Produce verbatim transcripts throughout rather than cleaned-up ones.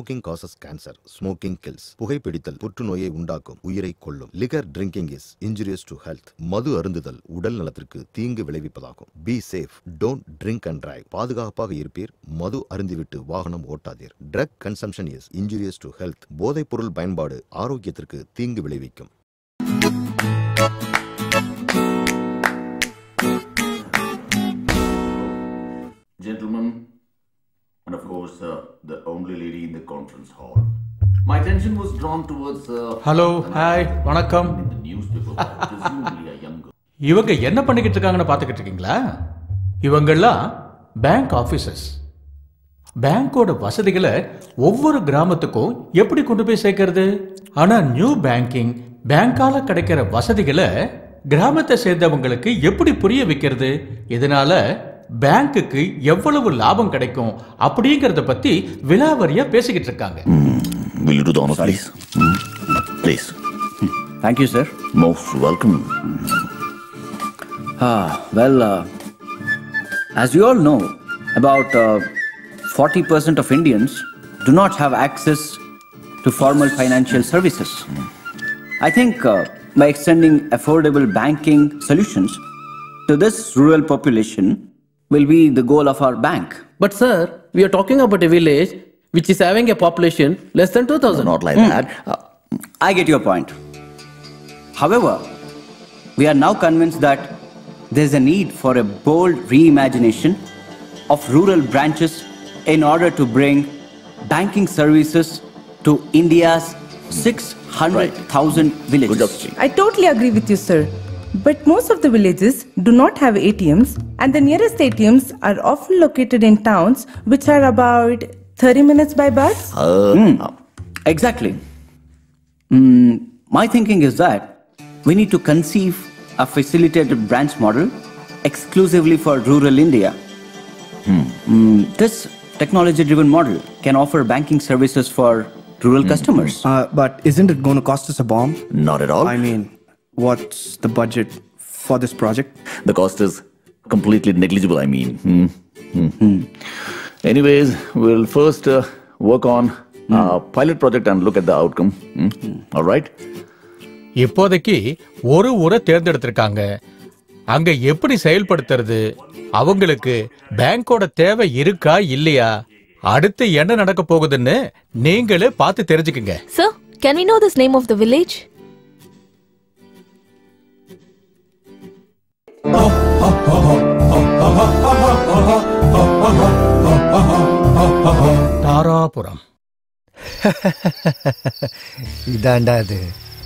Smoking causes cancer. Smoking kills. புகைப்பிடித்தல் புற்றுநோயை உண்டாக்கும், உயிரை கொல்லும். Liquor drinking is injurious to health. மது அருந்துதல் உடல் நலத்திற்கு தீங்கு விளைவிப்பதாகும். Be safe. Don't drink and drive. பாதுகாப்பாக இருப்பீர். மது அருந்திவிட்டு வாகனம் ஓட்டாதீர். Drug consumption is injurious to health. போதைப் பொருள் பயன்பாடு ஆரோக்கியத்திற்கு தீங்கு விளைவிக்கும். Gentlemen, and of course, uh, the only lady in the conference hall. My attention was drawn towards. Uh, Hello, hi, வணக்கம். In the newspaper, presumably a young girl. இவங்க என்ன பண்ணிக்கிட்டு இருக்காங்கன்னு பார்த்துக்கிட்டு இருக்கீங்களா? இவங்கெல்லாம் பேங்க் ஆஃபீஸர்ஸ். பேங்கோட வசதிகளை ஒவ்வொரு கிராமத்துக்கும் எப்படி கொண்டு போய் சேர்க்கறது? ஆனா நியூ பேங்கிங் பேங்கால கிடைக்கிற வசதிகளை கிராமத்தை சேர்ந்தவங்களுக்கு எப்படி புரிய வைக்கிறது? இதனால பேங்க்குக்கு எவ்வளவு லாபம் கிடைக்கும் அப்படிங்கறத பத்தி விலாவரியா பேசிக்கிட்டு இருக்காங்க. Will you do the honors, please? Mm. Please. Thank you, sir. Most welcome. Ah, well, uh, as you all know, about uh, forty percent of Indians do not have access to formal financial services. Mm. I think uh, by extending affordable banking solutions to this rural population will be the goal of our bank. But sir, we are talking about a village which is having a population less than two thousand. Not like mm. that. Uh, I get your point. However, we are now convinced that there is a need for a bold reimagination of rural branches in order to bring banking services to India's six hundred thousand right. villages. Good job. I totally agree with you, sir. But most of the villages do not have A T Ms, and the nearest A T Ms are often located in towns which are about thirty minutes by bus. Uh, mm, exactly. Mm, my thinking is that we need to conceive a facilitated branch model exclusively for rural India. Hmm. Mm, this technology-driven model can offer banking services for rural mm. customers. Uh, but isn't it going to cost us a bomb? Not at all. I mean, what's the budget for this project? The cost is completely negligible, I mean. Hmm. Hmm. Hmm. Anyways, we'll first uh, work on a uh, pilot project and look at the outcome. Hmm. Hmm. All right? இப்போதைக்கு ஒரு ஊரை தேர்ந்தெடுத்திருக்காங்க. அங்க எப்படி செயல்படுத்துறது? அவங்களுக்கு பேங்கோட தேவை இருக்கா இல்லையா? அடுத்து என்ன நடக்க போகுதுன்னு நீங்களே பார்த்து தெரிஞ்சுக்குங்க. Sir, can we know this name of the village? Dharapuram. இதாண்டா அது.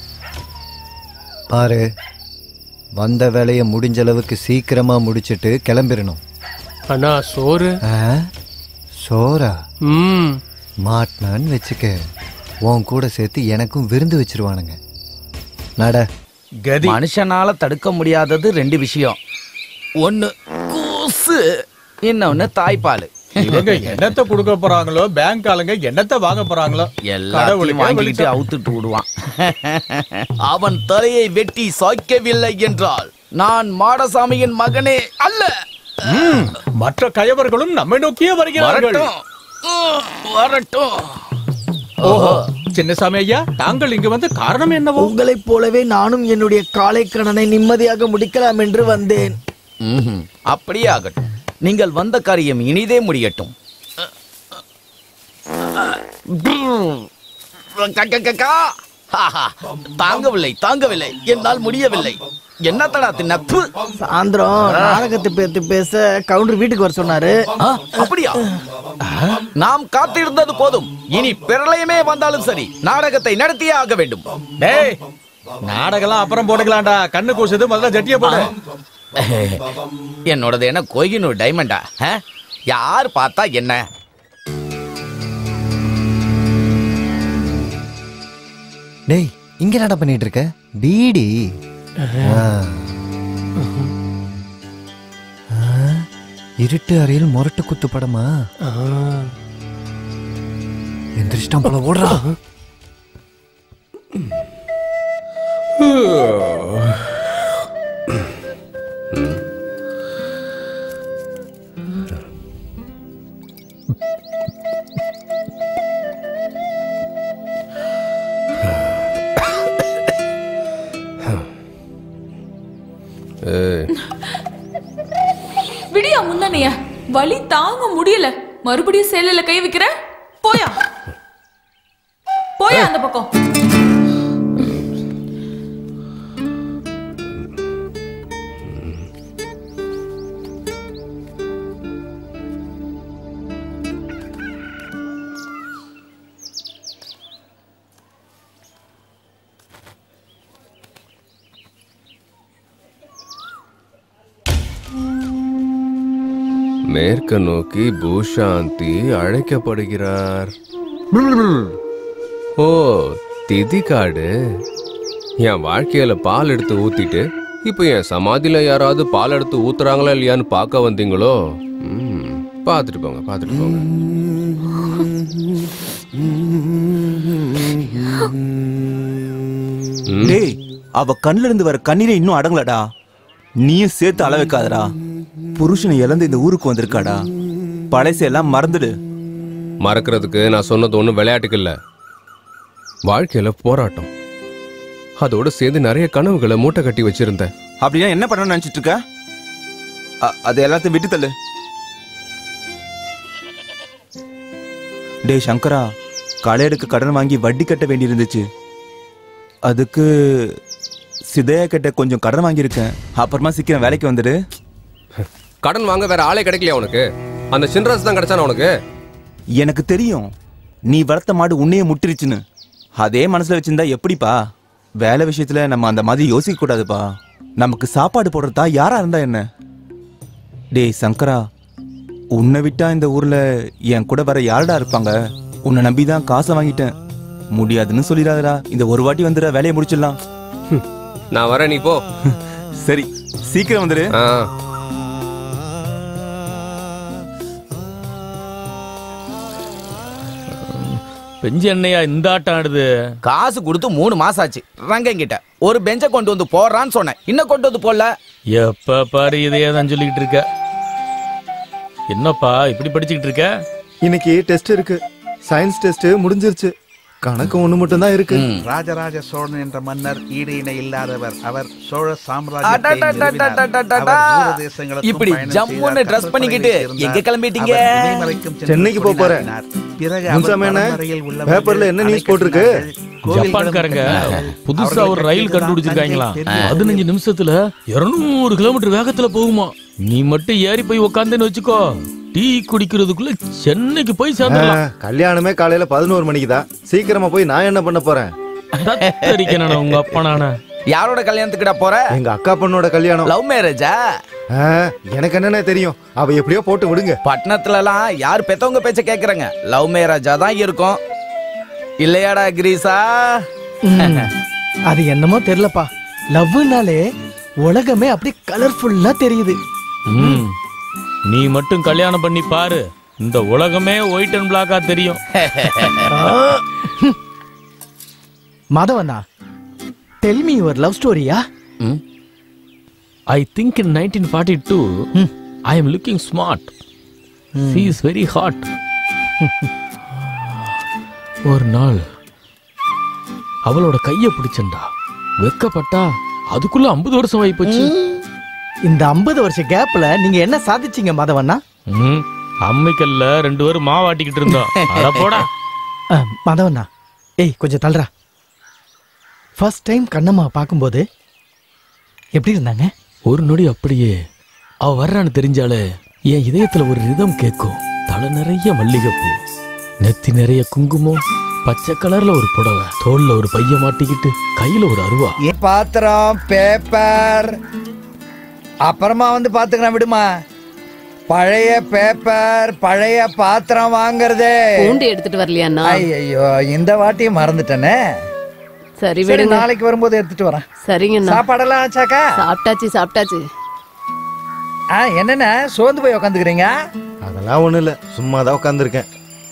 பாரு, வந்த வேலையை முடிஞ்ச அளவுக்கு சீக்கிரமா முடிச்சிட்டு கிளம்பிடணும். அண்ணா சோறு. சோறா? ம். மாட்டினான்னு வச்சுக்க, உன் கூட சேர்த்து எனக்கும் விருந்து வச்சிருவானுங்க. நட. கதி. மனுஷனால தடுக்க முடியாதது ரெண்டு விஷயம். ஒன்னு கூசு, இன்னொன்னு தாய்ப்பால். இவங்க என்னத்தை கொடுக்க போறாங்களோ, பேங்க் ஆளுங்க என்னத்தை வாங்க போறாங்களோ எல்லாத்தையும் வாங்கிட்டு அவுத்துட்டு விடுவான். அவன் தலையை வெட்டி சாய்க்கவில்லை என்றால் நான் மாடசாமியின் மகனே அல்ல. மற்ற கயவர்களும் நம்மை நோக்கியே வருகிறார்கள். வரட்டும். ஓஹோ, சின்னசாமி ஐயா, தாங்கள் இங்கு வந்து காரணம் என்னவோ? உங்களைப் போலவே நானும் என்னுடைய காலை கடனை நிம்மதியாக முடிக்கலாம் என்று வந்தேன். அப்படியே ஆகட்டும். நீங்கள் வந்த காரியம் இனிதே முடியட்டும். தாங்கவில்லை தாங்கவில்லை என்னால் முடியவில்லை. என்ன தடா தின்னப்பு? சாயந்தரம் நாடகத்தை பத்தி பேச கவுண்டர் வீட்டுக்கு வர சொன்னாரு. அப்படியா? நாம் காத்திருந்தது போதும். இனி பிரளயமே வந்தாலும் சரி, நாடகத்தை நடத்தியே ஆக வேண்டும். டேய், நாடகம் அப்புறம் போட்டுக்கலாம்டா. கண்ணு கூசுது, முதல்ல ஜட்டிய போடு. என்னோடது என்ன கோயினூர் டைமண்டா? யார் பார்த்தா என்ன? டேய், இங்க என்னடா பண்ணிட்டு இருக்க? பீடி. இருட்டு அறையில் முரட்டு குத்து படமா? எந்திரிச்சிட்டான் போல, ஓடுறா. தானேயா? வலி தாங்க முடியல. மறுபடியும் சேலையில கை வைக்கிற? போயா போயா அந்த பக்கம். மேற்கு நோக்கி பூஷாந்தி அழைக்கப்படுகிறார். ஓ திதிகாடு, என் வாழ்க்கையில பால் எடுத்து ஊத்திட்டு இப்ப என் சமாதியில யாராவது பால் எடுத்து ஊத்துறாங்களா இல்லையான்னு பார்க்க வந்தீங்களோ? பாத்துட்டு போங்க, பாத்துட்டு போங்க. டேய், அவ கண்ணுல இருந்து வர கண்ணீரை இன்னும் அடங்கலடா. நீயும் சேர்த்து அள வைக்காதடா. புருஷனை இழந்து இந்த ஊருக்கு வந்திருக்காடா. பழைசெல்லாம் மறந்துடு. மறக்கிறதுக்கு நான் சொன்னது ஒன்றும் விளையாட்டுக்கு இல்லை, வாழ்க்கையில போராட்டம். அதோட சேர்ந்து நிறைய கனவுகளை மூட்டை கட்டி வச்சிருந்தேன். அப்படின்னா என்ன பண்ணணும்னு நினைச்சிட்டு இருக்க? அது எல்லாத்தையும் விட்டு தள்ளு. டே சங்கரா, கலையெடுக்க கடன் வாங்கி வட்டி கட்ட வேண்டி இருந்துச்சு. அதுக்கு சிதையா கிட்ட கொஞ்சம் கடன் வாங்கியிருக்கேன். அப்புறமா சீக்கிரம் வேலைக்கு வந்துடு. கடன் வாங்க வேற ஆளே கிடைக்கலையா உனக்கு? அந்த சின்ராஸ் தான் கிடைச்சான உனக்கு? எனக்கு தெரியும் நீ வளர்த்த மாடு உன்னையே முட்டிருச்சுன்னு. அதே மனசுல வச்சிருந்தா எப்படிப்பா? வேலை விஷயத்துல நம்ம அந்த மாதிரி யோசிக்க கூடாதுப்பா. நமக்கு சாப்பாடு போடுறதா யாரா இருந்தா என்ன? டேய் சங்கரா, உன்னை விட்டா இந்த ஊர்ல என் கூட வர யாருடா இருப்பாங்க? உன்னை நம்பிதான் காசை வாங்கிட்டேன். முடியாதுன்னு சொல்லிடாதடா. இந்த ஒரு வாட்டி வந்துட, வேலையை முடிச்சிடலாம். நான் வரேன், நீ போ. சரி, சீக்கிரம் வந்துடு. பெஞ்சு என்னையா இந்த ஆட்டம் ஆடுது? காசு கொடுத்து மூணு மாசம் ஆச்சு. ரங்கங்கிட்ட ஒரு பெஞ்ச கொண்டு வந்து போடுறான்னு சொன்னேன், இன்னும் கொண்டு வந்து போடல. எப்ப பாரு இதையே தான் சொல்லிக்கிட்டு இருக்க. என்னப்பா இப்படி படிச்சுக்கிட்டு இருக்க? இன்னைக்கு டெஸ்ட் இருக்கு. சயின்ஸ் டெஸ்ட் முடிஞ்சிருச்சு. கணக்கு ஒண்ணு மட்டும் தான் இருக்கு. ராஜராஜ சோழன் என்ற மன்னர் ஈடு இணை இல்லாதவர். அவர் சோழ இப்படி ஜம்முன்னு டிரஸ் பண்ணிக்கிட்டு எங்க கிளம்பிட்டீங்க? சென்னைக்கு போக போறேன். பேப்பர்ல என்ன நியூஸ் போட்டிருக்கு? ஜப்பான்காரங்க புதுசா ஒரு ரயில் கண்டுபிடிச்சிருக்காங்களா? பதினஞ்சு நிமிஷத்துல இருநூறு கிலோமீட்டர் வேகத்துல போகுமா. நீ மட்டும் ஏறி போய் உக்காந்துன்னு வச்சுக்கோ, டீ குடிக்கிறதுக்குள்ள சென்னைக்கு போய் சேர்ந்துடலாம். கல்யாணமே காலையில பதினோரு மணிக்கு தான். சீக்கிரமா போய் நான் என்ன பண்ண போறேன்? உங்க அப்பா நானா? யாரோட கல்யாணத்துக்குடா போற? எங்க அக்கா பொண்ணோட கல்யாணம். லவ் மேரேஜா? எனக்கு என்னென்ன தெரியும், அவ எப்படியோ போட்டு விடுங்க. பட்டணத்துல எல்லாம் யார் பெத்தவங்க பேச்ச கேக்குறாங்க? லவ் மேரேஜா தான் இருக்கும் இல்லையாடா கிரீசா? அது என்னமோ தெரியலப்பா, லவ்னாலே உலகமே அப்படி கலர்ஃபுல்லா தெரியுது. நீ மட்டும் கல்யாணம் பண்ணி பாரு, இந்த உலகமே ஒயிட் அண்ட் பிளாக்கா தெரியும். மாதவனா, tell me your love story-யா? I think in nineteen forty-two, I am looking smart. She is very hot. ஒரு நாள் அவளோட கைய பிடிச்சண்டா, வெக்கப்பட்டா. அதுக்குள்ள ஐம்பது வருஷம் ஆகி போச்சு. இந்த ஐம்பது வருஷ கேப்ல நீங்க என்ன சாதிச்சீங்க மாதவண்ணா? அம்மிக்கல்ல ரெண்டு பேரும் மாவாட்டிக்கிட்டு இருந்தோம். அட போடா. மாதவண்ணா, ஏய் கொஞ்சம் தள்ளுறா. ஃபர்ஸ்ட் டைம் கண்ணம்மா பார்க்கும்போது எப்படி இருந்தாங்க? ஒரு நொடி அப்படியே அவ வர்றான்னு தெரிஞ்சாலே என் இதயத்துல ஒரு ரிதம் கேட்கும். தலை நிறைய மல்லிகைப்பூ, நெத்தி நிறைய குங்குமம், பச்சை கலர்ல ஒரு புடவை, தோல்ல ஒரு பைய மாட்டிக்கிட்டு கையில ஒரு அருவா. பாத்திரம், பேப்பர் அப்புறமா வந்து பாத்துக்கிறேன், விடுமா. பழைய பேப்பர், பழைய பாத்திரம் வாங்குறதே. பூண்டு எடுத்துட்டு வரலையா? ஐயோ, இந்த வாட்டியும் மறந்துட்டேனே. சரி விடுங்க, நாளைக்கு வரும்போது எடுத்துட்டு வரேன். சரிங்க. சாப்பாடெல்லாம் ஆச்சாக்கா? சாப்பிட்டாச்சு சாப்பிட்டாச்சு. என்னென்ன சோர்ந்து போய் உக்காந்துக்கிறீங்க? அதெல்லாம் ஒண்ணு இல்ல, சும்மா தான் உட்காந்துருக்கேன்.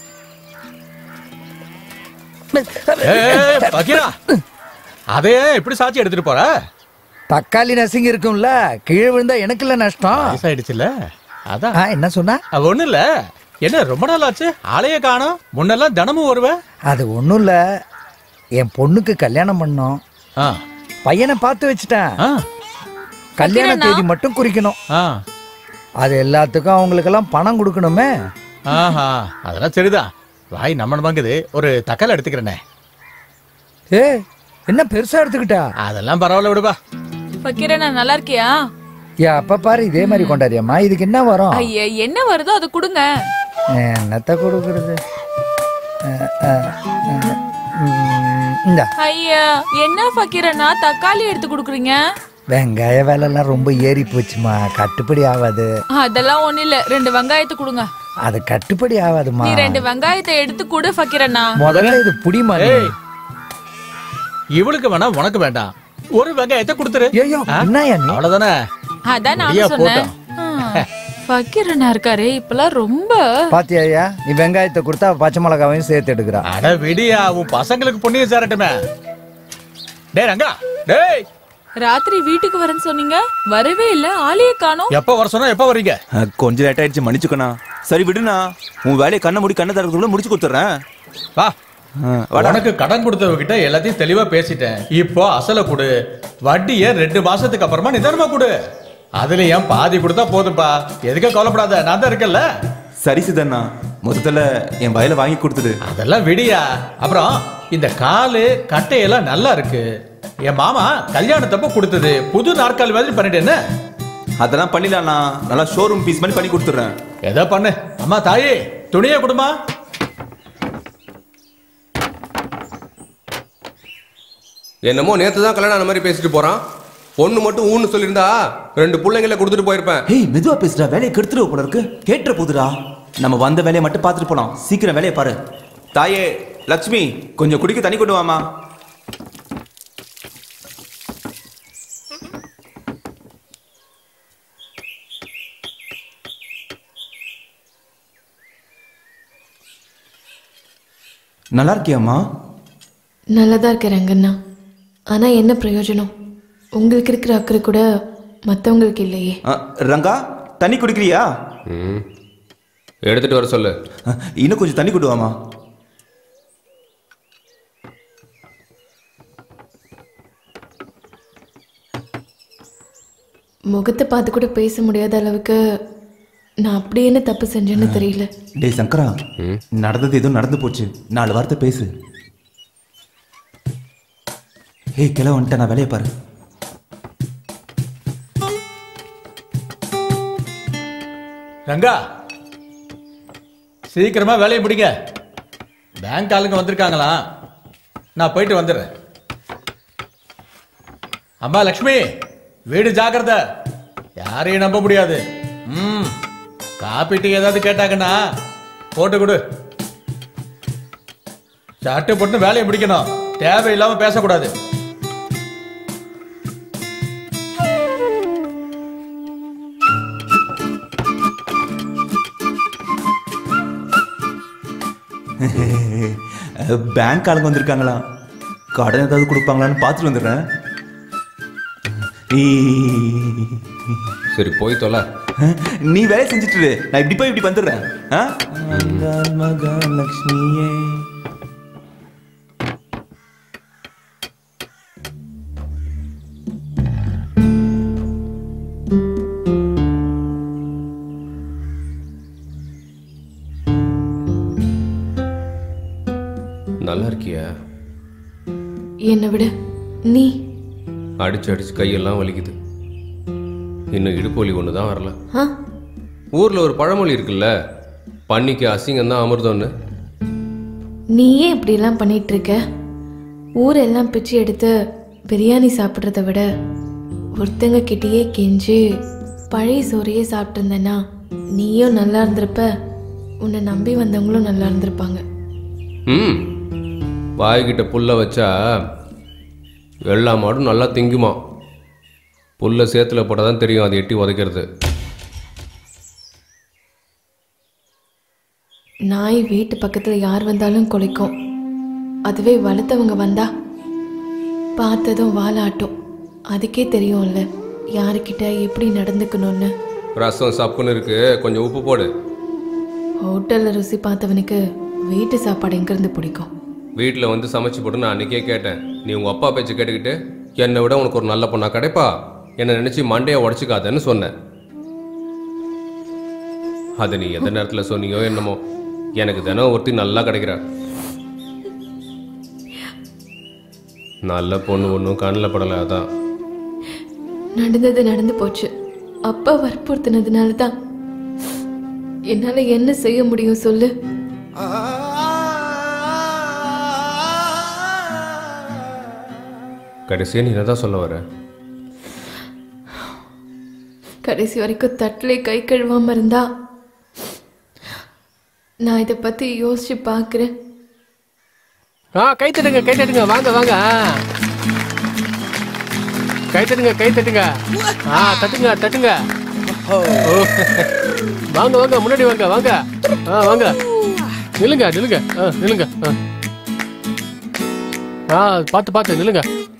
அதே எப்படி சாட்சி எடுத்துட்டு போற? தக்காளி நசுங்கி இருக்கும்ல, கீழே விழுந்தா எனக்கு இல்ல நஷ்டம். ஆயிடுச்சுல, அதான். என்ன சொன்னா? ஒண்ணு இல்ல. என்ன ரொம்ப நாள் ஆச்சு, ஆளையே காணோம். முன்னெல்லாம் தினமும் வருவேன். அது ஒண்ணும் இல்ல, என் பொண்ணுக்கு கல்யாணம் பண்ணோம். பையனை பார்த்து வச்சுட்டேன். கல்யாண தேதி மட்டும் குறிக்கணும். அது எல்லாத்துக்கும் அவங்களுக்கெல்லாம் பணம் கொடுக்கணுமே. ஆஹா, அதெல்லாம் சரிதான். வாய் நம்ம வாங்குது. ஒரு தக்காளி எடுத்துக்கிறேனே. ஏ என்ன பெருசா எடுத்துக்கிட்டா? அதெல்லாம் பரவாயில்ல விடுப்பா. ஃபக்கீரண்ணா நல்லா இருக்கியா? ஏ அப்ப பாரு இதே மாதிரி கொண்டாடியம்மா. இதுக்கு என்ன வரும்? ஐயா என்ன வருதோ அதை கொடுங்க. என்னத்த கொடுக்கறது? இந்த ஐயா என்ன ஃபக்கீரண்ணா தக்காளி எடுத்து கொடுக்குறீங்க? வெங்காய விலைலாம் ரொம்ப ஏறி போச்சுமா, கட்டுப்படி ஆகாது. அதெல்லாம் ஒண்ணு இல்ல, ரெண்டு வெங்காயத்தை கொடுங்க. அது கட்டுப்படி ஆகாதுமா. நீ ரெண்டு வெங்காயத்தை எடுத்து கொடு ஃபக்கீரண்ணா. முதல்ல இது புடிமா. இவளுக்கு வேணா உனக்கு வேண்டாம். ஒரு வெங்காயத்தை கொடுத்துரு. ஐயோ என்னையா நீ? அவ்வளவுதானே. அதான் நான் சொன்னேன். ஃபக்கீரண்ணா இருக்காரு இப்பலாம் ரொம்ப. பாத்தியா நீ வெங்காயத்தை கொடுத்தா பச்சை மிளகாவையும் சேர்த்து எடுக்கிறா. அட விடியா, உன் பசங்களுக்கு புண்ணியம் சேரட்டுமே. டேய் ரங்கா, டேய் ராத்திரி வீட்டுக்கு வரேன்னு சொன்னீங்க, வரவே இல்ல, ஆளையே காணோம். எப்ப வர சொன்னா எப்ப வரீங்க? கொஞ்சம் லேட் ஆயிடுச்சு, மன்னிச்சுக்கண்ணா. சரி விடுண்ணா, உன் வேலையை கண்ணை மூடி கண்ணை தரதுக்குள்ள முடிச்சு கொடுத்துறேன். வா. உனக்கு கடன் கொடுத்தவகிட்ட எல்லாத்தையும் தெளிவா பேசிட்டேன். இப்போ அசலை கொடு, வட்டியை ரெண்டு மாசத்துக்கு அப்புறமா நிதானமா கொடு. அதுல ஏன் பாதி கொடுத்தா போதும்பா, எதுக்க கவலைப்படாத, நான் தான் இருக்கேன்ல. சரி சிதண்ணா, மொத்தத்துல என் வயலை வாங்கி கொடுத்துடு. அதெல்லாம் விடியா. அப்புறம் இந்த காலு கட்டையெல்லாம் நல்லா இருக்கு. என் மாமா கல்யாணத்தப்ப கொடுத்தது புது நாற்காலி மாதிரி பண்ணிட்டேன்னு. அதெல்லாம் பண்ணிடலாம்ண்ணா, நல்லா ஷோரூம் பீஸ் மாதிரி பண்ணி கொடுத்துட்றேன். ஏதோ பண்ணு. அம்மா தாயே துணியை கொடுமா. என்னமோ நேத்து தான் கல்யாணம் அந்த மாதிரி பேசிட்டு போறான். பொண்ணு மட்டும் ஊன்னு சொல்லியிருந்தா ரெண்டு பிள்ளைங்களை கொடுத்துட்டு போயிருப்பேன். ஏய் மெதுவா பேசுடா, வேலையை கெடுத்துட்டு போல இருக்கு. கேட்டுற போதுடா, நம்ம வந்த வேலையை மட்டும் பார்த்துட்டு போலாம். சீக்கிரம் வேலையை பாரு. தாயே லட்சுமி, கொஞ்சம் குடிக்க தண்ணி கொண்டு வாமா. நல்லா இருக்கியாம்மா? நல்லா தான் இருக்கேன் ரங்கண்ணா. ஆனால் என்ன பிரயோஜனம்? உங்களுக்கு இருக்கிற அக்கறை கூட மற்றவங்களுக்கு இல்லையே. ரங்கா, தண்ணி குடிக்கிறியா? எடுத்துட்டு வர சொல்லு. இன்னும் கொஞ்சம் தண்ணி கொண்டு முகத்தை பார்த்து கூட பேச முடியாத அளவுக்கு நான் அப்படி என்ன தப்பு செஞ்சேன்னு தெரியல. டேய் சங்கரா, நடந்தது எதுவும் நடந்து போச்சு, நாலு வார்த்தை பேசு. ஏய் கிளை வந்துட்ட, நான் வேலையை பாரு. ரங்கா, சீக்கிரமா வேலையை முடிங்க. பேங்க் ஆளுங்க வந்திருக்காங்களா? நான் போயிட்டு வந்துடுறேன். அம்மா லக்ஷ்மி, வீடு ஜாக்கிரதை, யாரையும் நம்ப முடியாது. ம் காப்பி டீ ஏதாவது கேட்டாங்கன்னா போட்டு கொடு. சட்டு போட்டு வேலையை முடிக்கணும், தேவையில்லாம பேசக்கூடாது. பேங்க் ஆளுங்க வந்திருக்காங்களா? கடன் ஏதாவது கொடுப்பாங்களான்னு பார்த்துட்டு வந்துடுறேன். சரி போய் தொலை. நீ வேலை செஞ்சுட்டு, நான் இப்படி போய் இப்படி வந்துடுறேன். மகாலட்சுமியே நல்லா இருக்கியா? என்னை விட நீ அடிச்சு அடிச்சு கையெல்லாம் வலிக்குது. இன்னும் இடுப்பு வலி ஒன்று தான் வரல. ஆ? ஊர்ல ஒரு பழமொழி இருக்குல்ல, பண்ணிக்கு அசிங்கம் தான் அமிர்தம்னு. நீ ஏன் இப்படிலாம் பண்ணிட்டு இருக்க? ஊரெல்லாம் பிச்சு எடுத்து பிரியாணி சாப்பிட்றத விட ஒருத்தங்க கிட்டேயே கெஞ்சி பழைய சோறையே சாப்பிட்டு இருந்தேன்னா நீயும் நல்லா இருந்திருப்ப, உன்னை நம்பி வந்தவங்களும் நல்லா இருந்திருப்பாங்க. ம் வாய்கிட்ட புல்ல வச்சா எல்லா மாடும் நல்லா திங்குமா. புல்ல சேத்துல போட்டால் தான் தெரியும் அது எட்டி உதைக்கிறது. நாய் வீட்டு பக்கத்தில் யார் வந்தாலும் குலைக்கும். அதுவே வளர்த்தவங்க வந்தா பார்த்ததும் வாலாட்டும். அதுக்கே தெரியும்ல யாருக்கிட்ட எப்படி நடந்துக்கணும்னு. ரசம் சப்புன்னு இருக்கு, கொஞ்சம் உப்பு போடு. ஹோட்டலில் ருசி பார்த்தவனுக்கு வீட்டு சாப்பாடு எங்கேருந்து பிடிக்கும்? வீட்டில் வந்து சமைச்சு போட்டு நான் அன்றைக்கே கேட்டேன். நீ உங்கள் அப்பா பேச்சு கேட்டுக்கிட்டு என்னை விட உனக்கு ஒரு நல்ல பொண்ணா கிடைப்பா, என்னை நினச்சி மண்டையை உடச்சிக்காதன்னு சொன்னேன். அதை நீ எந்த நேரத்தில் சொன்னியோ என்னமோ எனக்கு தினம் ஒருத்தி நல்லா கிடைக்கிறா. நல்ல பொண்ணு ஒன்றும் கண்ணில் படலை. அதான் நடந்தது நடந்து போச்சு. அப்பா வற்புறுத்தினதுனால தான். என்னால என்ன செய்ய முடியும் சொல்லு? கடைசியா நீ என்னதான் சொல்ல வர? கடைசி வரைக்கும் தட்டிலே கை கழுவாம இருந்தா நான் இதை பத்தி யோசிச்சு பாக்குறேன். ஆ கை தட்டுங்க கை தட்டுங்க வாங்க வாங்க கை தட்டுங்க கை தட்டுங்க ஆ தட்டுங்க தட்டுங்க ஓ வாங்க வாங்க முன்னாடி வாங்க வாங்க ஆ வாங்க நில்லுங்க நில்லுங்க ஆ நில்லுங்க ஆ பார்த்து பார்த்து நில்லுங்க.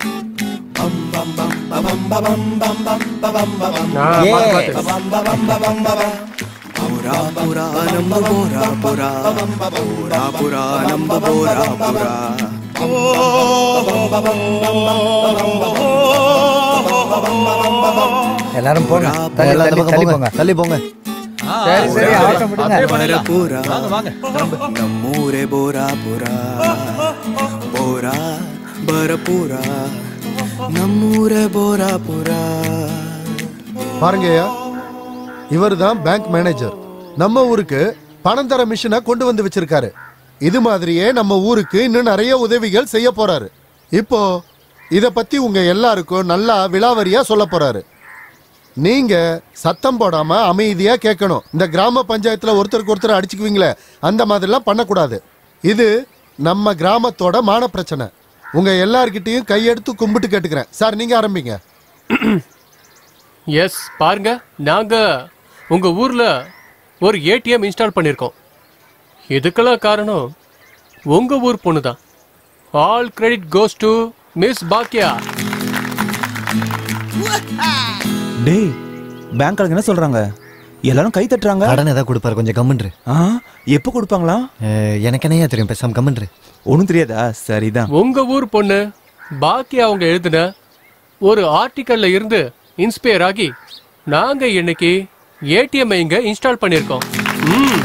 எல்லாரும் போங்க, தள்ளி தள்ளி தள்ளி போங்க, தள்ளி போங்க. சரி சரி ஆட்டம் விடுங்க. வாங்க வாங்க. நம்மூரே போரா புரா போரா பரபூரா நம்மூரே போரா புரா. பாருங்கய்யா, இவர் தான் பேங்க் மேனேஜர். நம்ம ஊருக்கு பணம் தர மிஷினை கொண்டு வந்து வச்சிருக்காரு. இது மாதிரியே நம்ம ஊருக்கு இன்னும் நிறைய உதவிகள் செய்ய போறாரு. இப்போ இத பத்தி உங்க எல்லாருக்கும் நல்லா விலாவரியா சொல்ல போறாரு. நீங்க சத்தம் போடாம அமைதியா கேட்கணும். இந்த கிராம பஞ்சாயத்துல ஒருத்தருக்கு ஒருத்தர் அடிச்சுக்குவீங்களே, அந்த மாதிரிலாம் பண்ணக்கூடாது. இது நம்ம கிராமத்தோட மான பிரச்சனை. உங்க எல்லார்கிட்டையும் கையெடுத்து கும்பிட்டு கேட்டுக்கிறேன். சார் நீங்க ஆரம்பிங்க. எஸ் பாருங்க, நாங்க உங்க ஊர்ல ஒரு ஏடிஎம் இன்ஸ்டால் பண்ணியிருக்கோம். இதுக்கெல்லாம் காரணம் உங்க ஊர் பொண்ணு தான். All credit goes to miss பாக்கியா. டேய், பேங்க் ஆளுங்க என்ன சொல்றாங்க? எல்லாரும் கை தட்டுறாங்க. கடன் ஏதாவது கொடுப்பாரு, கொஞ்சம் கம்முன்று. ஆ எப்போ கொடுப்பாங்களா? எனக்கு என்னையா தெரியும், பேசாம கம்முன்று. ஒன்றும் தெரியாதா? சரிதான். உங்க ஊர் பொண்ணு பாக்கியா அவங்க எழுதின ஒரு ஆர்டிக்கல்ல இருந்து இன்ஸ்பயர் ஆகி நாங்க இன்னைக்கு ஏடிஎம் இங்க இன்ஸ்டால் பண்ணிருக்கோம். ம்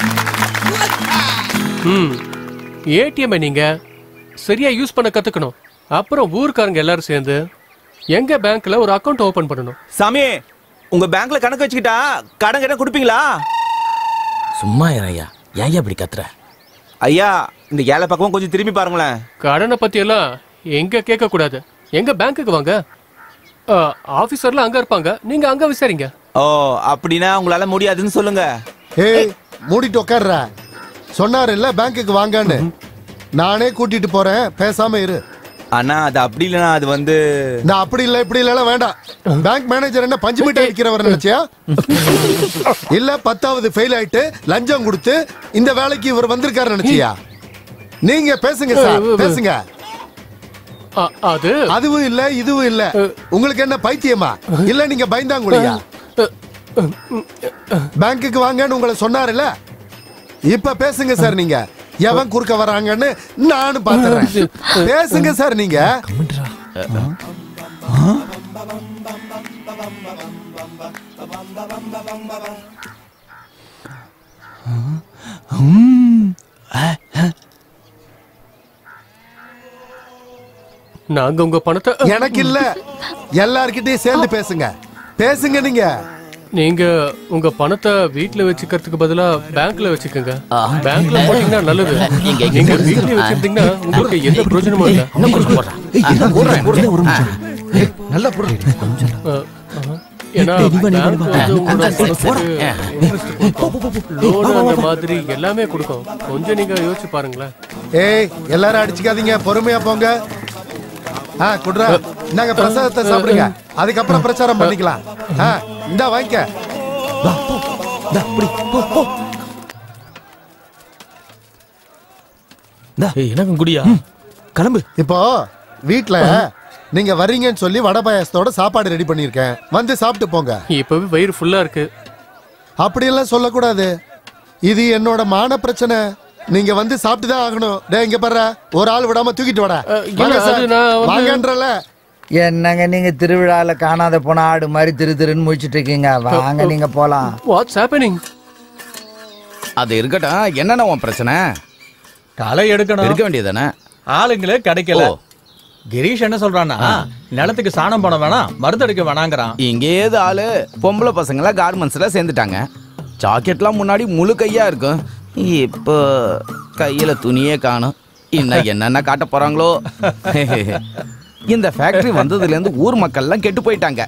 ம் ஏடிஎம் நீங்க சரியா யூஸ் பண்ண கத்துக்கணும். அப்புறம் ஊர்க்காரங்க எல்லாரும் சேர்ந்து எங்க பேங்க்ல ஒரு அக்கவுண்ட் ஓபன் பண்ணணும். சாமி, உங்க பேங்க்ல கணக்கு வச்சுக்கிட்டா கடன் கிட்ட கொடுப்பீங்களா? சும்மா ஐயா, ஏன் இப்படி கத்துற? ஐயா, இந்த ஏழை பக்கமும் கொஞ்சம் திரும்பி பாருங்களேன். கடனை பத்தி எல்லாம் எங்க கேட்க கூடாது. எங்க பேங்க்குக்கு வாங்க, ஆபீசர்ல அங்க இருப்பாங்க, நீங்க அங்க விசாரிங்க. ஓ, அப்படின்னா உங்களால முடியாதுன்னு சொல்லுங்க. ஏய், மூடிட்டு உட்கார்ற. சொன்னாரு இல்ல பேங்க்குக்கு வாங்கன்னு, நானே கூட்டிட்டு போறேன், பேசாம இரு. அண்ணா, அது அப்படி இல்லைனா அது வந்து நான் அப்படி இல்ல இப்படி இல்ல வேண்டாம். பேங்க் மேனேஜர் என்ன பஞ்சு மிட்டாய் அடிக்கிறவர் நினைச்சியா? இல்ல பத்தாவது ஃபெயில் ஆயிட்டு லஞ்சம் கொடுத்து இந்த வேலைக்கு இவர் வந்திருக்காரு நினைச்சியா? நீங்க பேசுங்க சார், பேசுங்க. அது அதுவும் இல்ல இதுவும் இல்ல. உங்களுக்கு என்ன பைத்தியமா? இல்ல நீங்க பயந்தாங்குழியா? பேங்க்குக்கு வாங்கன்னு உங்களை சொன்னாருல்ல, இப்ப பேசுங்க சார். நீங்க எவன் குறுக்க வராங்கன்னு நானும் பாத்துறேன். பேசுங்க சார் நீங்க. நாங்க உங்க பணத்தை எனக்கு இல்ல, எல்லார்கிட்டயும் சேர்ந்து பேசுங்க. பேசுங்க நீங்க. நீங்க உங்க பணத்தை வீட்ல வச்சுக்கிறதுக்கு பதிலா பேங்க்ல வச்சுக்கோங்க. பேங்க்ல போட்டீங்கன்னா நல்லது. நீங்க வீட்ல வச்சிருந்தீங்கன்னா உங்களுக்கு எந்த பிரயோஜனமும் இல்ல. நல்லா போடு. ஏன்னா லோன் அந்த மாதிரி எல்லாமே கொடுக்கும். கொஞ்சம் நீங்க யோசிச்சு பாருங்களேன். ஏய், எல்லாரும் அடிச்சுக்காதீங்க, பொறுமையா போங்க. ஆ குட்ரா, நாங்க பிரசாதத்தை சாப்பிடுங்க, அதுக்கப்புறம் பிரச்சாரம் பண்ணிக்கலாம். ஆ இந்தா வாங்கிக்க. எனக்கு குடியா கிளம்பு. இப்போ வீட்ல நீங்க வர்றீங்கன்னு சொல்லி வடை பாயாசத்தோட சாப்பாடு ரெடி பண்ணிருக்கேன், வந்து சாப்பிட்டு போங்க. இப்பவே வயிறு ஃபுல்லா இருக்கு. அப்படியெல்லாம் சொல்லக்கூடாது, இது என்னோட மான பிரச்சனை. நீங்க வந்து சாப்பிட்டு தான் ஆகணும். டேய் இங்க பாரு, ஒரு ஆள் விடாம தூக்கிட்டு வாடா. வாங்கன்றல. என்னங்க நீங்க திருவிழால காணாத போன ஆடு மாதிரி திரு திருன்னு முடிச்சிட்டு இருக்கீங்க. வாங்க நீங்க போலாம். What's happening? அது இருக்கட்டும், என்னென்ன உன் பிரச்சனை? களை எடுக்கணும். எடுக்க வேண்டியதானே? ஆளுங்களே கிடைக்கல. கிரீஷ் என்ன சொல்றான்னா, நிலத்துக்கு சாணம் போன வேணாம், மருந்தடிக்க வேணாங்கிறான். இங்கே ஏது ஆளு பொம்பளை பசங்கள கார்மெண்ட்ஸ்ல சேர்ந்துட்டாங்க. ஜாக்கெட்லாம் முன்னாடி முழு கையா இருக்கும், இப்போ கையில துணியே காணும். இன்னும் என்னென்ன காட்ட போறாங்களோ. இந்த ஃபேக்டரி வந்ததுல இருந்து ஊர் மக்கள் எல்லாம் கெட்டு போயிட்டாங்க.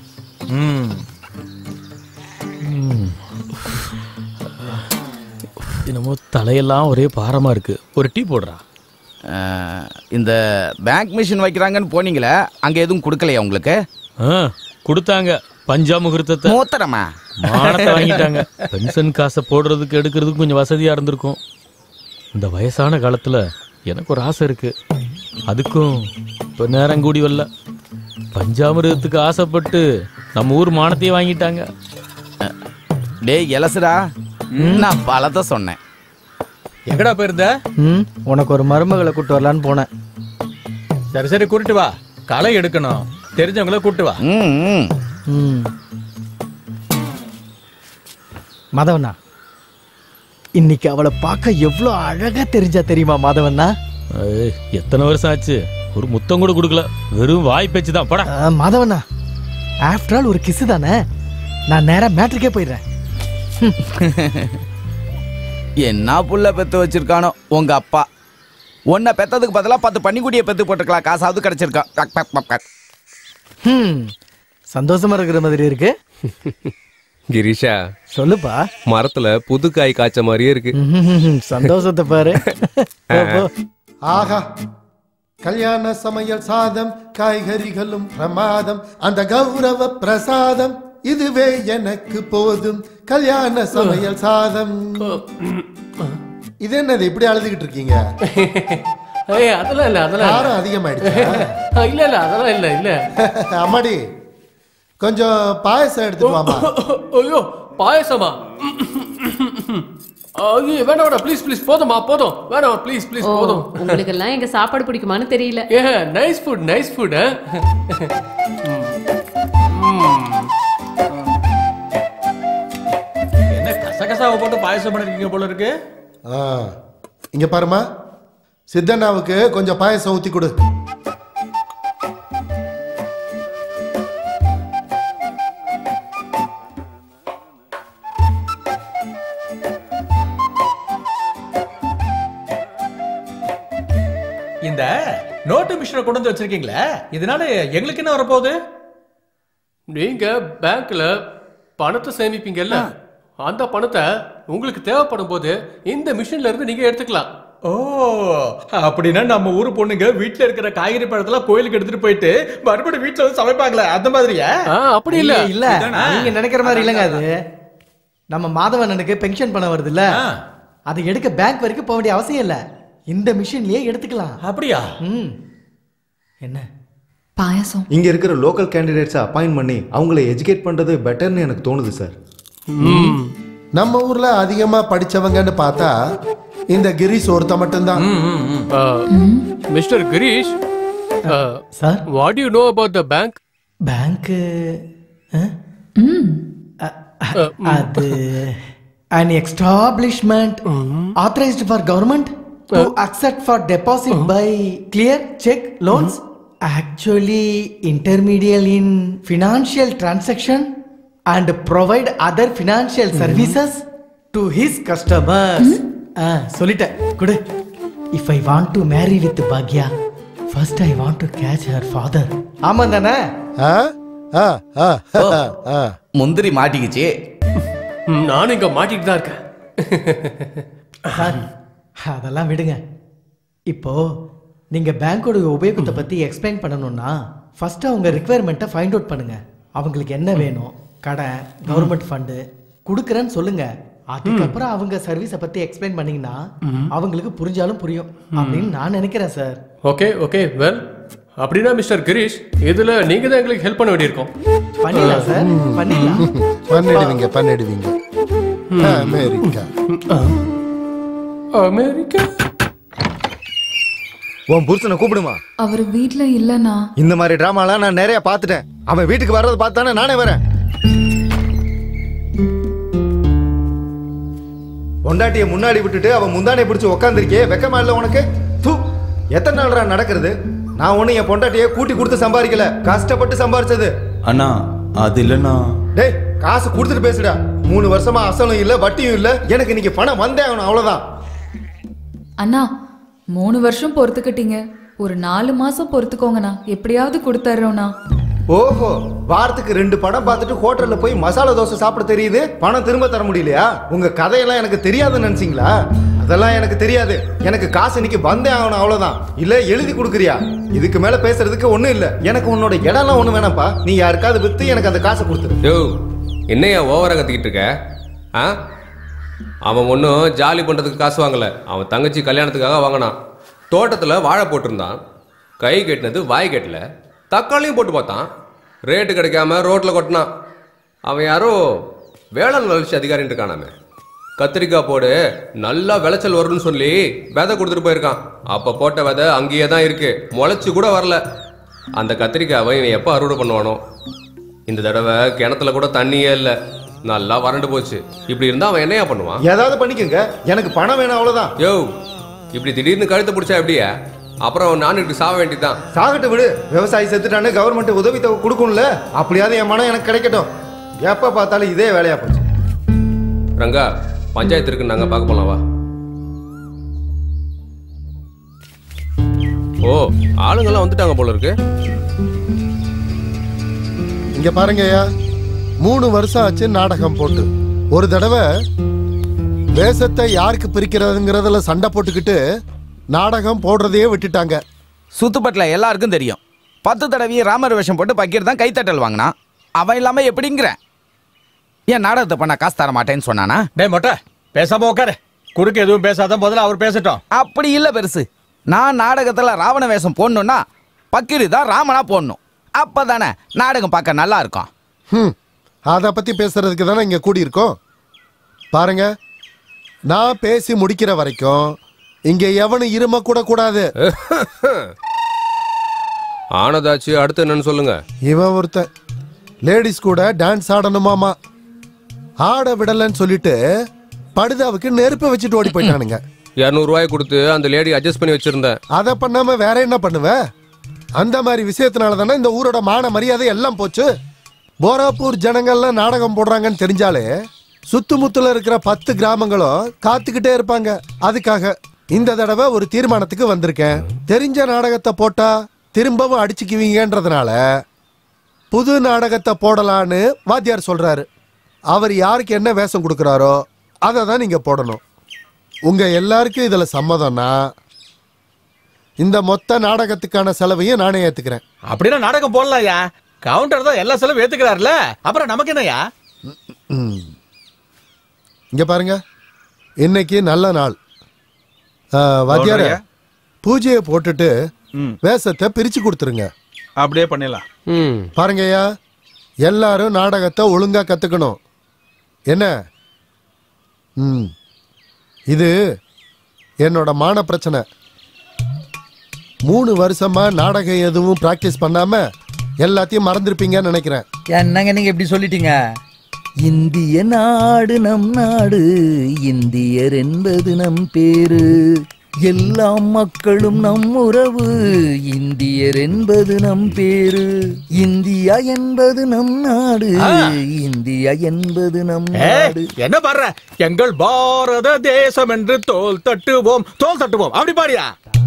என்னமோ தலையெல்லாம் ஒரே பாரமா இருக்கு. ஒரு டீ போடுறா. இந்த பேங்க் மிஷின் வைக்கிறாங்கன்னு போனீங்களே, அங்க எதுவும் கொடுக்கலையா உங்களுக்கு? கொடுத்தாங்க. பஞ்சா முகூர்த்தத்தை மூத்தரமா மானத்தை வாங்கிட்டாங்க. பென்ஷன் காசை போடுறதுக்கு எடுக்கிறதுக்கு கொஞ்சம் வசதியா இருந்திருக்கும். இந்த வயசான காலத்துல எனக்கு ஒரு ஆசை இருக்கு. அதுக்கும் இப்போ நேரம் கூடி வரல. பஞ்சாமிரதத்துக்கு ஆசைப்பட்டு நம்ம ஊர் மானத்தையே வாங்கிட்டாங்க. டேய் எலசுடா, நான் பலத்தை சொன்னேன். எங்கடா போயிருந்த? ம் உனக்கு ஒரு மருமகளை கூட்டு வரலான்னு போனேன். சரி சரி கூட்டிட்டு வா. களை எடுக்கணும், தெரிஞ்சவங்கள கூட்டு வா. ம் மாதவண்ணா, இன்னைக்கு அவளை பார்க்க எவ்வளோ அழகா தெரிஞ்சா தெரியுமா மாதவண்ணா? எத்தனை வருஷம் ஆச்சு, ஒரு முத்தம் கூட கொடுக்கல, வெறும் வாய் பேச்சு தான். படா மாதவண்ணா, ஆஃப்டர் ஆல் ஒரு கிசு தானே. நான் நேரா மேட்ருக்கே போயிடுறேன். என்ன புள்ள பெத்து வச்சிருக்கானோ உங்க அப்பா. உன்னை பெத்ததுக்கு பதிலா பத்து பன்னிக்குட்டியை பெத்து போட்டுக்கலாம், காசாவது கிடைச்சிருக்கான். சந்தோஷமா இருக்கிற மாதிரி இருக்கு. கிரீஷா சொல்லுப்பா. மரத்துல புது காய் காய்ச்ச மாதிரியே இருக்கு. சந்தோஷத்தை பாரு. ஆஹா, கல்யாண சமையல் சாதம், காய்கறிகளும் பிரமாதம், அந்த கௌரவ பிரசாதம் இதுவே எனக்கு போதும். கல்யாண சமையல் சாதம். இது என்னது இப்படி அழுதுகிட்டு இருக்கீங்க? அதெல்லாம் இல்ல, அதெல்லாம் யாரும் அதிகமாயிடுச்சு. இல்ல இல்ல அதெல்லாம் இல்ல இல்ல. அம்மாடி, கொஞ்சம் பாயசம் எடுத்துட்டு வாமா. ஐயோ பாயசமா? ஐயோ வேணாம் வேணாம், ப்ளீஸ் ப்ளீஸ், போதுமா போதும், வேணாம் ப்ளீஸ் ப்ளீஸ் போதும். உங்களுக்கு எல்லாம் எங்க சாப்பாடு பிடிக்குமான்னு தெரியல. A nice food nice food. என்ன கசகசாவை போட்டு பாயசம் பண்ணிருக்கீங்க போல இருக்கு. இங்க பாருமா, சித்தண்ணாவுக்கு கொஞ்சம் பாயசம் ஊத்தி கொடு. இந்த நோட்டு மிஷினை கொண்டு வந்து வச்சிருக்கீங்களே, இதனால எங்களுக்கு என்ன வரப்போகுது? நீங்க பேங்க்ல பணத்தை சேமிப்பீங்கல்ல, அந்த பணத்தை உங்களுக்கு தேவைப்படும் போது இந்த மிஷின்ல இருந்து நீங்க எடுத்துக்கலாம். ஓ, அப்படின்னா நம்ம ஊர் பொண்ணுங்க வீட்டுல இருக்கிற காய்கறி பழத்தெல்லாம் கோயிலுக்கு எடுத்துட்டு போயிட்டு மறுபடியும் வீட்டுல வந்து சமைப்பாங்களே, அந்த மாதிரியா? அப்படி இல்ல இல்ல, நீங்க நினைக்கிற மாதிரி இல்லங்க. அது நம்ம மாதவண்ணனுக்கு பென்ஷன் பணம் வருது இல்ல, அதை எடுக்க பேங்க் வரைக்கும் போக வேண்டிய அவசியம் இல்ல, இந்த மிஷின்லயே எடுத்துக்கலாம். அப்படியா? ம் என்ன பாயாசம்? இங்க இருக்கிற லோக்கல் கேண்டிடேட்ஸை அப்பாயிண்ட் பண்ணி அவங்களை எஜுகேட் பண்றது பெட்டர்னு எனக்கு தோணுது சார். நம்ம ஊர்ல அதிகமா படிச்சவங்கன்னு பார்த்தா இந்த கிரீஷ் ஒருத்த மட்டும்தான். Mister Girish sir, what you know about the bank? Bank அது an establishment authorized for government to accept for deposit by clear check loans, actually intermediate in financial transaction and provide other financial services to his customers. ah சொல்லிட்டேன் குடு. If I want to marry with Bhagya, first I want to catch her father. ஆமா தானே? முந்திரி மாட்டிக்கிச்சு. நானும் இங்க மாட்டிட்டு தான் இருக்கேன். அதெல்லாம் விடுங்க. இப்போ நீங்க பேங்கோட உபயோகத்தை பத்தி எக்ஸ்பிளைன் பண்ணணும்னா ஃபர்ஸ்ட் அவங்க ரிக்வயர்மெண்ட்டை ஃபைண்ட் அவுட் பண்ணுங்க. அவங்களுக்கு என்ன வேணும், கடன், கவர்மெண்ட் ஃபண்டு கொடுக்குறேன்னு சொல்லுங்க. அதுக்கப்புறம் அவங்க சர்வீஸை பத்தி எக்ஸ்பிளைன் பண்ணீங்கன்னா அவங்களுக்கு புரிஞ்சாலும் புரியும் அப்படின்னு நான் நினைக்கிறேன் சார். ஓகே ஓகே வெல், அப்படின்னா மிஸ்டர் கிரீஷ், இதுல நீங்க தான் எங்களுக்கு ஹெல்ப் பண்ண வேண்டியிருக்கும். பண்ணிடலாம் சார், பண்ணிடலாம். பண்ணிடுவீங்க பண்ணிடுவீங்க. அமெரிக்கா அமெரிக்கா உன் புருஷனை கூப்பிடுமா? அவர் வீட்ல இல்லனா. இந்த மாதிரி டிராமாலாம் நான் நிறைய பார்த்துட்டேன். அவன் வீட்டுக்கு வர்றதை பார்த்தானே நானே வரேன். பொண்டாட்டியை முன்னாடி விட்டுட்டு அவன் முந்தானை பிடிச்சி உக்காந்துருக்கே வெக்கமா இல்லை உனக்கு? தூ, எத்தனை நாள்ரா நடக்கிறது? நான் ஒன்னும் என் பொண்டாட்டியை கூட்டி கொடுத்து சம்பாதிக்கல, கஷ்டப்பட்டு சம்பாரிச்சது. அண்ணா அது இல்லைண்ணா. டேய் காசு கொடுத்துட்டு பேசுடா. மூணு வருஷமா அசலும் இல்ல வட்டியும் இல்ல, எனக்கு இன்னைக்கு பணம் வந்தே ஆகணும், அவ்வளவுதான். அண்ணா மூணு வருஷம் பொறுத்துக்கிட்டீங்க, ஒரு நாலு மாசம் பொறுத்துக்கோங்கண்ணா, எப்படியாவது கொடுத்துட்றோண்ணா. ஓஹோ, வாரத்துக்கு ரெண்டு படம் பார்த்துட்டு ஹோட்டல்ல போய் மசாலா தோசை சாப்பிட தெரியுது, பணம் திரும்ப தர முடியலையா? உங்க கதையெல்லாம் எனக்கு தெரியாதுன்னு நினைச்சீங்களா? அதெல்லாம் எனக்கு தெரியாது. எனக்கு காசு இன்னைக்கு வந்தே ஆகணும், அவ்வளவுதான். இல்ல எழுதி கொடுக்குறியா? இதுக்கு மேல பேசுறதுக்கு ஒண்ணும் இல்ல. எனக்கு உன்னோட இடம்லாம் ஒண்ணு வேணாம்ப்பா. நீ யாருக்காவது வித்து எனக்கு அந்த காசை கொடுத்துரு. யோ, என்னையா ஓவரா கத்திக்கிட்டு இருக்க? ஆ, அவன் ஒன்றும் ஜாலி பண்றதுக்கு காசு வாங்கல, அவன் தங்கச்சி கல்யாணத்துக்காக வாங்கினான். தோட்டத்துல வாழை போட்டிருந்தான், கை கட்டினது வாய் கட்டல, தக்காளியும் போட்டு பார்த்தான், ரேட்டு கிடைக்காம ரோட்ல கொட்டினான். அவன் யாரோ வேளாண் வளர்ச்சி அதிகாரின்னு இருக்கானாமே, கத்திரிக்காய் போடு நல்லா விளைச்சல் வரும்னு சொல்லி விதை கொடுத்துட்டு போயிருக்கான். அப்ப போட்ட விதை அங்கேயே தான் இருக்கு, முளைச்சு கூட வரல. அந்த கத்திரிக்காவை இவன் எப்போ அறுவடை பண்ணுவானோ? இந்த தடவை கிணத்துல கூட தண்ணியே இல்லை, நல்லா வறண்டு போச்சு. இப்படி இருந்தா அவன் என்னையா பண்ணுவான்? ஏதாவது பண்ணிக்கங்க, எனக்கு பணம் வேணும், அவ்வளவுதான். யோ, இப்படி திடீர்னு கழுத்தை பிடிச்சா எப்படியா? அப்புறம் நானும் இப்படி சாக வேண்டியதுதான். சாகட்டு விடு, விவசாயி செத்துட்டானே கவர்மெண்ட் உதவி தொகை கொடுக்கும்ல, அப்படியாவது என் மனம் எனக்கு கிடைக்கட்டும். எப்ப பார்த்தாலும் இதே வேலையா போச்சு. ரங்கா, பஞ்சாயத்து இருக்கு, நாங்க பார்க்க போலாம் வா. ஓ, ஆளுங்கெல்லாம் வந்துட்டாங்க போல இருக்கு. இங்க பாருங்கய்யா, மூணு வருஷம் ஆச்சு நாடகம் போட்டு. ஒரு தடவை தேசத்தை யாருக்கு பிரிக்கிறதுங்கிறதுல சண்டை போட்டுக்கிட்டு நாடகம் போடுறதையே விட்டுட்டாங்க. சுத்துப்பட்டுல எல்லாருக்கும் தெரியும், பத்து தடவையும் ராமர் வேஷம் போட்டு பக்கீர் தான் கைத்தட்டல் வாங்கினா. அவன் இல்லாம எப்படிங்கிற? ஏன் நாடகத்தை பண்ண காசு தர மாட்டேன்னு சொன்னானா? டே மொட்டை, பேசாம உட்காரு. குறுக்கு எதுவும் பேசாத, முதல்ல அவர் பேசட்டும். அப்படி இல்ல பெருசு, நான் நாடகத்துல ராவண வேஷம் போடணும்னா பக்கீர் தான் ராமனா போடணும், அப்பதானே நாடகம் பார்க்க நல்லா இருக்கும். ம், அதை பத்தி பேசுறதுக்கு தானே இங்க கூடி இருக்கோம். பாருங்க, நான் பேசி முடிக்கிற வரைக்கும் இங்க எவனும் இரும கூட கூடாது. ஆனதாச்சு, அடுத்து என்னன்னு சொல்லுங்க. இவன் ஒருத்தன் லேடிஸ் கூட டான்ஸ் ஆடணுமாமா, ஆட விடலன்னு சொல்லிட்டு படுதாவுக்கு நெருப்பை வச்சுட்டு ஓடி போயிட்டானுங்க. இருநூறு ரூபாய் கொடுத்து அந்த லேடி அட்ஜஸ்ட் பண்ணி வச்சிருந்தேன். அதை பண்ணாம வேற என்ன பண்ணுவ? அந்த மாதிரி விஷயத்தினால தானே இந்த ஊரோட மான மரியாதை எல்லாம் போச்சு. போராப்பூர் ஜனங்கள்லாம் நாடகம் போடுறாங்கன்னு தெரிஞ்சாலே சுத்துமுத்துல இருக்கிற பத்து கிராமங்களும் காத்துக்கிட்டே இருப்பாங்க. அதுக்காக இந்த தடவை ஒரு தீர்மானத்துக்கு வந்திருக்கேன். தெரிஞ்ச நாடகத்தை போட்டா திரும்பவும் அடிச்சுக்குவீங்கன்றதுனால புது நாடகத்தை போடலான்னு வாத்தியார் சொல்றாரு. அவர் யாருக்கு என்ன வேஷம் கொடுக்குறாரோ அதை தான் நீங்க போடணும். உங்க எல்லாருக்கும் இதுல சம்மதம்னா இந்த மொத்த நாடகத்துக்கான செலவையும் நானே ஏத்துக்கிறேன். அப்படின்னா நாடகம் போடலாம்யா, கவுண்டர் தான் எல்லா செலவும் ஏத்துக்கிறாருல, அப்புறம் நமக்கு என்னையா? இங்க பாருங்க, இன்னைக்கு நல்ல நாள். வாத்தியார பூஜையை போட்டுட்டு வேஷத்தை பிரிச்சு கொடுத்துருங்க. அப்படியே பண்ணிடலாம். பாருங்க ஐயா, எல்லாரும் நாடகத்தை ஒழுங்கா கத்துக்கணும். என்ன? ம், இது என்னோட மான பிரச்சனை. மூணு வருஷமா நாடகம் எதுவும் பிராக்டிஸ் பண்ணாம எல்லாத்தையும் மறந்துருப்பீங்கன்னு நினைக்கிறேன். என்னங்க நீங்க இப்படி சொல்லிட்டீங்க? இந்திய நாடு நம் நாடு, இந்தியர் என்பது நம் பேரு, எல்லா மக்களும் நம் உறவு, இந்தியர் என்பது நம் பேரு, இந்தியா என்பது நம் நாடு, இந்தியா என்பது நம் நாடு. என்ன பாடுற? எங்கள் பாரத தேசம் என்று தோல் தட்டுவோம், தோல் தட்டுவோம், அப்படி பாடியா?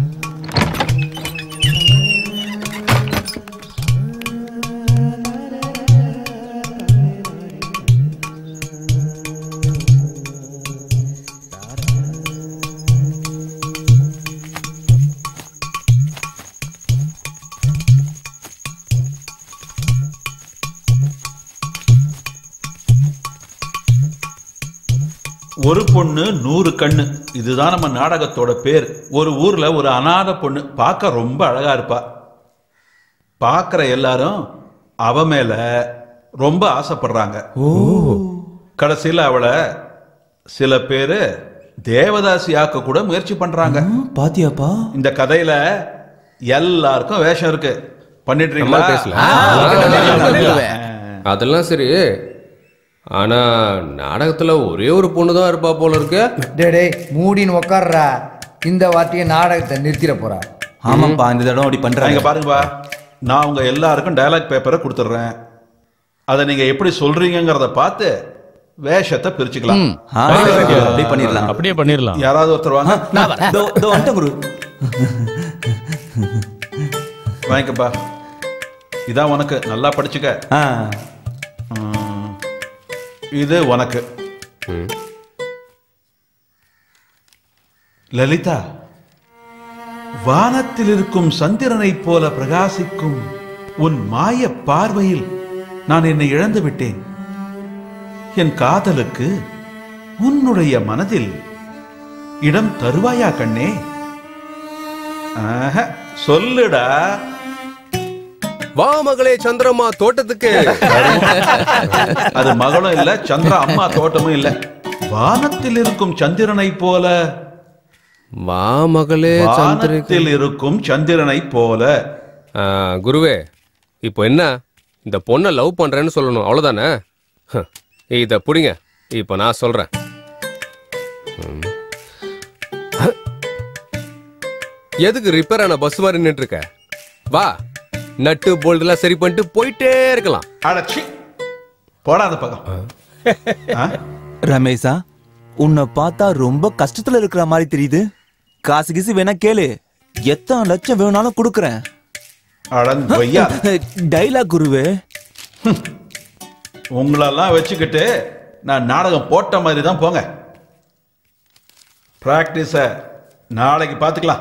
ஒரு பொண்ணு நூறு கண்ணு, இதுதான் நம்ம நாடகத்தோட பேர். ஒரு ஊர்ல ஒரு அனாதை பொண்ணு பார்க்க ரொம்ப அழகா இருப்பா. பார்க்குற எல்லாரும் அவ மேல ரொம்ப ஆசைப்படுறாங்க. கடைசியில் அவளை சில பேரு தேவதாசி ஆக்க கூட முயற்சி பண்றாங்க. பாத்தியாப்பா? இந்த கதையில எல்லாருக்கும் வேஷம் இருக்கு. பண்ணிட்டு அதெல்லாம் சரி, ஆனா நாடகத்துல ஒரே ஒரு பொண்ணு தான் இருப்பா போல இருக்கு. டே டேய் மூடின்னு உட்கார்றா. இந்த வார்த்தையை நாடகத்தை நிறுத்திட போறா. ஆமாப்பா இந்த தடவை அப்படி பண்றாங்க. இங்க பாருங்கப்பா, நான் உங்க எல்லாருக்கும் டயலாக் பேப்பரை கொடுத்துட்றேன். அதை நீங்க எப்படி சொல்றீங்கிறத பார்த்து வேஷத்தை பிரிச்சுக்கலாம். அப்படியே பண்ணிடலாம். அப்படியே பண்ணிடலாம். யாராவது ஒருத்தர் வாங்க. குரு வாங்கிக்கப்பா. இதான் உனக்கு, நல்லா படிச்சுக்க. இது உனக்கு. லலிதா, வானத்தில் இருக்கும் சந்திரனை போல பிரகாசிக்கும் உன் மாய பார்வையில் நான் என்னை இழந்து விட்டேன். என் காதலுக்கு உன்னுடைய மனதில் இடம் தருவாயா கண்ணே? ஆஹா, சொல்லுடா. வா மகளே சந்திரம்மா தோட்டத்துக்கு. அது மகளும் இல்ல, சந்திர அம்மா தோட்டமும் இல்ல. வானத்தில் இருக்கும் சந்திரனை போல. வா மகளே வானத்தில் இருக்கும் சந்திரனை போல. குருவே, இப்போ என்ன, இந்த பொண்ணை லவ் பண்றேன்னு சொல்லணும், அவ்வளவுதானே? இத புடிங்க, இப்போ நான் சொல்றேன். எதுக்கு ரிப்பேர் ஆன பஸ் மாதிரி நின்று இருக்க? வா, நட்டு போல்ட் எல்லாம் சரி பண்ணிட்டு போயிட்டே இருக்கலாம். அடச்சி போடாத பக்கம். ரமேஷா, உன்னை பார்த்தா ரொம்ப கஷ்டத்துல இருக்கிற மாதிரி தெரியுது. காசு கீசு வேணா கேளு, எத்தனை லட்சம் வேணாலும் கொடுக்குறேன். டைலாக் குருவே. உங்களெல்லாம் வச்சுக்கிட்டு நான் நாடகம் போட்ட மாதிரி தான். போங்க, பிராக்டிஸ நாளைக்கு பாத்துக்கலாம்.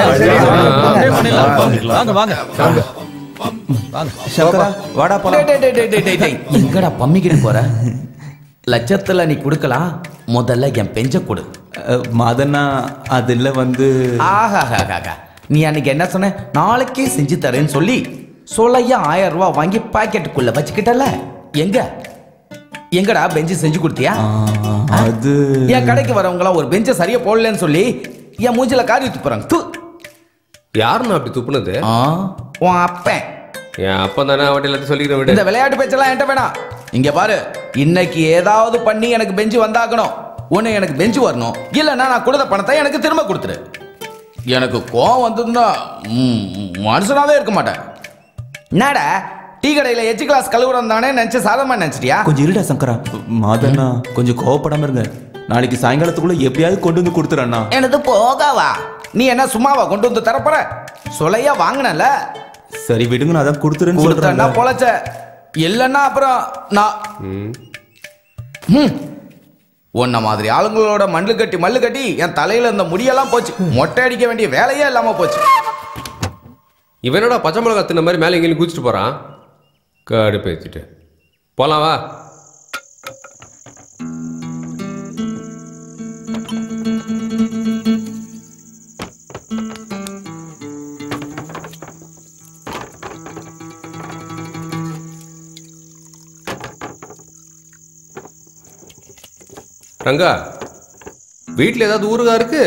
எங்கடா பம்மிக்கிட்டு போற? லட்சத்துல நீ கொடுக்கலாம், முதல்ல என் பெஞ்ச கொடு. மாதனா அதுல வந்து ஆஹா, நீ அன்னைக்கு என்ன சொன்ன? நாளைக்கே செஞ்சு தரேன்னு சொல்லி சொல்லையா ஆயிரம் ரூபாய் வாங்கி பாக்கெட்டுக்குள்ள வச்சுக்கிட்டல. எங்க எங்கடா பெஞ்சு செஞ்சு கொடுத்தியா? அது என் கடைக்கு வரவங்க எல்லாம் ஒரு பெஞ்ச சரியா போடலன்னு சொல்லி என் மூஞ்சில காரி துப்புறாங்க. யாருன்னு அப்படி துப்புனது? உன் அப்பன். என் அப்பன் தானே அவன் எல்லாத்தையும் சொல்லிக்கிறேன். விடு, இந்த விளையாட்டு பேச்செல்லாம் என்கிட்ட வேணாம். இங்க பாரு, இன்னைக்கு ஏதாவது பண்ணி எனக்கு பெஞ்சு வந்தாக்கணும். ஒண்ணு எனக்கு பெஞ்சு வரணும், இல்லைன்னா நான் கொடுத்த பணத்தை எனக்கு திரும்ப கொடுத்துரு. எனக்கு கோவம் வந்ததுன்னா மனுஷனாவே இருக்க மாட்டேன். என்னடா டீ கடையில எச்சு கிளாஸ் கழுவுறம் தானே நினைச்சு சாதமா நினைச்சிட்டியா? கொஞ்சம் இருடா சங்கரா. மாதனா கொஞ்சம் கோவப்படாம இருங்க. நாளைக்கு சாயங்காலத்துக்குள்ள எப்படியாவது கொண்டு வந்து கொடுத்துறேன்னா. எனது போகாவா? நீ என்ன சும்மாவா கொண்டு வந்து தரப்போற? சொலையா வாங்கினல. சரி விடுங்க, நான் அதான் கொடுத்துறேன்னு சொல்றேன். பொழைச்ச இல்லைன்னா அப்புறம் நான் உன்ன மாதிரி ஆளுங்களோட மண்ணு கட்டி மல்லு கட்டி என் தலையில இருந்த முடியெல்லாம் போச்சு. மொட்டை அடிக்க வேண்டிய வேலையே இல்லாம போச்சு. இவனோட பச்சை மிளகா தின்ன மாதிரி மேலே எங்கேயும் குதிச்சுட்டு போறான். காடு பேத்திட்டு போலாம் வா. ரங்கா, வீட்டில் ஏதாவது ஊருகா இருக்கு?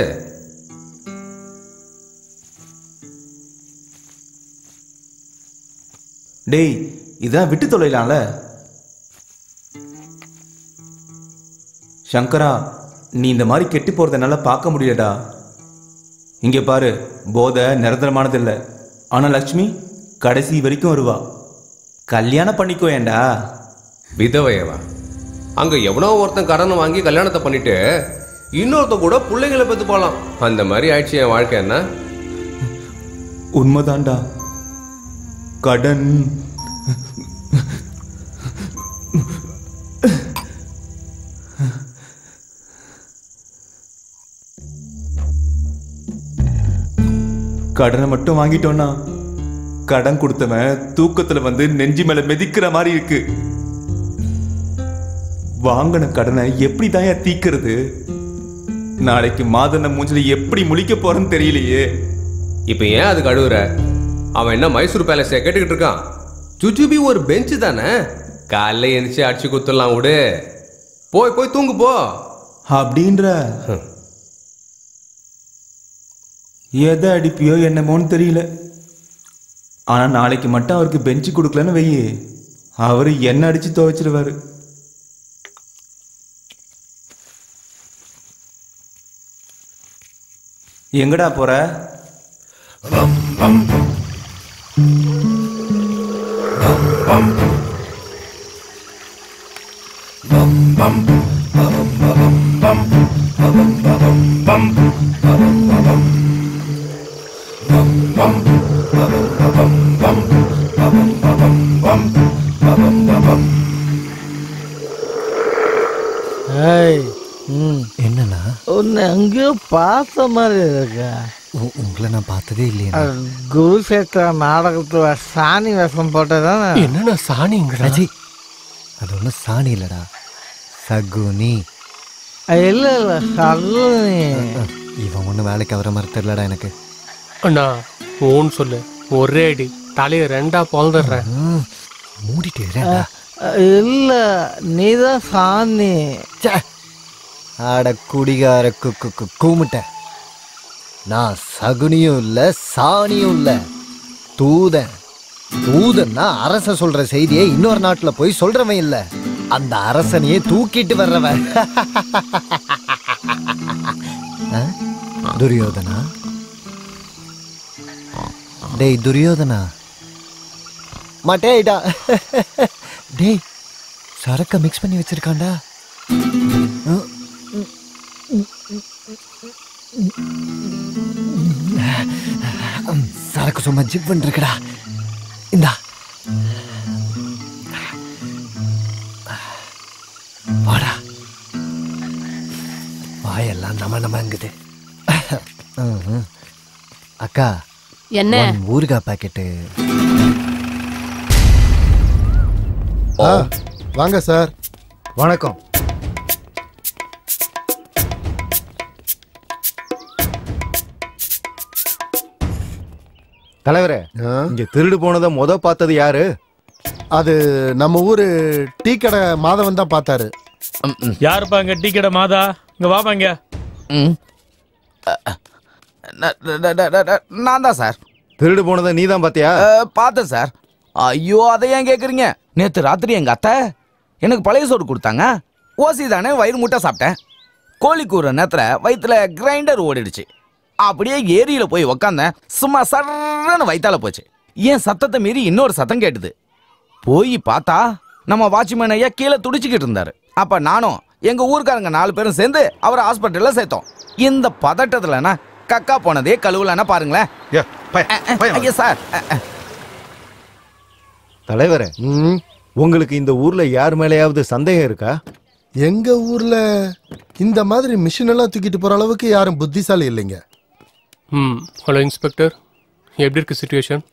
டேய், இதான் விட்டு தொலைலாம்ல. சங்கரா, நீ இந்த மாதிரி கெட்டு போறத என்னால பார்க்க முடியலடா. இங்க பாரு, போதை நிரந்தரமானது இல்லை. ஆனா லட்சுமி கடைசி வரைக்கும் வருவா. கல்யாணம் பண்ணிக்கோ. ஏண்டா விதவையவா? அங்க எவனோ ஒருத்தன் கடனை வாங்கி கல்யாணத்தை பண்ணிட்டு இன்னொருத்த கூட பிள்ளைங்களை பத்து போலாம். அந்த மாதிரி ஆயிடுச்சு என் வாழ்க்கை. என்ன உண்மைதான்டா. கடன் கடனை மட்டும் வாங்கிட்டோம்னா கடன் கொடுத்தவன் தூக்கத்துல வந்து நெஞ்சி மேல மிதிக்கிற மாதிரி இருக்கு. வாங்கின கடனை எப்படி தான் தீக்கிறது? நாளைக்கு மாதன மூஞ்சில எப்படி முழிக்க போறேன்னு தெரியலையே. இப்ப ஏன் அது கழுவுற? அவன் என்ன மைசூர் பேலஸை கேட்டுக்கிட்டு இருக்கான்? சுஜுபி ஒரு பெஞ்சு தானே, காலைல எந்திரிச்சு அடிச்சு குத்துடலாம். விடு, போய் போய் தூங்கு போ. அப்படின்ற எதை அடிப்பியோ என்னமோன்னு தெரியல. ஆனா நாளைக்கு மட்டும் அவருக்கு பெஞ்சு கொடுக்கலன்னு வெயி, அவரு என்ன அடிச்சு துவைச்சிருவாரு. எங்கடா போற? என்னண்ணா? உன்னை அங்கேயோ பார்த்த மாதிரி இருக்க. உங்களை நான் பார்த்ததே இல்லையா? குருசேத்திர நாடகத்துல சாணி வேஷம் போட்டதானே? என்னன்னா சாணிங்கிற? அது ஒன்றும் சாணி இல்லடா, சகுனி. இல்ல இல்ல சகுனி. இவன் ஒன்றும் வேலைக்கு வர மாதிரி தெரியலடா எனக்கு. அண்ணா ஓன்னு சொல்லு, ஒரே அடி தலையை ரெண்டா பொழந்துடுறேன். மூடிட்டு இல்ல நீதான் சாணி. ஆட குடிகார கூமுட்ட. நான் சகுனியும் இல்ல சாணியும் இல்ல, தூதன். தூதன்னா அரச சொல்ற செய்தியை இன்னொரு நாட்டுல போய் சொல்றவன் இல்ல, அந்த அரசனையே தூக்கிட்டு வர்றவன். துரியோதனா, டேய் துரியோதனா, மாட்டேடா. டேய் சரக்க மிக்ஸ் பண்ணி வச்சிருக்காண்டா. சரக்கு சும்மா ஜிப் பண்ணிருக்கடா. இந்தா வாடா. வாயெல்லாம் நம்ம நம்மங்குது. அக்கா என்ன ஊறுகாய் பாக்கெட்டு? வாங்க சார். வணக்கம். தலைவரே, இங்க திருடு போனதை முத பார்த்தது யாரு? அது நம்ம ஊரு டீ கடை மாதவன் தான் பார்த்தாரு. யாருப்பா இங்க டீ கடை மாதா? இங்க வாப்பாங்க. நான் தான் சார். திருடு போனதை நீ தான் பார்த்தியா? பார்த்தேன் சார். ஐயோ அதை ஏன் கேட்குறீங்க? நேற்று ராத்திரி எங்கள் அத்தை எனக்கு பழைய சோறு கொடுத்தாங்க. ஓசி தானே வயிறு முட்டை சாப்பிட்டேன். கோழி கூற நேரத்தில் வயிற்றுல கிரைண்டர் ஓடிடுச்சு. அப்படியே ஏரியில் போய் உக்காந்தேன். சும்மா சர்றன்னு வயிற்றால போச்சு. ஏன் சத்தத்தை மீறி இன்னொரு சத்தம் கேட்டுது. போய் பார்த்தா நம்ம வாட்ச்மேன் ஐயா கீழே துடிச்சுக்கிட்டு இருந்தாரு. அப்போ நானும் எங்கள் ஊருக்காரங்க நாலு பேரும் சேர்ந்து அவரை ஹாஸ்பிட்டலில் சேர்த்தோம். இந்த பதட்டத்துலனா கக்கா போனதே கழுவுலன்னா பாருங்களேன். ஐயா சார். தலைவரே, உங்களுக்கு இந்த ஊர்ல யார் மேலேயாவது சந்தேகம் இருக்கா? எங்க ஊர்ல இந்த மாதிரி மிஷின் எல்லாம் தூக்கிட்டு போற அளவுக்கு யாரும் புத்திசாலி இல்லைங்க. ம் ஹலோ இன்ஸ்பெக்டர், எப்படி இருக்கு சிச்சுவேஷன்?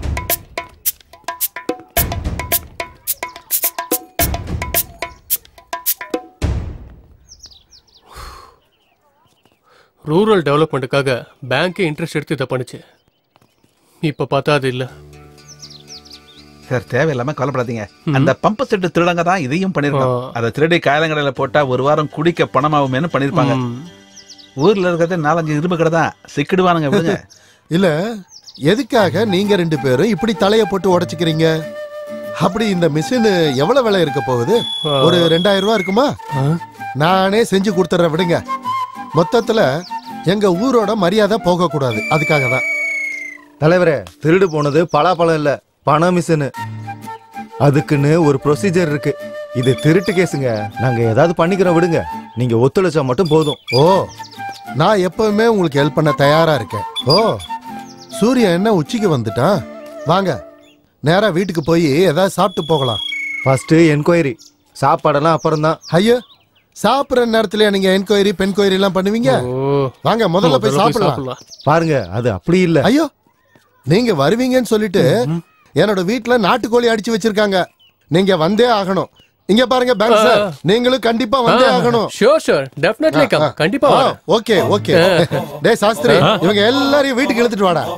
ரூரல் டெவலப்மெண்ட்டுக்காக பேங்க்கே இன்ட்ரெஸ்ட் எடுத்து இதை பண்ணுச்சு. இப்போ பார்த்தா அது இல்லை சார். தேவையில்லாம கவலைப்படாதீங்க. அந்த பம்பு செட்டு திருடங்க தான் இதையும் பண்ணிருக்கோம். அதை திருடி காயலங்கடையில போட்டா ஒரு வாரம் குடிக்க பணமாகுமேனு பண்ணிருப்பாங்க. ஊர்ல இருக்கிறது நாலஞ்சு இரும்பு கடை தான், சிக்கிடுவானுங்க. விடுங்க. இல்ல எதுக்காக நீங்க ரெண்டு பேரும் இப்படி தலைய போட்டு உடைச்சுக்கிறீங்க? அப்படி இந்த மிஷின் எவ்வளவு விலை இருக்க போகுது? ஒரு ரெண்டாயிரம் ரூபாய் இருக்குமா? நானே செஞ்சு கொடுத்துறேன், விடுங்க. மொத்தத்துல எங்க ஊரோட மரியாதை போக கூடாது, அதுக்காக தான். தலைவரே, திருடு போனது பலாப்பழம் இல்ல, பண மிஷின். அதுக்குன்னு ஒரு ப்ரொசீஜர் இருக்கு. இது திருட்டு கேஸுங்க. நாங்க ஏதாவது பண்ணிக்கிறோம், விடுங்க. நீங்க ஒத்துழைச்சா மட்டும் போதும். ஓ, நான் எப்பவுமே உங்களுக்கு ஹெல்ப் பண்ண தயாரா இருக்கேன். ஓ, சூரியன் என்ன உச்சிக்கு வந்துட்டான். வாங்க நேரா வீட்டுக்கு போய் ஏதாவது சாப்பிட்டு போகலாம். ஃபர்ஸ்ட் என்கொயரி, சாப்பாடெல்லாம் அப்புறம் தான். ஐயோ, சாப்பிட்ற நேரத்துல நீங்க என்கொயரி பென்கொயரி எல்லாம் பண்ணுவீங்க? வாங்க முதல்ல போய் சாப்பிடலாம். பாருங்க, அது அப்படி இல்ல. ஐயோ, நீங்க வருவீங்கன்னு சொல்லிட்டு என்னோட வீட்டுல நாட்டுக்கோழி அடிச்சு வச்சிருக்காங்க. நீங்க வந்தே ஆகணும். இங்க பாருங்க பேங்க் சார், நீங்களும் கண்டிப்பா வந்தே ஆகணும். Sure sure, definitely come. கண்டிப்பா வரேன். Okay okay. டேய் சாஸ்திரி, இவங்க எல்லாரையும் வீட்டுக்கு இழுத்துட்டு வாடா.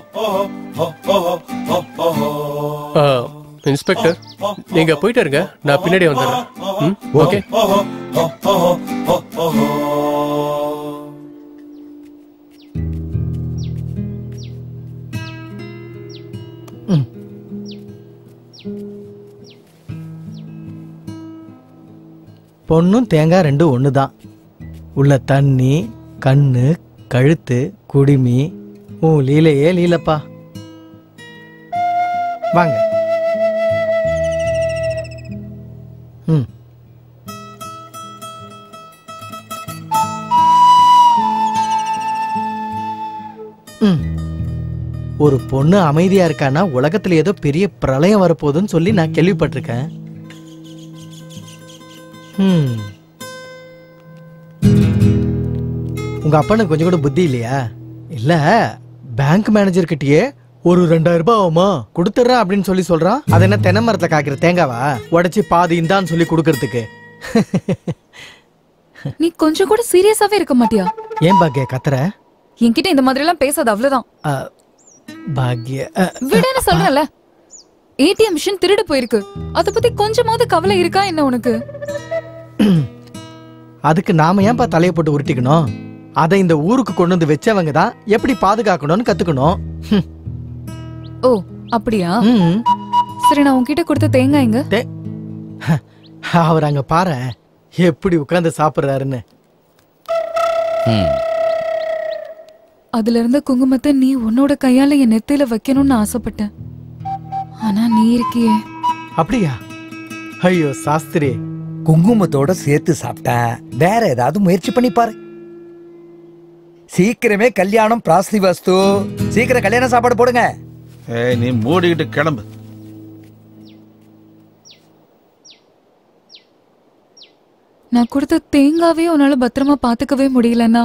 இன்ஸ்பெக்டர், நீங்க போயிட்டு இருங்க, நான் பின்னாடி வந்துடுறேன். ஓகே. பொண்ணும் தேங்காய் ரெண்டும் ஒன்று தான். உள்ள தண்ணி, கண்ணு, கழுத்து குடிமி உன் லீலையே லீலப்பா. வாங்க. ம் ம் ஒரு பொண்ணு அமைதியா இருக்கானா உலகத்துல ஏதோ பெரிய பிரளயம் வரப்போகுதுன்னு சொல்லி நான் கேள்விப்பட்டிருக்கேன். ம் உங்க அப்பனுக்கு கொஞ்சம் கூட புத்தி இல்லையா? இல்ல பேங்க் மேனேஜர் கிட்டயே ஒரு ரெண்டாயிரம் ரூபாய் ஆகுமா கொடுத்துட்றேன் அப்படின்னு சொல்லி சொல்றான். அது என்ன தென்னை மரத்துல காய்க்கிற தேங்காவா உடைச்சி பாதி இந்தான்னு சொல்லி கொடுக்கறதுக்கு? நீ கொஞ்சம் கூட சீரியஸாவே இருக்க மாட்டியா? ஏன் பாக்கிய கத்துற? என்கிட்ட இந்த மாதிரி எல்லாம் பேசாத, அவ்வளவுதான். பாக்கிய விடுன்னு சொல்றல. ஏடிஎம் மிஷின் திருடு போயிருக்கு, அத பத்தி கொஞ்சமாவது கவலை இருக்கா என்ன உனக்கு? அதுக்கு நாம ஏன்பா தலையை போட்டு உருட்டிக்கணும்? அதை இந்த ஊருக்கு கொண்டு வந்து வச்சவங்க தான் எப்படி பாதுகாக்கணும்னு கத்துக்கணும். ஓ அப்படியா? சரி, நான் உன்கிட்ட கொடுத்த தேங்காய் எங்க? அவர் அங்க பாரு எப்படி உட்கார்ந்து சாப்பிடுறாருன்னு. அதுல இருந்த குங்குமத்தை நீ உன்னோட கையால என் நெத்தியில வைக்கணும்னு ஆசைப்பட்டேன். ஆனா நீ இருக்கியே. அப்படியா? ஐயோ சாஸ்திரி, குங்குமத்தோட சேர்த்து சாப்பிட்ட வேற ஏதாவது முயற்சி பண்ணி பாரு. சீக்கிரமே கல்யாணம் பிராஸ்தி வஸ்து. சீக்கிரம் கல்யாண சாப்பாடு போடுங்க. ஏய், நீ மூடிக்கிட்டு கிளம்பு. நான் கொடுத்த தேங்காவே உன்னால பத்திரமா பாத்துக்கவே முடியலன்னா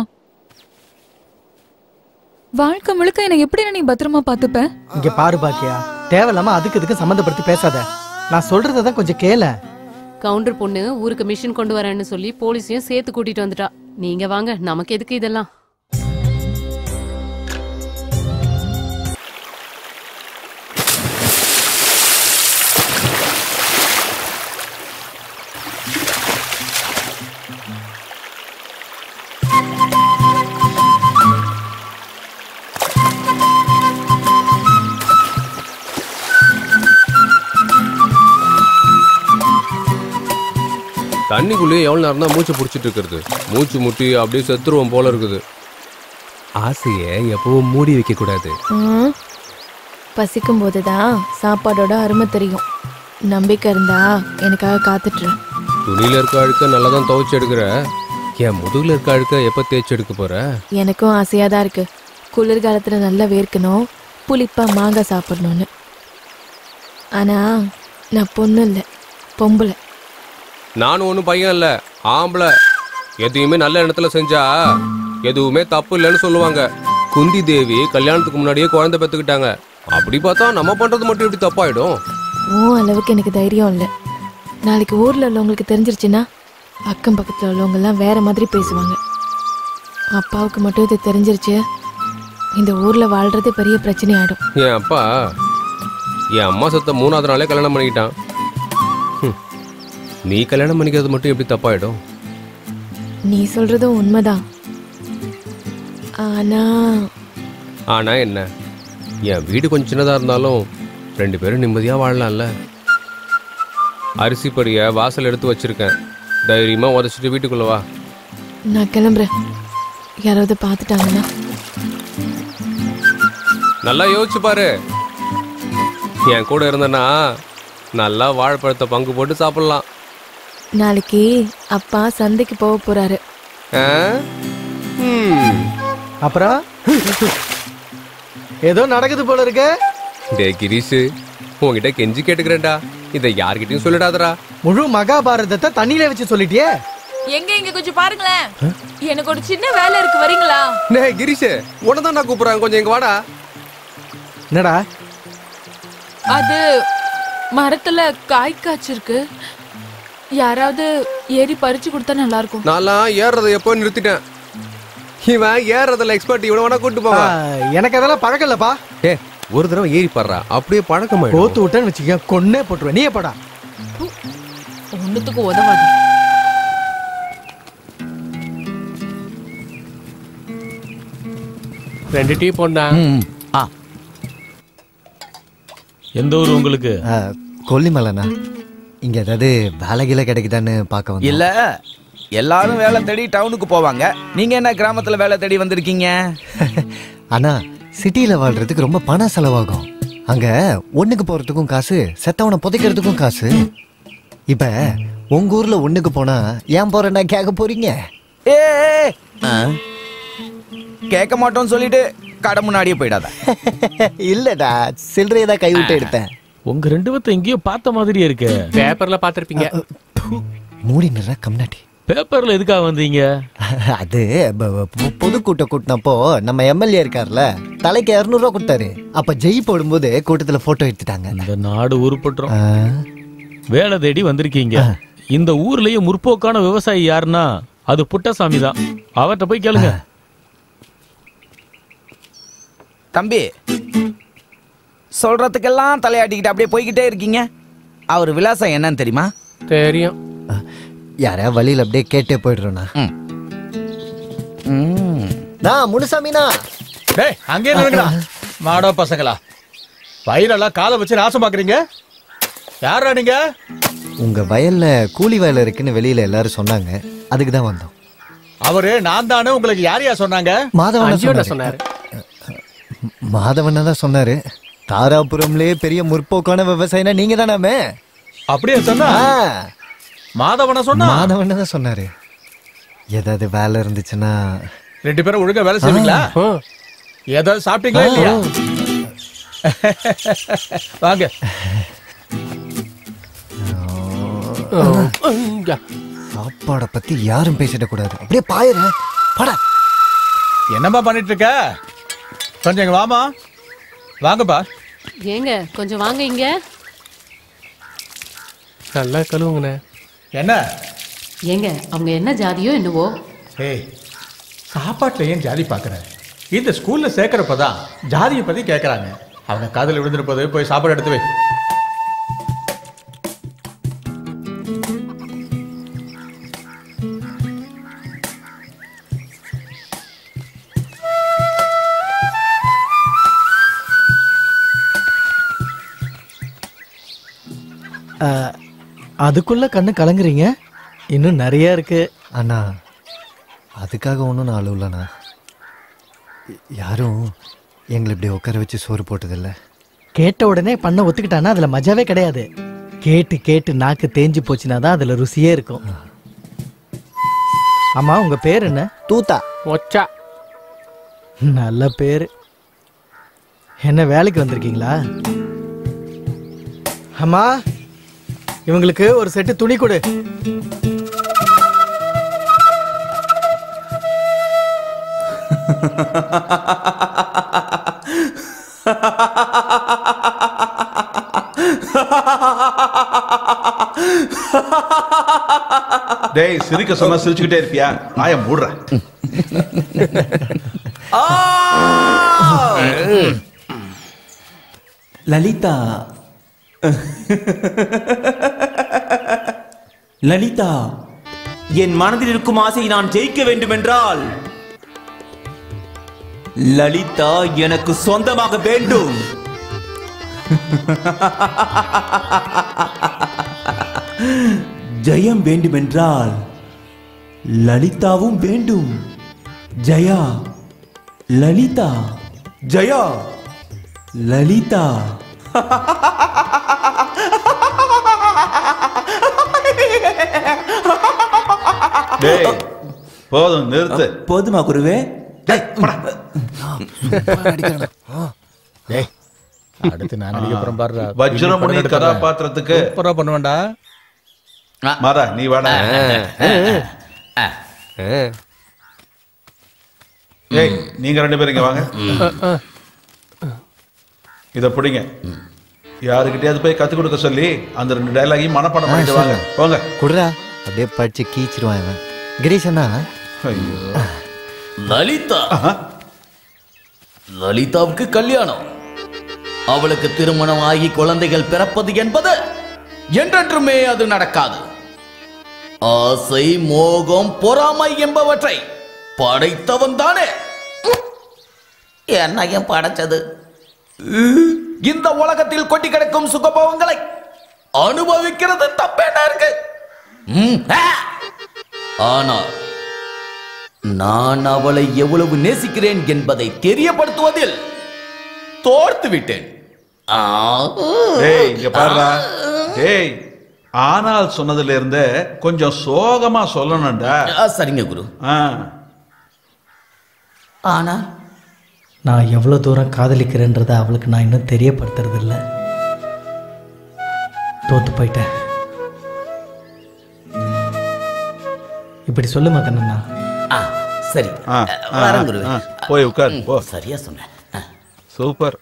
வாழ்க்கை முழுக்க என்ன எப்படி நீ பத்திரமா பாத்துப்ப? இங்க பாரு பாக்கியா, தேவையில்லாம அதுக்கு இதுக்கு சம்பந்தப்படுத்தி பேசாத. நான் சொல்றதான் கொஞ்சம் கேள. கவுண்டர் பொண்ணு ஊருக்கு மிஷின் கொண்டு வரேன்னு சொல்லி போலீஸையும் சேர்த்து கூட்டிட்டு வந்துட்டா. நீங்க வாங்க, நமக்கு எதுக்கு இதெல்லாம்? தண்ணிக்குள்ளேயே எவ்வளவு நேரம் தான் மூச்சு பிடிச்சிட்டு இருக்கிறது? மூச்சு முட்டி அப்படியே செத்துருவோம் போல இருக்குது. ஆசையை எப்பவும் மூடி வைக்க கூடாது. பசிக்கும் போதுதான் சாப்பாடோட அருமை தெரியும். நம்பிக்கை இருந்தா எனக்காக காத்துட்டு. துணியில இருக்க அழுக்க நல்லா தான் துவைச்சு எடுக்கிற. என் முதுகுல இருக்க அழுக்க எப்ப தேய்ச்சி எடுக்க போற? எனக்கும் ஆசையா தான் இருக்கு. குளிர்காலத்துல நல்லா வேர்க்கணும், புளிப்பா மாங்காய் சாப்பிடணும்னு. ஆனா நான் பொண்ணு இல்லை, பொம்பளை. நானும் ஒன்றும் பையன் இல்லை, ஆம்பளை. எதையுமே நல்ல இடத்துல செஞ்சா எதுவுமே தப்பு இல்லைன்னு சொல்லுவாங்க. குந்தி தேவி கல்யாணத்துக்கு முன்னாடியே குழந்தை பெற்றுக்கிட்டாங்க. அப்படி பார்த்தா நம்ம பண்றது மட்டும் எப்படி தப்பாயிடும்? ஓ அளவுக்கு எனக்கு தைரியம் இல்லை. நாளைக்கு ஊர்ல உள்ளவங்களுக்கு தெரிஞ்சிருச்சுன்னா அக்கம் பக்கத்துல உள்ளவங்க எல்லாம் வேற மாதிரி பேசுவாங்க. அப்பாவுக்கு மட்டும் இது தெரிஞ்சிருச்சு, இந்த ஊர்ல வாழ்றது பெரிய பிரச்சனை ஆயிடும். என் அப்பா என் அம்மா சத்த மூணாவது நாளே கல்யாணம் பண்ணிக்கிட்டான். நீ கல்யாணம் பண்ணிக்கிறது மட்டும் எப்படி தப்பாயிடும்? நீ சொல்றதும் உண்மைதான். ஆனா ஆனா என்ன? என் வீடு கொஞ்சம் சின்னதா இருந்தாலும் ரெண்டு பேரும் நிம்மதியா வாழலாம்ல. அரிசி படிய வாசல் எடுத்து வச்சிருக்கேன். தைரியமா உதச்சிட்டு வீட்டுக்குள்ள வா. நான் கிளம்புறேன். யாராவது பார்த்துட்டாங்கன்னா? நல்லா யோசிச்சு பாரு. என் கூட இருந்தனா நல்லா வாழைப்பழத்தை பங்கு போட்டு சாப்பிடலாம். நாளைக்கு அப்பா சந்தைக்கு போக போறாரு. அப்புறம் ஏதோ நடக்குது போல இருக்கு. டே கிரீஷ், உன்கிட்ட கெஞ்சி கேட்டுக்கிறேன்டா, இதை யார்கிட்டயும் சொல்லிடாதடா. முழு மகாபாரதத்தை தண்ணியில வச்சு சொல்லிட்டியே. எங்க இங்க கொஞ்சம் பாருங்களேன், எனக்கு ஒரு சின்ன வேலை இருக்கு, வரீங்களா? டே கிரீஷ், உன்னதான் நான் கூப்பிடுறேன், கொஞ்சம் இங்க வாடா. என்னடா? அது மரத்துல காய் காய்ச்சிருக்கு, யாராவது ஏறி பறிச்சு கொடுத்தா நல்லா இருக்கும். நான்லாம் ஏறதை எப்போ நிறுத்திட்டேன். இவன் ஏறதில்ல எக்ஸ்பர்ட், இவனை வேணா கூட்டு போவான். எனக்கு அதெல்லாம் பழக்கம் இல்லப்பா. ஏ ஒரு தடவை ஏறி பாடுறா, அப்படியே பழக்கமா கோத்து விட்டேன்னு வச்சுக்க, கொன்னே போட்டுருவேன். நீயே போடா. ஒண்ணுத்துக்கு உதவாது. ரெண்டு டீ போண்டா. எந்த ஊர் உங்களுக்கு? கொல்லிமலைண்ணா. இங்க ஏதாவது வேலை கீழே கிடைக்குதான்னு பார்க்க வந்து. இல்ல எல்லாரும் வேலை தேடி டவுனுக்கு போவாங்க. நீங்க என்ன கிராமத்துல வேலை தேடி வந்திருக்கீங்க? ஆனா சிட்டியில வாழ்றதுக்கு ரொம்ப பணம் செலவாகும். அங்க ஒண்ணுக்கு போறதுக்கும் காசு, செத்தவனை புதைக்கிறதுக்கும் காசு. இப்ப உங்க ஊர்ல ஒண்ணுக்கு போனா ஏன் போறேன்னா கேட்க போறீங்க? ஏ கேட்க மாட்டோம்னு சொல்லிட்டு கடை முன்னாடியே போயிடாத. இல்லடா, சில்லறையதான் கை விட்டு எடுத்தேன். உங்க ரெண்டு பேர்த்த எங்கேயோ பார்த்த மாதிரியே இருக்கு. பேப்பர்ல பாத்திருப்பீங்க. மூடி நிற கம்னாட்டி. பேப்பர்ல எதுக்காக வந்தீங்க? அது பொதுக்கூட்டம் கூட்டினப்போ நம்ம எம்எல்ஏ இருக்கார்ல, தலைக்கு இருநூறு ரூபா கொடுத்தாரு. அப்ப ஜெய் போடும்போது கூட்டத்துல போட்டோ எடுத்துட்டாங்க. இந்த நாடு உருப்பட்டுரும். வேலை தேடி வந்திருக்கீங்க. இந்த ஊர்லயே முற்போக்கான விவசாயி யாருன்னா அது புட்டசாமி தான். அவர்கிட்ட போய் கேளுங்க. தம்பி, சொல்றதுக்கெல்லாம் தலையாட்டிக்கிட்டு அப்படியே போய்கிட்டே இருக்கீங்க. அவர் விலாசம் என்னன்னு தெரியுமா? தெரியும். யாரா வழியில் அப்படியே கேட்டே போயிடுறோண்ணா. நான் முனுசாமினா. டேய், அங்கே நின்னுங்கடா மாடோ பசங்களா. வயலெல்லாம் காலை வச்சு நாசமாக்குறீங்க. யாரா நீங்க? உங்க வயல்ல கூலி வயல் இருக்குன்னு வெளியில எல்லாரும் சொன்னாங்க. அதுக்கு தான் வந்தோம். அவரு நான் தானே. உங்களுக்கு யாரையா சொன்னாங்க? மாதவன் சொன்னாரு. மாதவன் தான் சொன்னாரு. தாராபுரம்லயே பெரிய முற்போக்கான விவசாயினா நீங்க தானாமே. அப்படியே சொன்னா? மாதவன சொன்னா? மாதவன் தான் சொன்னாரு. ஏதாவது வேலை இருந்துச்சுன்னா ரெண்டு பேரும் ஒழுங்கா வேலை செய்வீங்களா? ஏதாவது சாப்பிட்டீங்களா இல்லையா? வாங்க. சாப்பாட பத்தி யாரும் பேசிட கூடாது. அப்படியே பாயிர பட. என்னம்மா பண்ணிட்டு இருக்க? கொஞ்சம் இங்க வாமா. வாங்கப்பா. ஏங்க கொஞ்சம் வாங்க இங்க. நல்லா கழுவுங்கண்ணே. என்ன? ஏங்க அவங்க என்ன ஜாதியோ என்னவோ. ஏய், சாப்பாட்டுல ஏன் ஜாதி பாக்குற? இந்த ஸ்கூல்ல சேர்க்கறப்பதான் ஜாதியை பத்தி கேட்கறாங்க. அவங்க காதல விழுந்திருப்பது. போய் சாப்பாடு எடுத்து வை. அதுக்குள்ள கண்ணு கலங்குறீங்க. இன்னும் நிறைய இருக்கு. அண்ணா, அதுக்காக ஒன்றும் நான் அழுவலண்ணா. யாரும் எங்களை இப்படி உட்கார வச்சு சோறு போட்டதில்லை. கேட்ட உடனே பண்ண ஒத்துக்கிட்டானா அதுல மஜாவே கிடையாது. கேட்டு கேட்டு நாக்கு தேஞ்சு போச்சுன்னா தான் அதுல ருசியே இருக்கும். ஆமா, உங்க பேர் என்ன? தூத்தா. ஒச்சா. நல்ல பேரு. என்ன வேலைக்கு வந்திருக்கீங்களா? அம்மா, இவங்களுக்கு ஒரு செட்டு துணி கொடு. டேய், சிரிக்க சொன்னா சிரிச்சுக்கிட்டே இருப்பியா? ஆய மூடுற. லலிதா, லலிதா, என் மனதில் இருக்கும் ஆசை நான் ஜெயிக்க வேண்டும் என்றால் லலிதா எனக்கு சொந்தமாக வேண்டும். ஜெயம் வேண்டுமென்றால் லலிதாவும் வேண்டும். ஜெயா, லலிதா, ஜெயா, லலிதா. டேய், போதும், நிறுத்து. போதுமா குருவே? அடுத்து நான் நடிக்க போறேன் பாருடா. வஜ்ரமுனி கதாபாத்திரத்துக்கு சூப்பரா பண்ணுவேன்டா. மாதா, நீ வாடா. ஏய், நீங்க ரெண்டு பேரும் இங்க வாங்க. இத பிடிங்க. யாருக்கிட்டயாவது போய் கத்து கொடுக்க சொல்லி அந்த ரெண்டு டயலாகையும் மனப்பாடம் பண்ணிட்டு வாங்க. போங்க. குடுறா, அப்படியே படிச்சு கீச்சிருவாங்க. கிரீஷ் அண்ணா. லலிதா, லலிதாவுக்கு கல்யாணம், அவளுக்கு திருமணம் ஆகி குழந்தைகள் பிறப்பது என்பது என்றென்றுமே அது நடக்காது. ஆசை, மோகம், பொறாமை என்பவற்றை படைத்தவன் தானே என்னையும் படைச்சது. இந்த உலகத்தில் கொட்டி கிடக்கும் சுகபோகங்களை அனுபவிக்கிறது தப்பேண்டா இருக்கு. ஆனால் நான் அவளை எவ்வளவு நேசிக்கிறேன் என்பதை தெரியப்படுத்துவதில் தோர்த்து விட்டேன். ஆ. டேய் இங்க பாருடா. டேய் ஆனால் சொன்னதுல இருந்தே கொஞ்சம் சோகமா சொல்லணும்டா. சரிங்க குரு. ஆனா நான் எவ்வளோ தூரம் காதலிக்கிறேன்றதை அவளுக்கு நான் இன்னும் தெரியப்படுத்துறது இல்லை. தோத்து போயிட்டேன். இப்படி சொல்லு மதனா. சரி ஆ, ஆ, வரேன் குருவே. ஆ, போய் உட்கார் போ. சரியா சொன்னேன். சூப்பர்.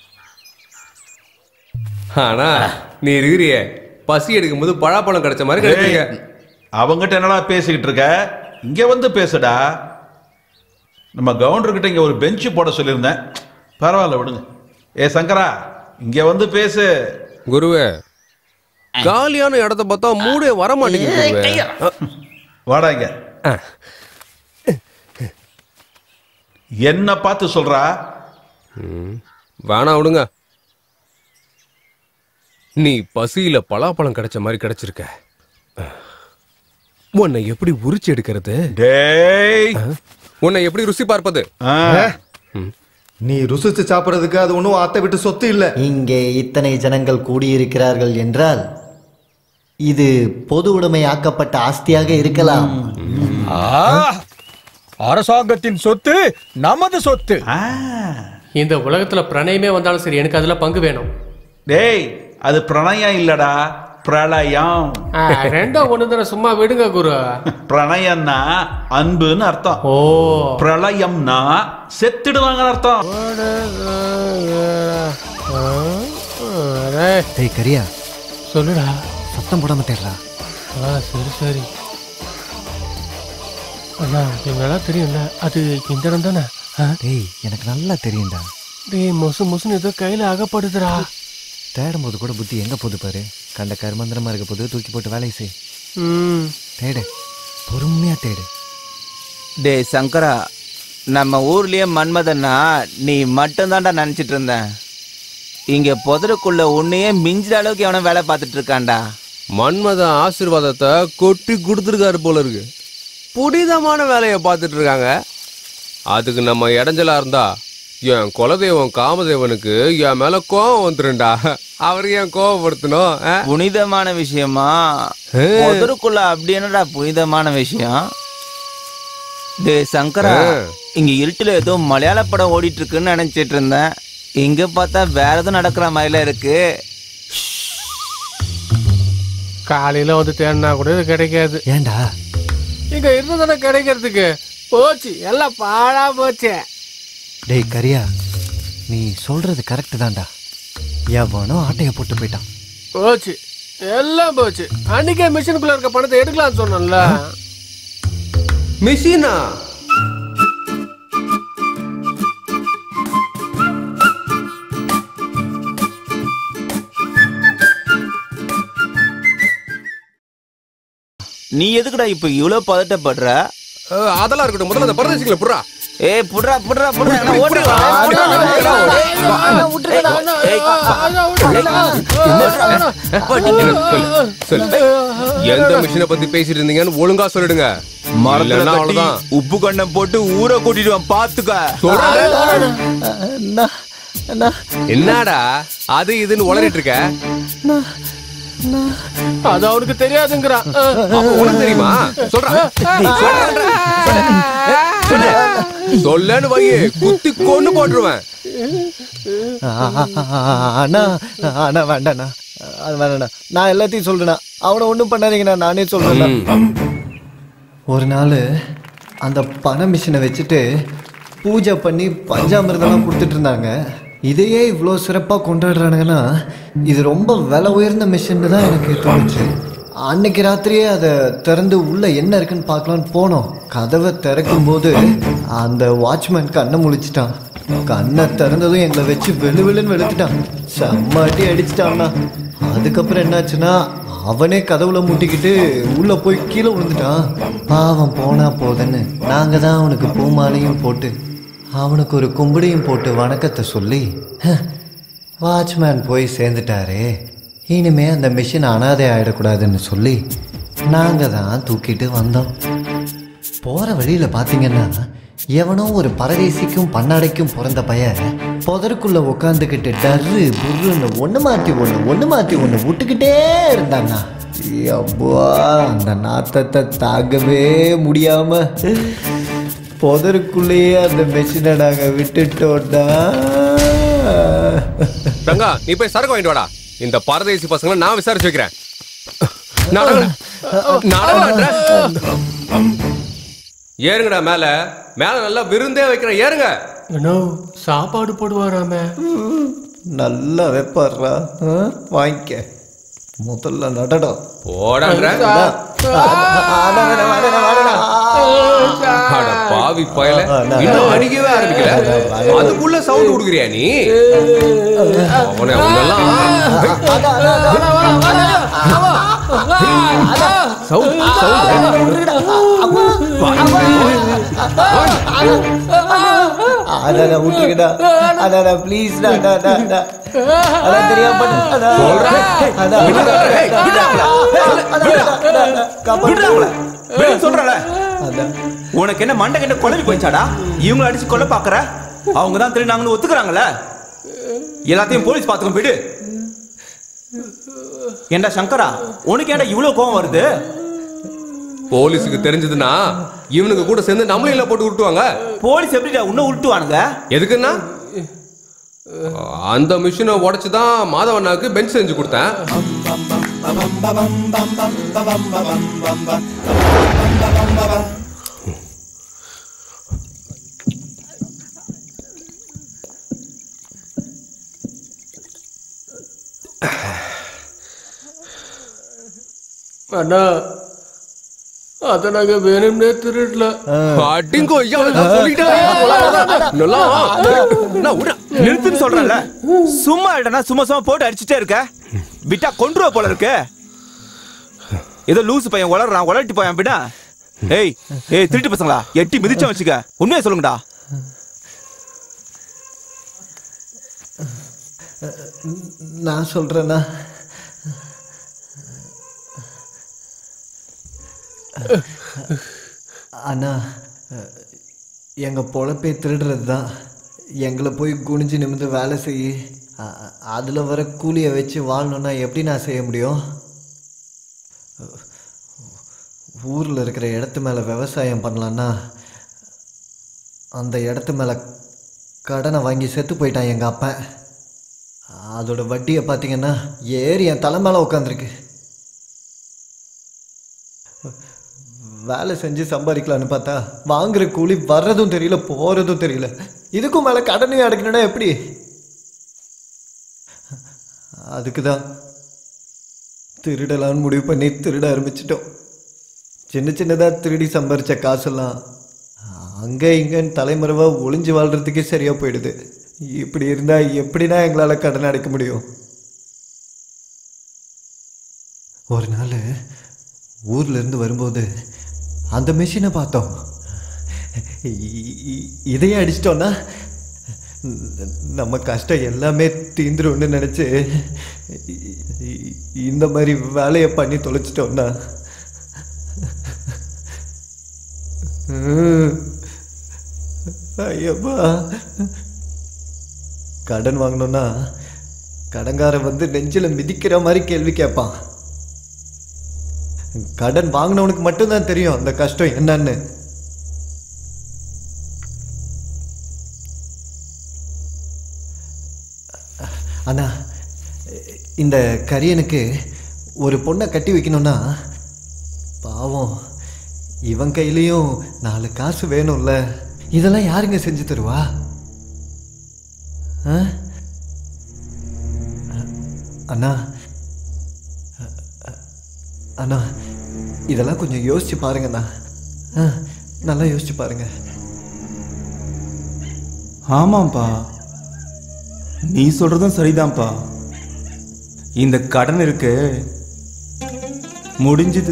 ஆனா நீ இருக்கிறியே பசி எடுக்கும் போது பழாப்பழம் கிடைச்ச மாதிரி கிடைச்சீங்க. அவங்ககிட்ட என்னடா பேசிக்கிட்டு இருக்க? இங்க வந்து பேசுடா. நம்ம கவுண்டர்கிட்ட இங்க ஒரு பெஞ்சு போட சொல்லியிருந்தேன். பரவாயில்ல விடுங்க. ஏ சங்கரா இங்க வந்து பேசு. குருவே காலியான இடத்த பார்த்தா மூடே வர மாட்டேங்குது. வாடா இங்க. என்ன பார்த்து சொல்றா? வேணா விடுங்க. நீ பசியில பலாப்பழம் கிடைச்ச மாதிரி கிடைச்சிருக்க. உன்னை எப்படி உரிச்சு எடுக்கிறது? டேய் உன்னை எப்படி ருசி பார்ப்பது? நீ ருசிச்சு சாப்பிடுறதுக்கு அது ஒன்றும் அத்தை விட்டு சொத்து இல்லை. இங்கே இத்தனை ஜனங்கள் கூடியிருக்கிறார்கள் என்றால் இது பொது உடைமையாக்கப்பட்ட ஆஸ்தியாக இருக்கலாம். அரசாங்கத்தின் சொத்து நமது சொத்து. இந்த உலகத்துல பிரணயமே வந்தாலும் சரி எனக்கு அதுல பங்கு வேணும். டேய் அது பிரணயம் இல்லடா, பிரளயம். ஆ, ரெண்டும் ஒண்ணு தானே, சும்மா விடுங்க குரு. பிரணயம்னா அன்புன்னு அர்த்தம். ஓ பிரளயம்னா செத்துடுவாங்கன்னு அர்த்தம். டேய் கரியா சொல்லுடா. சத்தம் போடாம தேடுறா. ஆ சரி சரி. அண்ணா எனக்கு நல்லா தெரியும்ல, அது இந்த இடம் தானே? டேய் எனக்கு நல்லா தெரியும்டா. டேய் மொசு மொசுன்னு ஏதோ கையில அகப்படுதுடா. தேடும் போது கூட புத்தி எங்க போகுது பாரு. கண்ட கருமந்திரமா இருக்க போது தூக்கி போட்டு வேலையை செய். ம் தேடு, பொறுமையா தேடு. டே சங்கரா, நம்ம ஊர்லயே மன்மதன்னா நீ மட்டும்தான்டா நினைச்சிட்டு இருந்தேன். இங்க புதருக்குள்ள உன்னையே மிஞ்சிற அளவுக்கு எவன வேலை பார்த்துட்டு இருக்கான்டா. மன்மத ஆசீர்வாதத்தை கொட்டி கொடுத்துருக்காரு போல இருக்கு. புனிதமான வேலையை பார்த்துட்டு இருக்காங்க. அதுக்கு நம்ம இடைஞ்சலா இருந்தா என் குலதெய்வம் காமதேவனுக்கு என் மேல கோவம் வந்துருண்டா. அவரு ஏன் கோவப்படுத்தணும்? புனிதமான விஷயமா? புதருக்குள்ள அப்படி என்னடா புனிதமான விஷயம்? டே சங்கரா, இங்க இருட்டுல ஏதோ மலையாள படம் ஓடிட்டு இருக்குன்னு நினைச்சிட்டு இருந்தேன். இங்க பார்த்தா வேற எதுவும் நடக்கிற மாதிரில இருக்கு. காலையில வந்து தேடினா கூட இது கிடைக்காது. ஏண்டா இங்க இருந்ததானே கிடைக்கிறதுக்கு? போச்சு, எல்லாம் பாழா போச்சு. டேய் கரியா, நீ சொல்றது கரெக்ட் தான்டா. எவனோ ஆட்டைய போட்டு போயிட்டான். போச்சு, எல்லாம் போச்சு. அன்னைக்கே மிஷினுக்குள்ள இருக்க பணத்தை எடுக்கலாம்னு சொன்னல. மிஷினா? நீ எதுக்குடா இப்ப இவ்வளவு பதட்டப்படுற? அதெல்லாம் இருக்கட்டும், முதல்ல அந்த பரதேசிகளை புடுறா. ஏ புடுறா புடுறா புடுறா. எந்த மிஷினை பத்தி பேசிட்டு இருந்தீங்கன்னு ஒழுங்கா சொல்லிடுங்க. மரத்துல அவ்வளவுதான் உப்பு கண்ணம் போட்டு ஊரை கூட்டிட்டு பாத்துக்க. என்னடா அது இதுன்னு உளறிட்டு இருக்க? அது அவனுக்கு தெரியாதுங்கிறான். உனக்கு தெரியுமா? சொல்றேன் சொல்லன்னு வை, குத்தி கொண்டு போட்டுருவேன். அண்ணா அண்ணா வேண்டாண்ணா, அது வேண்டாண்ணா. நான் எல்லாத்தையும் சொல்றேண்ணா. அவனை ஒன்றும் பண்ணாதீங்கண்ணா, நானே சொல்றேன். ஒரு நாள் அந்த பண மிஷினை வச்சுட்டு பூஜை பண்ணி பஞ்சாமிரதெல்லாம் கொடுத்துட்டு இருந்தாங்க. இதையே இவ்வளோ சிறப்பாக கொண்டாடுறானுங்கன்னா இது ரொம்ப விலை உயர்ந்த மிஷின்னு தான் எனக்கு தோணுச்சு. அன்னைக்கு ராத்திரியே அதை திறந்து உள்ள என்ன இருக்குன்னு பார்க்கலான்னு போனோம். கதவை திறக்கும் போது அந்த வாட்ச்மேன் கண்ணை முழிச்சிட்டான். கண்ணை திறந்ததும் எங்களை வச்சு வெளு வெளுன்னு வெளுத்துட்டான். செம்மாட்டி அடிச்சிட்டான்னா. அதுக்கப்புறம் என்னாச்சுன்னா அவனே கதவுல முட்டிக்கிட்டு உள்ள போய் கீழே விழுந்துட்டான். பாவம் போனா போதுன்னு நாங்கள் தான் அவனுக்கு பூமாலையும் போட்டு அவனுக்கு ஒரு கும்பிடையும் போட்டு வணக்கத்தை சொல்லி வாட்ச்மேன் போய் சேர்ந்துட்டாரே, இனிமே அந்த மிஷின் அனாதை ஆயிடக்கூடாதுன்னு சொல்லி நாங்க தான் தூக்கிட்டு வந்தோம். போற வழியில பாத்தீங்கன்னா எவனோ ஒரு பரதேசிக்கும் பன்னாடைக்கும் பிறந்த பையன் புதருக்குள்ள உட்காந்துக்கிட்டு டர்ரு புர்ருன்னு ஒன்று மாற்றி ஒன்று ஒன்று மாற்றி ஒன்று விட்டுக்கிட்டே இருந்தாண்ணா. அப்பா அந்த நாத்தத்தை தாங்கவே முடியாம புதருக்குள்ளேயே அந்த மெஷினை நாங்கள் விட்டுட்டோம்டா. ரங்கா, நீ போய் சரக்கு வாங்கிட்டு வாடா. இந்த பரதேசி பசங்களை நான் விசாரிச்சு வைக்கிறேன். ஏறுங்கடா மேல மேல நல்லா விருந்தே வைக்கிறேன். ஏறுங்க. சாப்பாடு போடுவாராமே. நல்லா வைப்பாடுறா, வாங்கிக்க. முதல்ல நடடம் போடாங்க. பாவி பயல, இன்னும் அடிக்கவே ஆரம்பிக்கல, அதுக்குள்ள சவுண்ட் கொடுக்குறியா நீ? அவனை அவனெல்லாம் அதான் விட்டுருக்கடா. அதான் ப்ளீஸ்டா. அதான் தெரியாம சொல்றல. உனக்கு என்ன மண்டை கிட்ட குழம்பி போயிச்சாடா? இவங்களை அடிச்சு கொல்ல பாக்குற? அவங்க தான் திருநாங்கன்னு ஒத்துக்கிறாங்கல்ல. எல்லாத்தையும் போலீஸ் பாத்துக்க போயிடு. ஏண்டா சங்கரா, உனக்கு ஏண்டா இவ்வளவு கோவம் வருது? போலீஸுக்கு தெரிஞ்சதுன்னா இவனுக்கு கூட சேர்ந்து நம்மளும் இல்ல போட்டு விட்டுவாங்க. போலீஸ் எப்படிடா இன்னும் விட்டுவானுங்க? எதுக்குன்னா அந்த மிஷினை உடைச்சுதான் மாதவண்ணாவுக்கு பெஞ்ச் செஞ்சு கொடுத்தேன். அண்ணா, அத நாங்க வேணும்னே திருடல. நிறுத்துன்னு சொல்றல. சும்மா இல்லடா, சும்மா சும்மா போட்டு அடிச்சுட்டே இருக்க. விட்டா கொன்றுவ போல இருக்கு. ஏதோ லூசு பையன் உளறான், உளட்டி பையன் விடா. ஏய் ஏய் திருட்டு பசங்களா, எட்டி மிதிச்சா வச்சுக்க. உண்மையை சொல்லுங்கடா. நான் சொல்றேன்னா அண்ணா, எங்க பொழப்பே திருடுறது தான். எங்களை போய் குனிஞ்சு நிமிந்து வேலை செய்ய, அதில் வர கூலியை வச்சு வாழணுன்னா எப்படி நான் செய்ய முடியும்? ஊரில் இருக்கிற இடத்து மேலே விவசாயம் பண்ணலான்னா அந்த இடத்து மேலே கடனை வாங்கி செத்து போயிட்டான் எங்கள் அப்பன். அதோட வட்டியை பார்த்தீங்கன்னா ஏறி என் தலை மேலே உட்காந்துருக்கு. வேலை செஞ்சு சம்பாதிக்கலான்னு பார்த்தா வாங்குற கூலி வர்றதும் தெரியல, போகிறதும் தெரியல. இதுக்கும் மேலே கடனையும் அடைக்கணும்னா எப்படி? அதுக்கு தான் திருடலான்னு முடிவு பண்ணி திருட ஆரம்பிச்சிட்டோம். சின்ன சின்னதாக திருடி சம்பாரித்த காசெல்லாம் அங்கே இங்கேன்னு தலைமறைவாக ஒளிஞ்சு வாழ்கிறதுக்கே சரியாக போயிடுது. இப்படி இருந்தால் எப்படின்னா எங்களால் கடன் அடைக்க முடியும்? ஒரு நாள் ஊர்லேருந்து வரும்போது அந்த மிஷினை பார்த்தோம். இதையே அடிச்சிட்டோன்னா நம்ம கஷ்டம் எல்லாமே தீந்துரும்னு நினச்சி இந்த மாதிரி வேலையை பண்ணி தொலைச்சிட்டோம்னா ஐயப்பா, கடன் வாங்கணும்னா கடன்காரன் வந்து நெஞ்சில் மிதிக்கிற மாதிரி கேள்வி கேட்பான். கடன் வாங்கினவனுக்கு மட்டும்தான் தெரியும் அந்த கஷ்டம் என்னன்னு. அண்ணா, இந்த கரியனுக்கு ஒரு பொண்ணை கட்டி வைக்கணும்னா பாவம் இவன் கையிலையும் நாலு காசு வேணும்ல. இதெல்லாம் யாருங்க செஞ்சு தருவா? அண்ணா அண்ணா இதெல்லாம் கொஞ்சம் யோசிச்சு பாருங்கண்ணா. நல்லா யோசிச்சு பாருங்க. ஆமாப்பா, நீ சொல்றதும் சரிதான்ப்பா. இந்த கடன் இருக்கு முடிஞ்சது.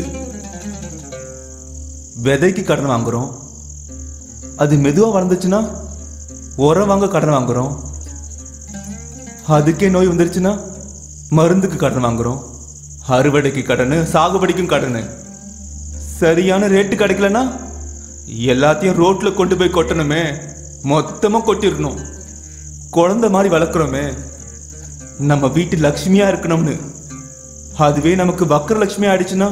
விதைக்கு கடன் வாங்குறோம், அது மெதுவா வளர்ந்துச்சுன்னா உரம் வாங்க கடன் வாங்குறோம். அதுக்கே நோய் வந்துருச்சுன்னா மருந்துக்கு கடன் வாங்குறோம். அறுவடைக்கு கடன், சாகுபடிக்கும் கடன். சரியான ரேட்டு கிடைக்கலனா எல்லாத்தையும் ரோட்ல கொண்டு போய் கொட்டணுமே, மொத்தமா கொட்டிடணும். குழந்தை மாதிரி வளர்க்குறோமே, நம்ம வீட்டு லட்சுமியா இருக்கணும்னு, அதுவே நமக்கு வக்கர லட்சுமி ஆயிடுச்சுன்னா?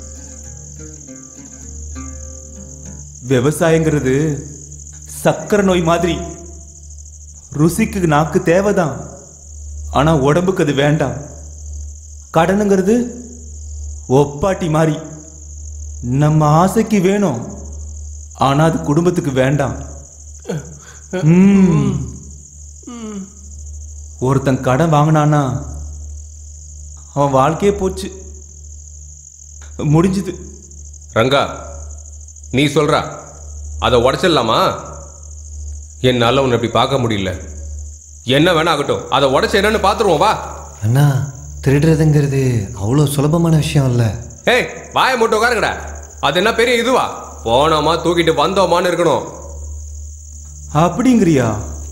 விவசாயங்கிறது சக்கரை நோய் மாதிரி. ருசிக்கு நாக்கு தேவைதான், ஆனா உடம்புக்கு அது வேண்டாம். கடனுங்கிறது ஒப்பாட்டி மாதிரி. நம்ம ஆசைக்கு வேணும், ஆனா அது குடும்பத்துக்கு வேண்டாம். ம். ஒருத்தன் கடன் வாங்கினானா அவன் வாழ்க்கையே போச்சு, முடிஞ்சுது. ரங்கா, நீ சொல்றா அதை உடைச்சிடலாமா? என்னால உன்னை இப்படி பார்க்க முடியல. என்ன வேணா ஆகட்டும், அதை உடைச்சு என்னன்னு பார்த்துருவோம் வா. அண்ணா, திருடுறதுங்கிறது அவ்வளோ சுலபமான விஷயம் இல்லை. ஏய், வாயை மட்டும் உட்காருங்கடா. அது என்ன பெரிய இதுவா? போனோமா தூக்கிட்டு வந்தோமான்னு இருக்கணும். அப்படிங்கிறியா?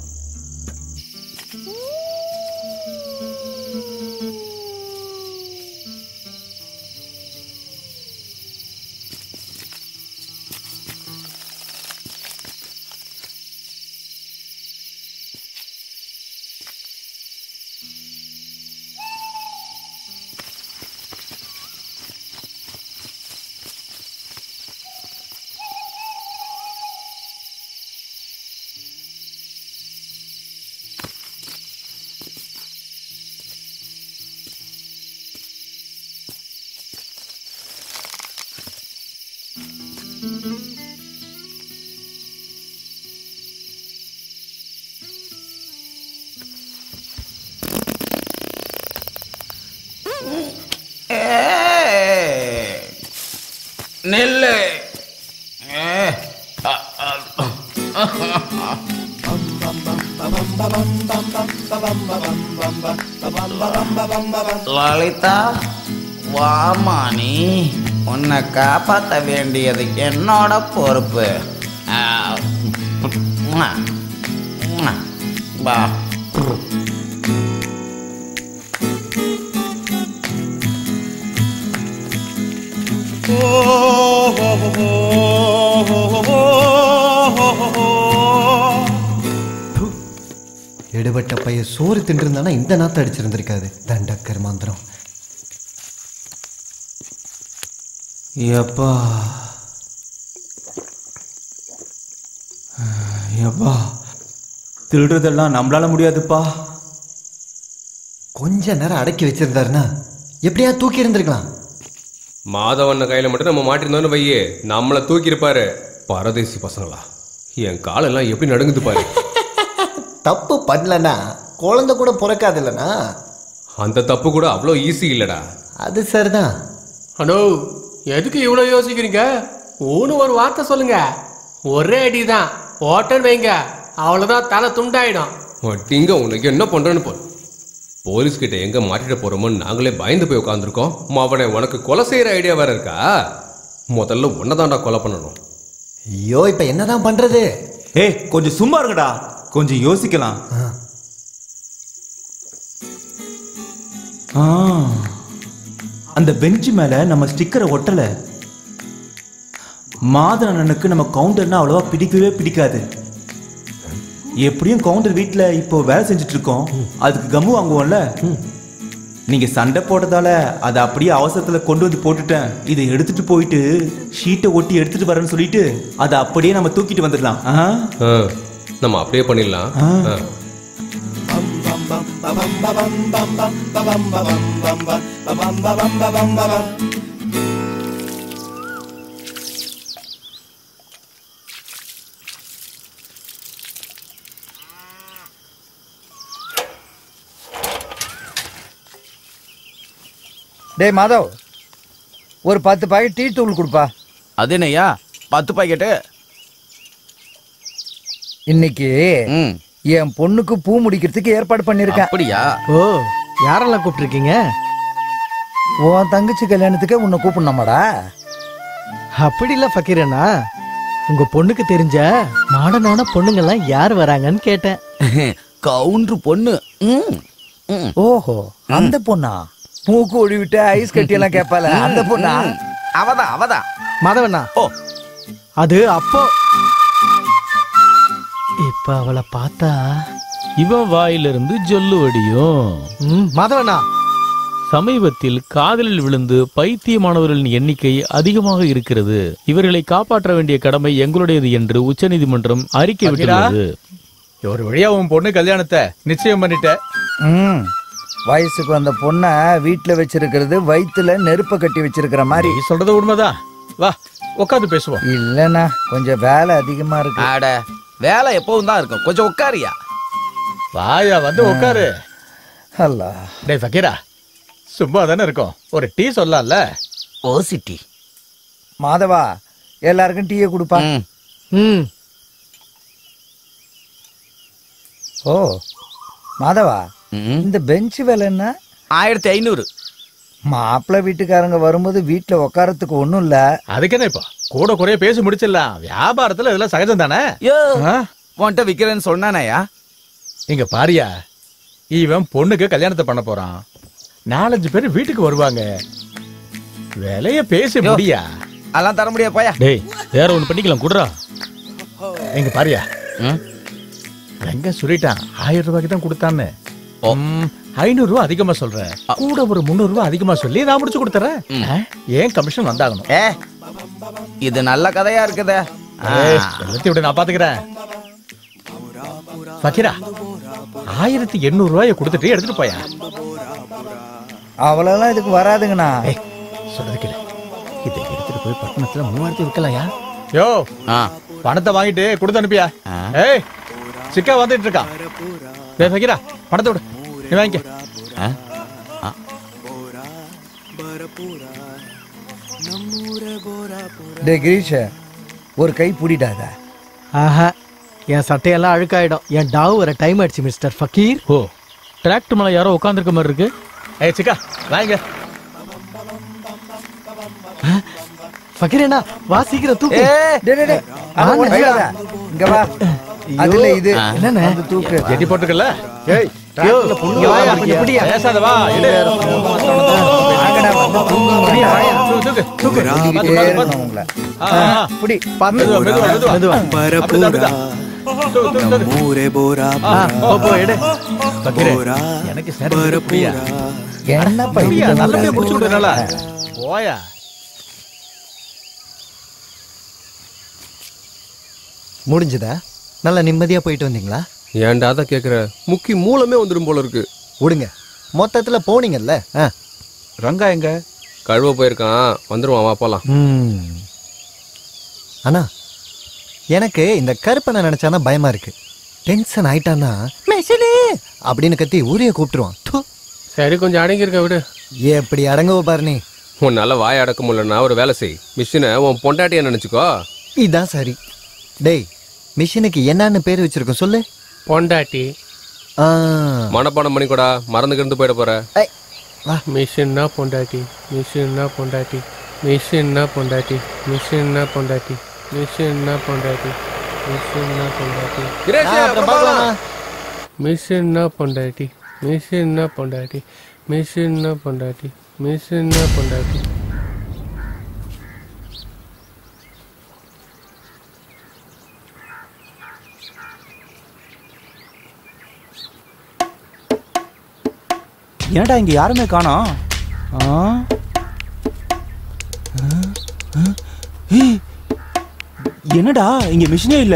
நெல்லு லலிதா, வாமானி, உன்னை காப்பாற்ற வேண்டியது என்னோட பொறுப்பு. வா. எடுபட்ட பைய சோறு தின்றிருந்தானா இந்த நாத்த அடிச்சிருந்திருக்காது. தண்டக்கர் மந்திரம். எப்பா எப்பா திருடுறதெல்லாம் நம்மளால முடியாதுப்பா. கொஞ்ச நேரம் அடக்கி வச்சிருந்தாருன்னா எப்படியா தூக்கி இருந்திருக்கலாம். மாதவண்ண கையில மட்டும் நம்ம மாட்டிருந்தோன்னு வையே, நம்மளை தூக்கி இருப்பாரு. பரதேசி பசங்களா, என் காலெல்லாம் எப்படி நடுங்குது பாரு. தப்பு பண்ணலனா குழந்தை கூட பிறக்காது இல்லனா? அந்த தப்பு கூட அவ்வளோ ஈஸி இல்லடா. அது சரிதான். ஹலோ, எதுக்கு இவ்வளோ யோசிக்கிறீங்க? ஊனு ஒரு வார்த்தை சொல்லுங்க, ஒரே அடிதான் ஓட்டன் வைங்க, அவ்வளோதான் தலை துண்டாயிடும். மட்டிங்க உனக்கு என்ன பண்றேன்னு போ. போலீஸ் கிட்ட எங்க மாட்டிட போறோமோன்னு நாங்களே பயந்து போய் உட்காந்துருக்கோம். அவனை உனக்கு கொலை செய்யற ஐடியா வேற இருக்கா? முதல்ல உன்னதான்டா கொலை பண்ணணும். ஐயோ, இப்ப என்னதான் பண்றது? ஏய், கொஞ்சம் சும்மா இருங்கடா, கொஞ்சம் யோசிக்கலாம். அந்த பெஞ்ச் மேல நம்ம ஸ்டிக்கரை ஒட்டல. மாதன் அண்ணனுக்கு நம்ம கவுண்டர்னா அவ்வளவா பிடிக்கவே பிடிக்காது. எப்படியும் கவுண்டர் வீட்டுல இப்போ வேலை செஞ்சுட்டு இருக்கோம், அதுக்கு கம்மு வாங்குவோம்ல. நீங்க சண்டை போட்டதால அதை அப்படியே அவசரத்துல கொண்டு வந்து போட்டுட்டேன். இதை எடுத்துட்டு போயிட்டு ஷீட்டை ஒட்டி எடுத்துட்டு வரேன்னு சொல்லிட்டு அதை அப்படியே நம்ம தூக்கிட்டு வந்துடலாம். நம்ம அப்படியே பண்ணிடலாம். டேய் மாதவ், ஒரு பத்து பாக்கெட் டீ தூள் கொடுப்பா. அது என்னையா பத்து பாக்கெட்டு? இன்னைக்கு என் பொண்ணுக்கு பூ முடிக்கிறதுக்கு ஏற்பாடு பண்ணிருக்கேன். அப்படியா? ஓ, யாரெல்லாம் கூப்பிட்டுருக்கீங்க? உன் தங்கச்சி கல்யாணத்துக்கு உன்னை கூப்பிடணுமாடா? அப்படி இல்ல ஃபக்கீரண்ணா, உங்க பொண்ணுக்கு தெரிஞ்ச மாடனான பொண்ணுங்கெல்லாம் யார் வராங்கன்னு கேட்டேன். கவுண்டர் பொண்ணு. ஓஹோ, அந்த பொண்ணா? மூக்கு ஒழிவிட்டு ஐஸ் கட்டி எல்லாம் கேட்பால அந்த பொண்ணா? அவதான் அவதான். மாதவண்ணா ஓ அது அப்போ இப்ப அவளை பார்த்தா இவன் வாயிலிருந்து ஜொல்லு வடியும். மாதவண்ணா சமீபத்தில் காதலில் விழுந்து பைத்தியமானவர்களின் எண்ணிக்கை அதிகமாக இருக்கிறது. இவர்களை காப்பாற்ற வேண்டிய கடமை எங்களுடையது என்று உச்சநீதிமன்றம் அறிக்கை விட்டுள்ளது. ஒரு வழியா உன் பொண்ணு கல்யாணத்தை நிச்சயம் பண்ணிட்ட. ம் வயசுக்கு வந்த பொண்ணை வீட்டுல வச்சிருக்கிறது வயிற்றுல நெருப்ப கட்டி வச்சிருக்கிற மாதிரி. நீ சொல்றது உண்மைதான். வா உட்காந்து பேசுவோம். இல்லண்ணா கொஞ்சம் வேலை அதிகமா இருக்கு. ஆட வேலை எப்பவும் தான் இருக்கும், கொஞ்சம் உட்காரியா. வாயா வந்து உட்காரு. அல்லா டேய் ஃபக்கீரா, சும்மா தானே இருக்கும், ஒரு டீ சொல்லலாம்ல. ஓசி டீ. மாதவா எல்லாருக்கும் டீயை கொடுப்பா. ம் ஓ மாதவா இந்த பெஞ்ச் விலை என்ன? ஆயிரத்தி ஐநூறு. மாப்பிள்ளை வீட்டுக்காரங்க வரும்போது வீட்டுல உட்காரத்துக்கு ஒண்ணும் இல்ல. அதுக்கு என்ன இப்ப கூட குறைய பேசி முடிச்சிடலாம். வியாபாரத்துல இதெல்லாம் சகஜம் தானே. உன்கிட்ட விக்கிறேன்னு சொன்னானயா? இங்க பாரியா, இவன் பொண்ணுக்கு கல்யாணத்தை பண்ண போறான். நாலஞ்சு பேர் வீட்டுக்கு வருவாங்க. விலைய பேசி முடியா? அதெல்லாம் தர முடியாது போயா. டேய் வேற ஒண்ணு பண்ணிக்கலாம் குடுறா. இங்க பாரியா, எங்க சொல்லிட்டான் ஆயிரம் ரூபாய்க்கு தான் கொடுத்தான்னு. ஐநூறு ரூபாய் அதிகமா சொல்றேன், கூட ஒரு முன்னூறு ரூபாய் அதிகமா சொல்லி நான் முடிச்சு கொடுத்துறேன். ஏன் கமிஷன் வந்தாகணும். ஏ இது நல்ல கதையா இருக்குதே. எல்லாத்தையும் விட நான் பாத்துக்கிறேன். ஃபக்கீரா, ஆயிரத்தி எண்ணூறு ரூபாய கொடுத்துட்டு எடுத்துட்டு போயா. அவ்வளவுலாம் இதுக்கு வராதுங்கண்ணா. சொல்றது கேளு, இதை எடுத்துட்டு போய் பட்டணத்துல மூவாயிரத்தி விற்கலாம்யா. யோ பணத்தை வாங்கிட்டு கொடுத்து அனுப்பியா. ஏய் சிக்கா வந்துட்டு இருக்கான். டேய் ஃபக்கீரா, பணத்தை விடு, நீ வாங்கிக்க. டே கிரீஷ ஒரு கை பிடிடாத. ஆஹா என் சட்டையெல்லாம் அழுக்காயிடும். என் டாவ் வர டைம் ஆயிடுச்சு மிஸ்டர் ஃபக்கீர். ஓ டிராக்டர் மேல யாரோ உட்காந்துருக்க மாதிரி இருக்கு. ஏய் சிக்கா வாங்க. ஃபக்கீர் என்ன வா சீக்கிரம் தூக்கு. இங்க வா. அதுல இது என்னண்ணே அந்த தூக்கு எட்டி போட்டுக்கல. ஏய் யோ இங்க வாயா, கொஞ்சம் பிடியா. பேசாத வா. இடு. வாங்கடா வந்து தூங்குங்க. வாயா தூக்கு தூக்கு. தூக்கிட்டே இருக்கணும் உங்களை. புடி பாத்து மெதுவா மெதுவா மெதுவா. பரபூரா நம்மூரே போரா போ போ எடு. ஃபக்கீரே எனக்கு சேர பிரியா. என்ன பிரியா பையன் நல்லபடியா முடிச்சு கொடுறல. போயா. முடிஞ்சதா? நல்லா நிம்மதியா போயிட்டு வந்தீங்களா? ஏன்டா அதை கேக்குற? முக்கி மூலமே வந்துடும் போல இருக்கு. விடுங்க, மொத்தத்துல போனீங்கல்ல. ரங்கா எங்க? கழுவ போயிருக்கான், வந்துருவான், வா போலாம். அண்ணா எனக்கு இந்த கருப்பனை நினைச்சானா பயமா இருக்கு. டென்ஷன் ஆயிட்டான்னா மெஷினே அப்படின்னு கத்தி ஊரைய கூப்பிட்டுருவான். சரி கொஞ்சம் அடங்கி இருக்க விடு. எப்படி அடங்குவ பாரு நீ. உன்னால வாய அடக்க முடியலன்னா ஒரு வேலை செய், மிஷினை உன் பொண்டாட்டியா நினைச்சுக்கோ. இதான் சரி. டேய் மிஷினுக்கு என்னன்னு பேர் வச்சிருக்கோம் சொல்லு. பொண்டாட்டி. மனப்பாடம் பண்ணிக்கூடா, மறந்து கிடந்து போயிட போற. மிஷின்னா பொண்டாட்டி, மிஷின்னா பொண்டாட்டி, மிஷின்னா பொண்டாட்டி, மிஷின்னா பொண்டாட்டி, மிஷின்னா பொண்டாட்டி, மிஷின்னா பொண்டாட்டி, மிஷின்னா பொண்டாட்டி, மிஷின்னா பொண்டாட்டி, மிஷின்னா பொண்டாட்டி, மிஷின்னா பொண்டாட்டி. ஏன்டா இங்க யாருமே காணோம்? என்னடா இங்க மிஷினே இல்ல?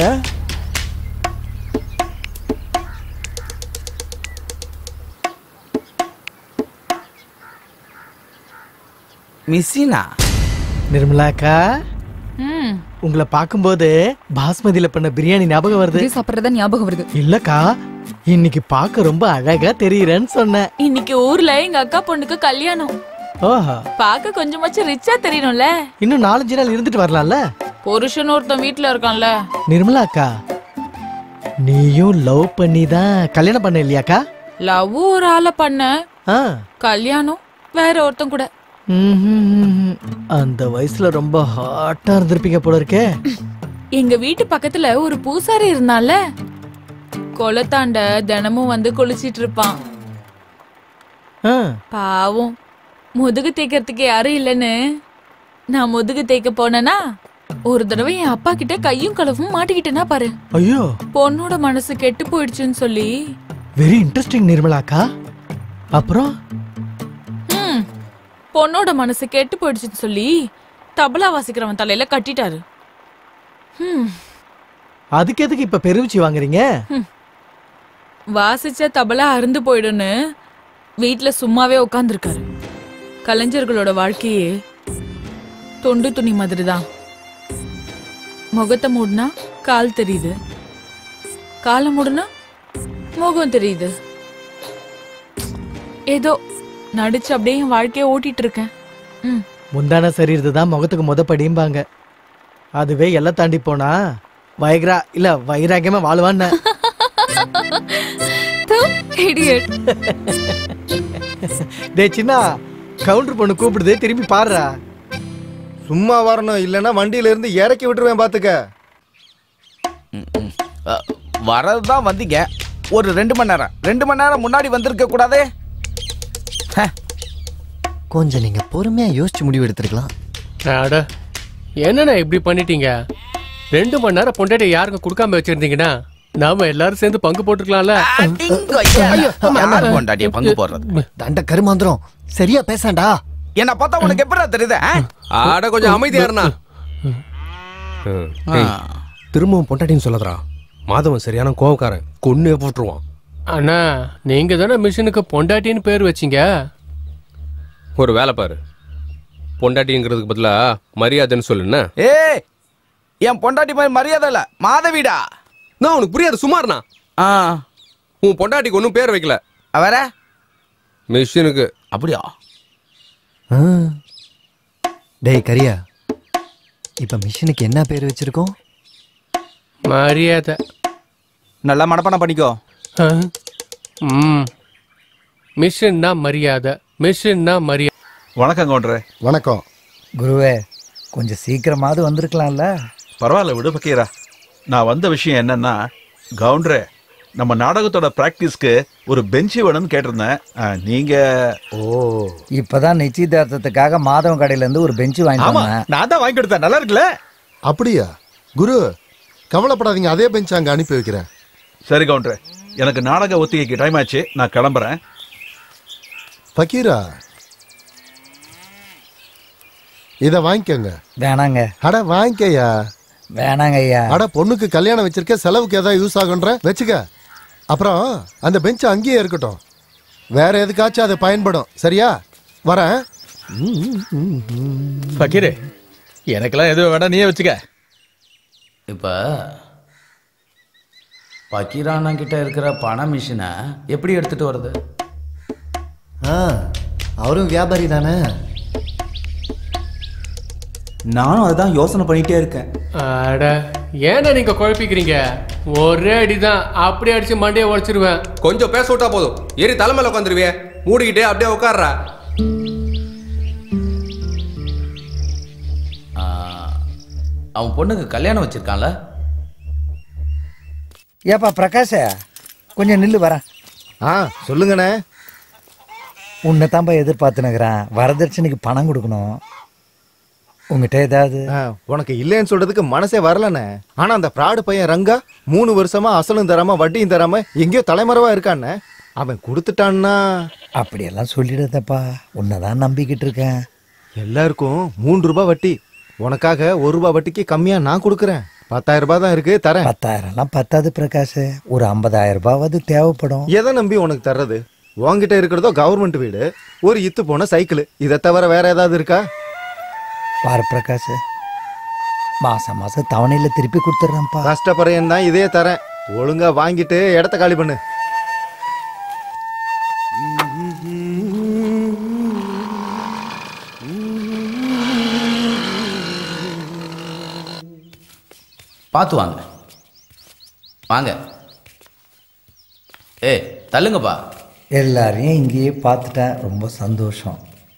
மிஷினா? நிர்மலாக்கா, உங்களை பார்க்கும்போது பாஸ்மதியில பண்ண பிரியாணி ஞாபகம் வருது. சாப்பிடுறதா ஞாபகம் வருது. இல்லக்கா, இன்னைக்கு பார்க்க ரொம்ப அழகா தெரியறேன்னு சொன்னேன். இன்னைக்கு ஊர்ல எங்க அக்கா பொண்ணுக்கு கல்யாணம். ஓஹோ, பார்க்க கொஞ்சமாச்சும் ரிச்சா தெரியணும்ல. இன்னும் நாலஞ்சு நாள் இருந்துட்டு வரலாம்ல. புருஷன் ஒருத்தன் வீட்டுல இருக்கான்ல. நிர்மலா அக்கா, நீயும் லவ் பண்ணி தான் கல்யாணம் பண்ண இல்லையாக்கா? லவ் ஒரு ஆளை பண்ண, கல்யாணம் வேற ஒருத்தன் கூட. அந்த வயசுல ரொம்ப ஹாட்டா இருந்திருப்பீங்க போல இருக்கே. எங்க வீட்டு பக்கத்துல ஒரு பூசாரி இருந்தால, கொலத்தாண்ட தினமும் வந்து குளிச்சிட்டு இருப்பான். பாவம், முதுகு தேய்க்கிறதுக்கு யாரும் இல்லைன்னு நான் முதுகு தேய்க்க போனேனா ஒரு தடவை என் அப்பா கிட்ட கையும் களவும் மாட்டிக்கிட்டேனா பாரு. ஐயோ, பொண்ணோட மனசு கெட்டு போயிடுச்சுன்னு சொல்லி. வெரி இன்ட்ரெஸ்டிங் நிர்மலாக்கா. அப்புறம் ம், பொண்ணோட மனசு கெட்டு போயிடுச்சுன்னு சொல்லி தபலா வாசிக்கிறவன் தலையில கட்டிட்டாரு. ம், அதுக்கு எதுக்கு இப்ப பெருமிச்சு வாங்குறீங்க? வாசிச்ச தபலா அருந்து போயிடுன்னு வீட்டுல சும்மாவே உட்காந்துருக்காரு. கலைஞர்களோட வாழ்க்கையே தொண்டு துணி மாதிரி தான். முகத்தை மூடுனா கால் தெரியுது, காலை மூடுனா முகம் தெரியுது. ஏதோ நடிச்சு அப்படியே என் வாழ்க்கைய ஓட்டிட்டு இருக்கேன். ம், முந்தான சரீரத்தை தான் முகத்துக்கு முத படியும்பாங்க. அதுவே எல்லாம் தாண்டி போனா வயக்ரா இல்ல வைராகியமா வாழுவான்னு. டே சின்னா, கவுண்டர் பொண்ணு கூப்பிடுது, திரும்பி பாருடா. சும்மா வரணும், இல்லைன்னா வண்டியில இருந்து இறக்கி விட்டுருவேன் பாத்துக்க. வரதுதான் வந்தீங்க, ஒரு ரெண்டு மணி நேரம் ரெண்டு மணி நேரம் முன்னாடி வந்திருக்க கூடாதே. கொஞ்சம் நீங்க பொறுமையா யோசிச்சு முடிவு எடுத்துருக்கலாம். அட என்னண்ணா இப்படி பண்ணிட்டீங்க? ரெண்டு மணி நேரம் பொண்டாட்டி யாருங்க கொடுக்காம வச்சிருந்தீங்கன்னா நாம எல்லாரும் சேர்ந்து பங்கு போட்டுக்கலாம்ல. பொண்டாட்டிய பங்கு போடுறது தண்ட கருமாந்திரம். சரியா பேசாண்டா. என்ன பார்த்தா உனக்கு எப்படா தெரியுது? ஆட கொஞ்சம் அமைதியா இருந்தா. திரும்பவும் பொண்டாட்டின்னு சொல்லதுரா. மாதவன் சரியான கோவக்காரன், கொன்னு போட்டுருவான். அண்ணா நீங்க தானே மிஷினுக்கு பொண்டாட்டின்னு பேர் வச்சீங்க. ஒரு வேலை பாரு, பொண்டாட்டிங்கிறதுக்கு பதிலா மரியாதைன்னு சொல்லுண்ணா. ஏய், என் பொண்டாட்டி மாதிரி மரியாதை இல்ல, மாதவிடா. நான் உனக்கு புரியாது, சுமார்ண்ணா. உன் பொண்டாட்டிக்கு ஒன்றும் பேர் வைக்கல. அவர மிஷினுக்கு. அப்படியா? டேய் கரியா, இப்ப மிஷினுக்கு என்ன பேர் வச்சிருக்கோம்? மரியாதை. நல்லா மனப்பாடம் பண்ணிக்கோ. ம், மிஷின்னா மரியாதை, மிஷின்னா மரியாதை. வணக்கம் கவுண்டரே. வணக்கம் குருவே. கொஞ்சம் சீக்கிரமாவது வந்திருக்கலாம்ல. பரவாயில்ல விடு பக்கீரா. நான் வந்த விஷயம் என்னன்னா, கவுண்டரே நம்ம நாடகத்தோட பிராக்டிஸ்க்கு ஒரு பெஞ்சு வேணும்னு கேட்டிருந்தேன். நீங்க ஓ, இப்பதான் நிச்சயதார்த்தத்துக்காக மாதவன் கடையில இருந்து ஒரு பெஞ்சு வாங்கிட்டு நான் தான் வாங்கி கொடுத்தேன். நல்லா இருக்குல்ல? அப்படியா குரு, கவலைப்படாதீங்க, அதே பெஞ்ச் அங்க அனுப்பி வைக்கிறேன். சரி கவுண்டரே, எனக்கு நாடக ஒத்திகைக்கு டைம் ஆச்சு, நான் கிளம்புறேன். பக்கீரா, இத வாங்கிக்கோங்க. வேணாங்க. அட வாங்கிக்கயா. வேணாங்க ஐயா. அட பொண்ணுக்கு கல்யாணம் வச்சிருக்க, செலவுக்கு ஏதாவது யூஸ் ஆகுன்ற வச்சுக்க. அப்புறம் அந்த பெஞ்ச் அங்கேயே இருக்கட்டும், வேற எதுக்காச்சும் அது பயன்படும். சரியா? வரேன். பக்கீரே, எனக்கெல்லாம் எதுவும் வேண்டாம், நீயே வச்சுக்க. இப்ப பக்கீரானா கிட்ட இருக்கிற பண மிஷினை எப்படி எடுத்துட்டு வருது? அவரும் வியாபாரி தானே. நானும் அதுதான் யோசனை பண்ணிட்டே இருக்கேன். அட ஏன்னா நீங்க குழப்பிக்கிறீங்க? ஒரே அடிதான், அப்படியே அடிச்சு மண்டையை உடைச்சிருவேன். கொஞ்சம் பேச விட்டா போதும், ஏறி தலைமையில உட்காந்துருவியே. மூடிக்கிட்டே அப்படியே உட்கார்றா. அவன் பொண்ணுக்கு கல்யாணம் வச்சிருக்கான்ல? ஏப்பா பிரகாஷ, கொஞ்சம் நில்லு வரேன். ஆ சொல்லுங்கண்ணே. உன்னை தான்ப்பா எதிர்பார்த்துனுக்குறேன். வரதட்சணைக்கு பணம் கொடுக்கணும். உங்ககிட்ட ஏதாவது? உனக்கு இல்லைன்னு சொல்றதுக்கு மனசே வரலண்ணே. ஆனா அந்த ஃப்ராடு பையன் ரங்கா மூணு வருஷமா அசலும் தராம வட்டியும் தராம எங்கேயோ தலைமறைவா இருக்கான்னு. அவன் கொடுத்துட்டான்னா. அப்படியெல்லாம் சொல்லிடுறதப்பா, உன்னைதான் நம்பிக்கிட்டு இருக்கேன். எல்லாருக்கும் மூன்று ரூபாய் வட்டி, உனக்காக ஒரு ரூபாய் வட்டிக்கு கம்மியா நான் கொடுக்குறேன். பத்தாயிரம் ரூபாய் தான் இருக்கு, தரேன். பத்தாயிரம் எல்லாம் பத்தாது பிரகாஷ், ஒரு ஐம்பதாயிரம் ரூபாவது தேவைப்படும். எதை நம்பி உனக்கு தர்றது? உன்கிட்ட இருக்கிறதோ கவர்மெண்ட் வீடு, ஒரு இத்து போன சைக்கிள், இதை தவிர வேற ஏதாவது இருக்கா? பாரு பிரகாஷ், மாசம் மாசம் தவணையில திருப்பி கொடுத்துட்றேன்ப்பா. கஷ்டப்படுறேன் தான் இதே தரேன், ஒழுங்கா வாங்கிட்டு இடத்த காலி பண்ணு. பார்த்து வாங்க வாங்க. ஏ தள்ளுங்கப்பா. எல்லாரையும் இங்கேயே பார்த்துட்டேன், ரொம்ப சந்தோஷம்.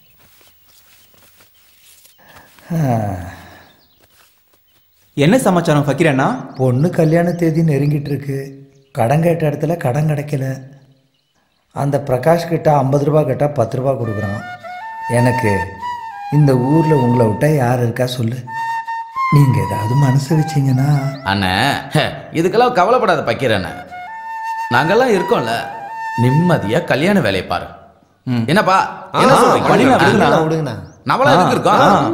என்ன சமாச்சாரம் ஃபக்கீரண்ணா? பொண்ணு கல்யாண தேதி நெருங்கிட்டு இருக்கு. கடன் கேட்ட இடத்துல கடன் கிடைக்கல. அந்த பிரகாஷ் கிட்ட ஐம்பது ரூபா கேட்டால் பத்து ரூபா கொடுக்குறான். எனக்கு இந்த ஊர்ல உங்களை விட்டா யார் இருக்கா சொல்லு. நீங்க ஏதாவது மனசு வச்சீங்கன்னா. அண்ணே இதுக்கெல்லாம் கவலைப்படாத பக்கீரண்ணே, நாங்கெல்லாம் இருக்கோம்ல. நிம்மதியா கல்யாண வேலையை பாரு. என்னப்பா என்ன சொல்றீங்க? நம்மளா எதுக்கு இருக்கோம்?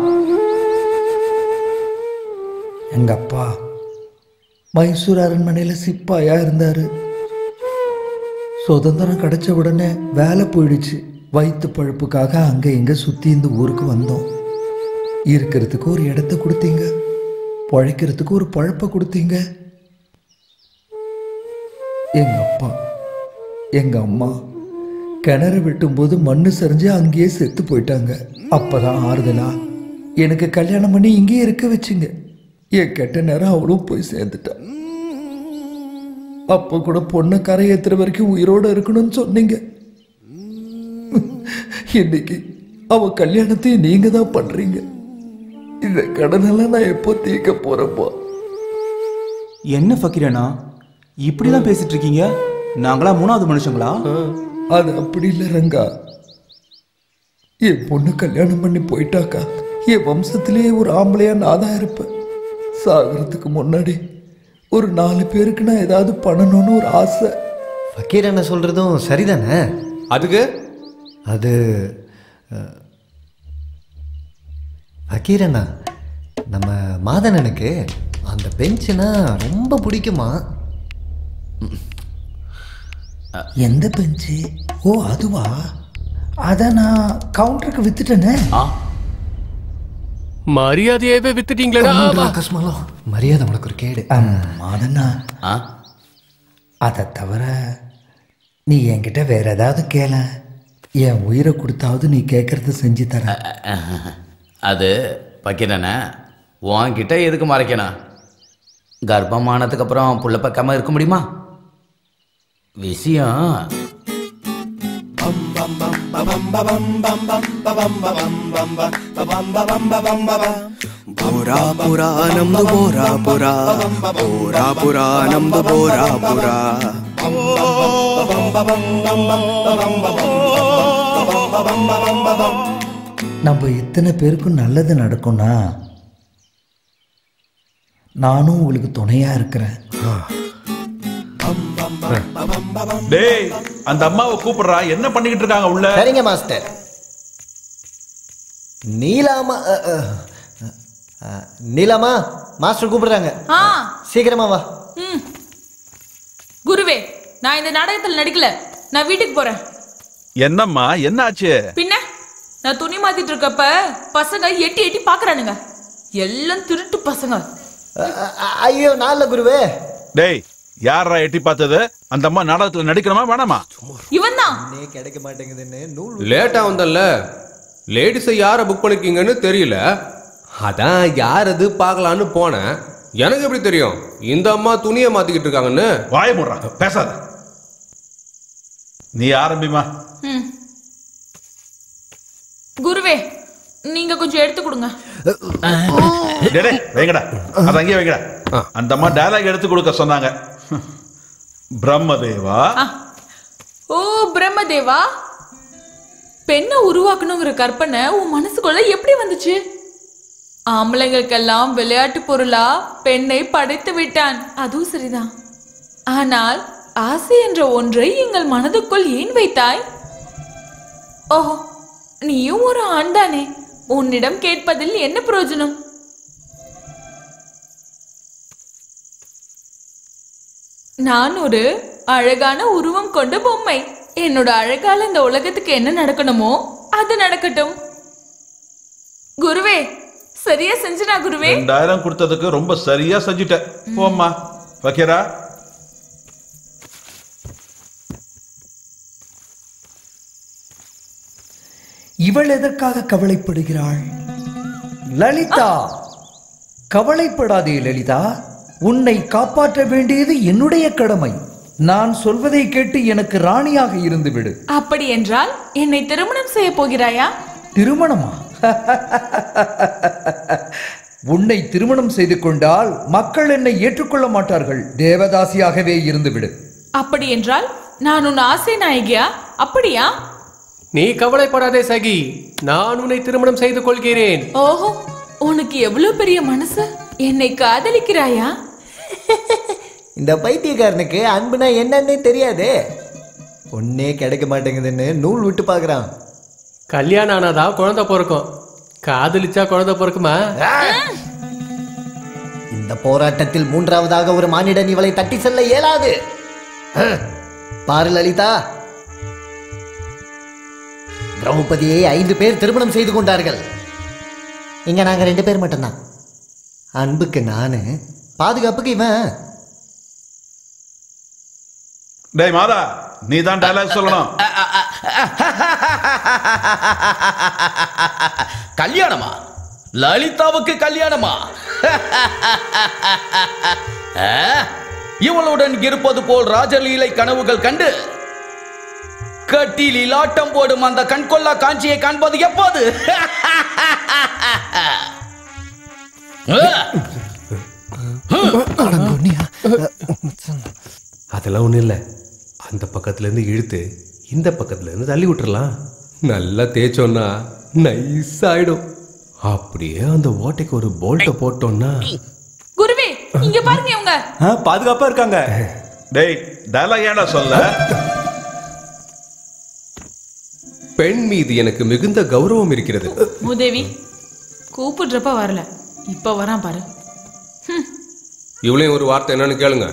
எங்க அப்பா மைசூர் அரண்மனையில சிப்பாயா இருந்தாரு. சுதந்திரம் கிடைச்ச உடனே வேலை போயிடுச்சு. வயிற்று பழுப்புக்காக அங்க இங்க சுத்தி இந்த ஊருக்கு வந்தோம். இருக்கிறதுக்கு ஒரு இடத்த கொடுத்தீங்க, பழைக்கிறதுக்கு ஒரு பழப்ப கொடுத்தீங்க. எங்க அப்பா எங்க அம்மா கிணறு வெட்டும்போது மண்ணு சரிஞ்சு அங்கேயே செத்து போயிட்டாங்க. அப்பதான் ஆறுதலா எனக்கு கல்யாணம் பண்ணி இங்கேயே இருக்க வச்சுங்க. என் கெட்ட நேரம் அவளும் போய் சேர்ந்துட்டா. அப்போ கூட பொண்ணை கரை ஏத்துற வரைக்கும் உயிரோட இருக்கணும்னு சொன்னீங்க. இன்னைக்கு அவ கல்யாணத்தையும் நீங்க தான் பண்றீங்க. இந்த கடனெல்லாம் நான் எப்போ தீர்க்க போறப்போ? என்ன ஃபக்கீரண்ணா இப்படிலாம் பேசிட்டு இருக்கீங்க? நாங்களா மூணாவது மனுஷங்களா? அது அப்படி இல்லை ரங்கா. என் பொண்ணு கல்யாணம் பண்ணி போயிட்டாக்கா என் வம்சத்திலேயே ஒரு ஆம்பளையா நான் தான் இருப்பேன். சாகிறதுக்கு முன்னாடி ஒரு நாலு பேருக்கு நான் ஏதாவது பண்ணணும்னு ஒரு ஆசை. ஃபக்கீர் என்ன சொல்றதும் சரிதானே? அதுக்கு அது ஃபக்கீர் அண்ணா, நம்ம மாதனனுக்கு அந்த பெஞ்சுனா ரொம்ப பிடிக்குமா. எந்த பெஞ்சு? ஓ அதுவா? அத நான் கவுண்டருக்கு வித்துட்டேனே. மரியாதையாவே வித்துட்டீங்களா? மரியாதை உனக்கு ஒரு கேடு. மாதனா, அதை தவிர நீ என்கிட்ட வேற ஏதாவது கேள. என் உயிரை கொடுத்தாவது நீ கேட்கறத செஞ்சு தர. அது பக்கீரண்ணே, உன்கிட்ட எதுக்கு மறைக்கணும்? கர்ப்பமானதுக்கு அப்புறம் புள்ள பக்காம இருக்க முடியுமா? விஷயம் போரா புரா நம்து போரா புரா போரா புரா நம்து போரா புரா. நம்ம எத்தனை பேருக்கும் நல்லது நடக்கும்னா நானும் உங்களுக்கு துணையா இருக்கிறேன். டேய், அந்த அம்மாவை கூப்பிடுறா. என்ன பண்ணிக்கிட்டு இருக்காங்க உள்ள? சரிங்க மாஸ்டர். நீலாமா நீலாமா மாஸ்டர் கூப்பிடுறாங்க. ஆ சீக்கிரமா வா. ம். குருவே, நான் இந்த நாடகத்தில் நடிக்கல. நான் வீட்டுக்கு போறேன். என்னம்மா என்ன ஆச்சு? பின்ன நான் துணி மாத்திட்டு இருக்கப்ப பசங்க எட்டி எட்டி பாக்குறானுங்க. எல்லாம் திருட்டு பசங்க. ஐயோ நாள்ல குருவே. டேய், யாரா எட்டி பார்த்தது? அந்த அம்மா நாடகத்துல நடிக்கணுமா வேணாமா? இவன் தான். கிடைக்க மாட்டேங்குதுன்னு லேட்டா வந்தல்ல, லேடிஸை யாரை புக் பண்ணிருக்கீங்கன்னு தெரியல. அதான் யார் அது பார்க்கலான்னு போனேன். எனக்கு எப்படி தெரியும் இந்த அம்மா துணியை மாத்திக்கிட்டு இருக்காங்கன்னு? வாய மூடுறாங்க, பேசாத. நீ ஆரம்பிமா. ம். குருவே, நீங்க கொஞ்சம் எடுத்து கொடுங்க. டேய் வைங்கடா, அது அங்கேயே வைங்கடா. அந்த அம்மா டயலாக் எடுத்து கொடுக்க சொன்னாங்க. பிரம்மதேவா. ஓ பிரம்மதேவா, பெண்ணை உருவாக்கணுங்கிற கற்பனை உன் மனசுக்குள்ள எப்படி வந்துச்சு? ஆம்பளைங்களுக்கெல்லாம் விளையாட்டு பொருளா பெண்ணை படைத்து விட்டான், அதுவும் சரிதான். ஆனால் ஆசை என்ற ஒன்றை எங்கள் மனதுக்குள் ஏன் வைத்தாய்? ஓஹோ, நீயும் ஒரு ஆண் தானே. உன்னிடம் கேட்பதில் என்ன பிரயோஜனம்? நான் ஒரு அழகான உருவம் கொண்ட பொம்மை. என்னோட அழகால இந்த உலகத்துக்கு என்ன நடக்கணுமோ அது நடக்கட்டும். குருவே, சரியா செஞ்சனா குருவே? ரெண்டாயிரம் கொடுத்ததுக்கு ரொம்ப சரியா செஞ்சுட்ட. போம்மா. ஃபக்கீரா, இவள் எதற்காக கவலைப்படுகிறாள்? லலிதா, கவலைப்படாதே லலிதா. உன்னை காப்பாற்ற வேண்டியது என்னுடைய கடமை. நான் சொல்வதை கேட்டு எனக்கு ராணியாக இருந்து விடு. அப்படி என்றால் என்னை திருமணம் செய்ய போகிறாயா? திருமணமா? உன்னை திருமணம் செய்து கொண்டால் மக்கள் என்னை ஏற்றுக்கொள்ள மாட்டார்கள். தேவதாசியாகவே இருந்து விடு. அப்படி என்றால் நான் உன் ஆசை நாயகியா? அப்படியா? நீ கவலைப்படாதே சகி, நான் உன்னை திருமணம் செய்து கொள்கிறேன். ஓஹோ, உனக்கு எவ்வளவு பெரிய மனசு! என்னை காதலிக்கிறாயா? இந்த பைத்தியக்காரனுக்கு அன்புனா என்னன்னே தெரியாது. பொண்ணே கிடைக்க மாட்டேங்குதுன்னு நூல் விட்டு பாக்குறான். கல்யாணம் ஆனாதான் குழந்தை பிறக்கும், காதலிச்சா குழந்தை பிறக்குமா? இந்த போராட்டத்தில் மூன்றாவதாக ஒரு மானிடன் இவளை தட்டி செல்ல இயலாது. பாரு லலிதா, திரௌபதியை ஐந்து பேர் திருமணம் செய்து கொண்டார்கள். இங்க நாங்க ரெண்டு பேர் மட்டும்தான். அன்புக்கு நானு, பாதுகாப்புக்கு இவன். டேய் மாதா, நீ தான் டயலாக் சொல்லணும். கல்யாணமா? லலிதாவுக்கு கல்யாணமா? இவளுடன் இருப்பது போல் ராஜலீலை கனவுகள் கண்டு கட்டிலில் ஆட்டம் போடும் அந்த கண்கொள்ளா காட்சியை காண்பது எப்போது? அதெல்லாம் ஒன்றும் இல்லை. அந்த பக்கத்துல இருந்து இழுத்து இந்த பக்கத்துல இருந்து தள்ளி விட்டுறலாம். நல்லா தேய்ச்சோன்னா நைஸ் ஆயிடும். அப்படியே அந்த ஓட்டைக்கு ஒரு போல்ட்டை போட்டோம்னா. குருவே, இங்க பாருங்க, இவங்க பாதுகாப்பா இருக்காங்க. டேய் டயலாக் ஏன்டா சொல்ல? பெண் மீது எனக்கு மிகுந்த கௌரவம் இருக்கிறது. மூதேவி, கூப்பிடுறப்ப வரல, இப்ப வரான் பாரு. இவளையும் ஒரு வார்த்தை என்னன்னு கேளுங்க.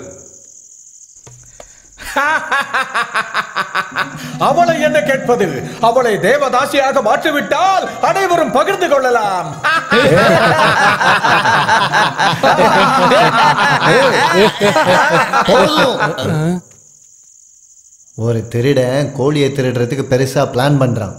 அவளை என்ன கேட்பது? அவளை தேவதாசியாக மாற்றிவிட்டால் அனைவரும் பகிர்ந்து கொள்ளலாம். ஒரு திருடன் கோழியை திருடுறதுக்கு பெருசா பிளான் பண்றான்.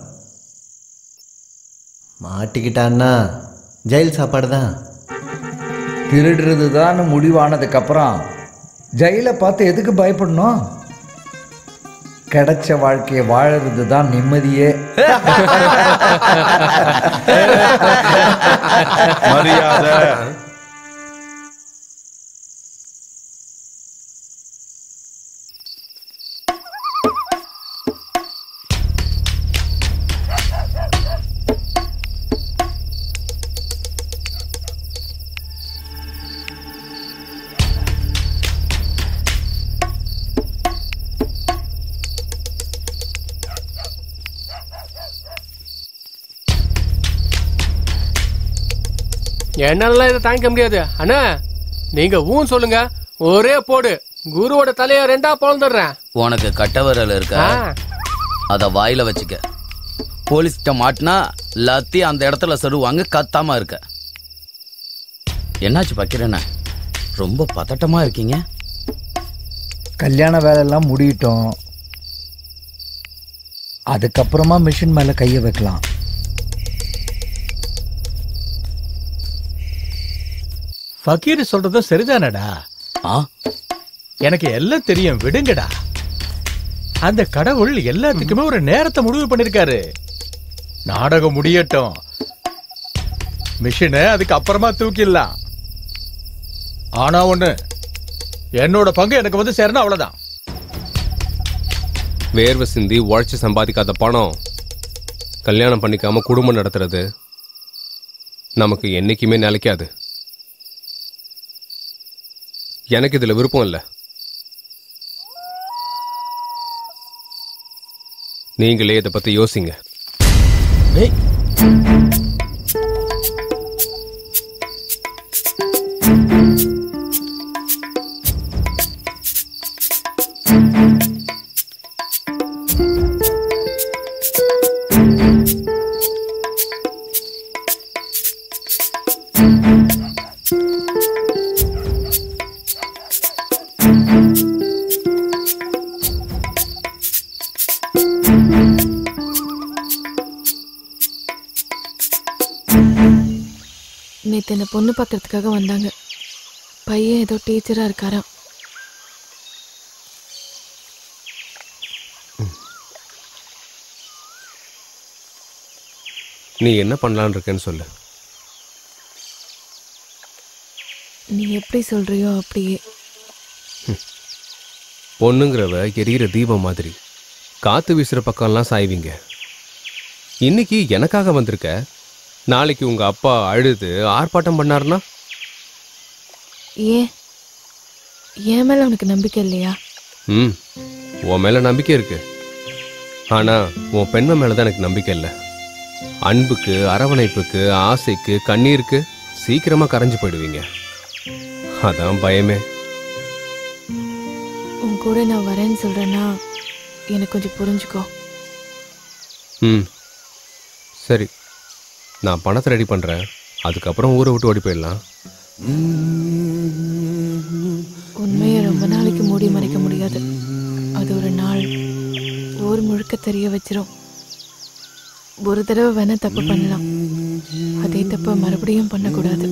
மாட்டிக்கிட்டான்னா ஜெயில் சாப்பாடு தான். திருடுறது தான் முடிவானதுக்கு அப்புறம் ஜெயிலை பார்த்து எதுக்கு பயப்படணும்? கிடைச்ச வாழ்க்கையை வாழறது தான் நிம்மதியே. மரியாதை. என்னால இதை தாங்கிக்க முடியாது. அண்ணா, நீங்க ஊன் சொல்லுங்க, ஒரே போடு, குருவோட தலைய ரெண்டா பொழந்துடுறேன். உனக்கு கட்டவரல் இருக்கா? அத வாயில வச்சுக்க. போலீஸ்கிட்ட மாட்டினா லத்தி அந்த இடத்துல சொருவாங்க. கத்தாம இருக்க. என்னாச்சு பக்கிறேன்னா, ரொம்ப பதட்டமா இருக்கீங்க. கல்யாண வேலையெல்லாம் முடியட்டும், அதுக்கப்புறமா மிஷின் மேல கைய வைக்கலாம். ஃபக்கீர் சொல்றதும் சரிதானடா. எனக்கு எல்லாம் தெரியும், விடுங்கடா. அந்த கடவுள் எல்லாத்துக்குமே ஒரு நேரத்தை முடிவு பண்ணிருக்காரு. நாடகம் முடியட்டும், மிஷினை அதுக்கு அப்புறமா தூக்கிடலாம். ஆனா ஒண்ணு, என்னோட பங்கு எனக்கு வந்து சேரணும், அவ்வளவுதான். வேர்வை சிந்தி உழைச்சி சம்பாதிக்காத பணம் கல்யாணம் பண்ணிக்காம குடும்பம் நடத்துறது நமக்கு என்னைக்குமே நிலைக்காது. எனக்கு இதுல விருப்பம் இல்லை. நீங்களே இதை பத்தி யோசிங்க. நேற்று என்ன பொண்ணு பார்க்கறதுக்காக வந்தாங்க. பையன் ஏதோ டீச்சரா இருக்காராம். நீ என்ன பண்ணலான்னு இருக்கேன்னு சொல்லு. நீ எப்படி சொல்றியோ அப்படியே. பொண்ணுங்கிறவ எரியிற தீபம் மாதிரி காத்து வீசுற பக்கம்லாம் சாய்வீங்க. இன்னைக்கு எனக்காக வந்திருக்க, நாளைக்கு உங்க அப்பா அழுது ஆர்ப்பாட்டம் பண்ணாருன்னா? ஏன் என் மேல உனக்கு நம்பிக்கை இல்லையா? ம் உன் மேல நம்பிக்கை இருக்கு, ஆனா உன் பெண்மை மேலதான் எனக்கு நம்பிக்கை இல்லை. அன்புக்கு, அரவணைப்புக்கு, ஆசைக்கு, கண்ணீருக்கு சீக்கிரமா கரைஞ்சு போயிடுவீங்க. அதான் பயமே. உன் கூட நான் வரேன்னு சொல்றேன்னா எனக்கு கொஞ்சம் புரிஞ்சுக்கோ. ம் சரி, நான் பணத்தை ரெடி பண்றேன், அதுக்கப்புறம் ஊரை விட்டு ஓடி போயிடலாம். உண்மையை ரொம்ப நாளைக்கு மூடி மறைக்க முடியாது. அது ஒரு நாள் ஊர் முழுக்க தெரிய வச்சிரும். ஒரு தடவை வேணா தப்பு பண்ணலாம், அதே தப்ப மறுபடியும் பண்ணக்கூடாது.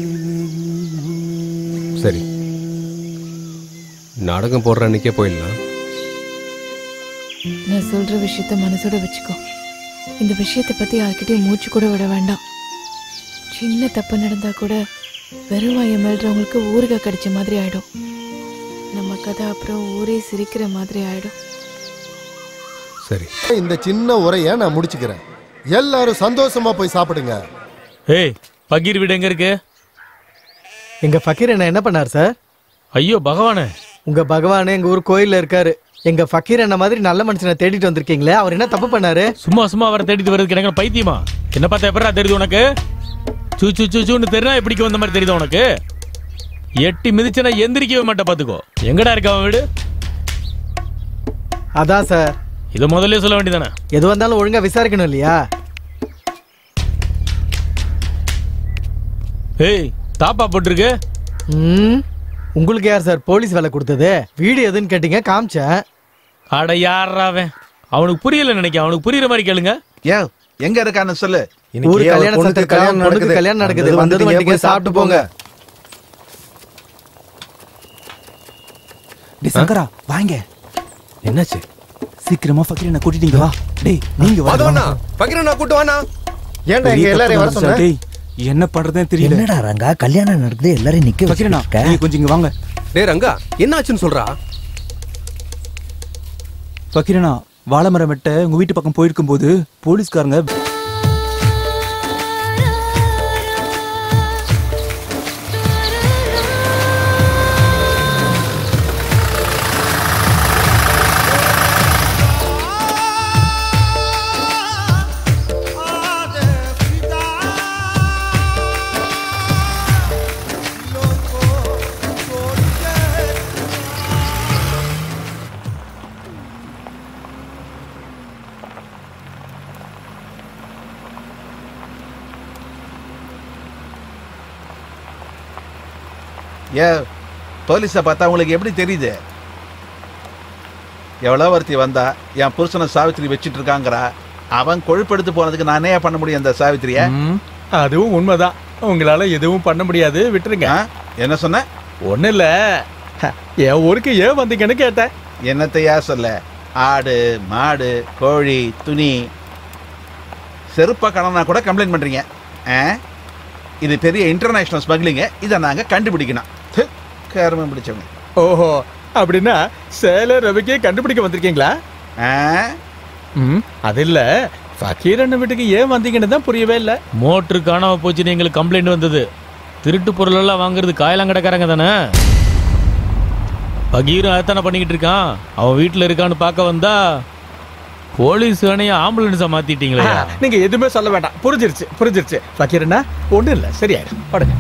சரி, நாடகம் போடுற அன்னைக்கே போயிடலாம். நான் சொல்ற விஷயத்த மனசோட வச்சுக்கோ. இந்த விஷயத்தை பத்தி யார்கிட்டயும் மூச்சு கூட விட வேண்டாம். சின்ன தப்பு நடந்தா கூட வெறும் வாயை மேல்றவங்களுக்கு ஊறுகாய் கடிச்ச மாதிரி ஆயிடும். நம்ம கதை அப்புறம் ஊரே சிரிக்கிற மாதிரி ஆயிடும். சரி, இந்த சின்ன உரையை நான் முடிச்சுக்கிறேன். எல்லாரும் சந்தோஷமா போய் சாப்பிடுங்க. ஏய், பகீர் வீடு எங்க இருக்கு? எங்க ஃபக்கீர் என்ன என்ன பண்ணார் சார்? ஐயோ பகவானே, உங்க பகவானே எங்க ஊர் கோயில்ல இருக்காரு. எங்க ஃபக்கீர் என்ன மாதிரி நல்ல மனுஷனை தேடிட்டு வந்திருக்கீங்களே, அவர் என்ன தப்பு பண்ணாரு? சும்மா சும்மா அவரை தேடிட்டு வர்றதுக்கு எனக்கு பைத்தியமா? என்ன பார்த்தா எப்படா தெரியுது உனக்கு? சூ சூ சூ சூன்னு தெரியா எப்படிக்கு வந்த மாதிரி தெரியுது உனக்கு? எட்டி மிதிச்சனா எந்திரிக்கவே மாட்டேன், பாத்துக்கோ. எங்கடா இருக்க அவன் வீடு? அதான் சார், இதை முதல்ல சொல்ல வேண்டியதானே? எது வந்தாலும் ஒழுங்கா விசாரிக்கணும் இல்லையா? ஏய், தாப்பா போட்டிருக்கு. ம், உங்களுக்கு யார் சார் போலீஸ் வேலை கொடுத்தது? வீடு எதுன்னு கேட்டீங்க, காமிச்சேன். அட யாரா அவன்? அவனுக்கு புரியல நினைக்க, அவனுக்கு புரியுற மாதிரி கேளுங்க. ஏன் எங்க இருக்கான்னு சொல்லு. ஊரு கல்யாண சத்திரத்துல பொண்ணுக்கு கல்யாணம் நடக்குது, வந்தது வண்டிக்கு சாப்பிட்டு போங்க. டேய் சங்கரா வாங்க. என்னாச்சு? சீக்கிரமா ஃபக்கீரனை கூட்டிட்டீங்க வா. டேய் நீங்க வா. அதோனா ஃபக்கீரனை கூட்டி வானா. ஏன்டா இங்க எல்லாரையும் வர சொன்ன? டேய் என்ன பண்றதுன்னு தெரியல. என்னடா ரங்கா கல்யாணம் நடக்குது, எல்லாரையும் நிக்க ஃபக்கீரனா நீ கொஞ்சம் இங்க வாங்க. டேய் ரங்கா, என்னாச்சுன்னு சொல்றா. ஃபக்கீரனா வாழைமரம் வெட்ட உங்க வீட்டு பக்கம் போயிருக்கும் போது போலீஸ்காரங்க ஏ போலீஸை பார்த்தா உங்களுக்கு எப்படி தெரியுது? எவ்வளோ ஒருத்தி வந்தா என் புருஷனை சாவித்திரி வச்சுட்டு இருக்காங்கிறா. அவன் கொழுப்பெடுத்து போனதுக்கு நானே பண்ண முடியும் அந்த சாவித்திரிய? அதுவும் உண்மைதான். உங்களால எதுவும் பண்ண முடியாது, விட்டுருங்க. என்ன சொன்ன? ஒன்றும் இல்லை, என் ஊருக்கு ஏன் வந்தீங்கன்னு கேட்டேன். என்னத்தையா சொல்ல? ஆடு, மாடு, கோழி, துணி, செருப்பா கடனா கூட கம்ப்ளைண்ட் பண்றீங்க. இது பெரிய இன்டர்நேஷனல் ஸ்மக்லிங்க. இதை நாங்கள் கண்டுபிடிக்கணும். கேரமம் பிடிச்சவங்க. ஓஹோ, அப்படின்னா சேலை ரவிக்கே கண்டுபிடிக்க வந்திருக்கீங்களா? ம், அது இல்ல, ஃபக்கீரன் வீட்டுக்கு ஏன் வந்தீங்கன்னு தான் புரியவே இல்லை. மோட்ரு காணாம போச்சுன்னு எங்களுக்கு கம்ப்ளைண்ட் வந்தது. திருட்டு பொருள் எல்லாம் வாங்குறது காயலாங்கடைக்காரங்க தானே. பகீரும் அதானே பண்ணிக்கிட்டு இருக்கான். அவன் வீட்டில் இருக்கான்னு பார்க்க வந்தா போலீஸ் வேணைய ஆம்புலன்ஸை மாத்திட்டீங்களா? நீங்க எதுவுமே சொல்ல வேண்டாம், புரிஞ்சிருச்சு புரிஞ்சிருச்சு. ஃபக்கீரனா ஒன்றும் இல்லை, சரியாயிடும், படுங்க.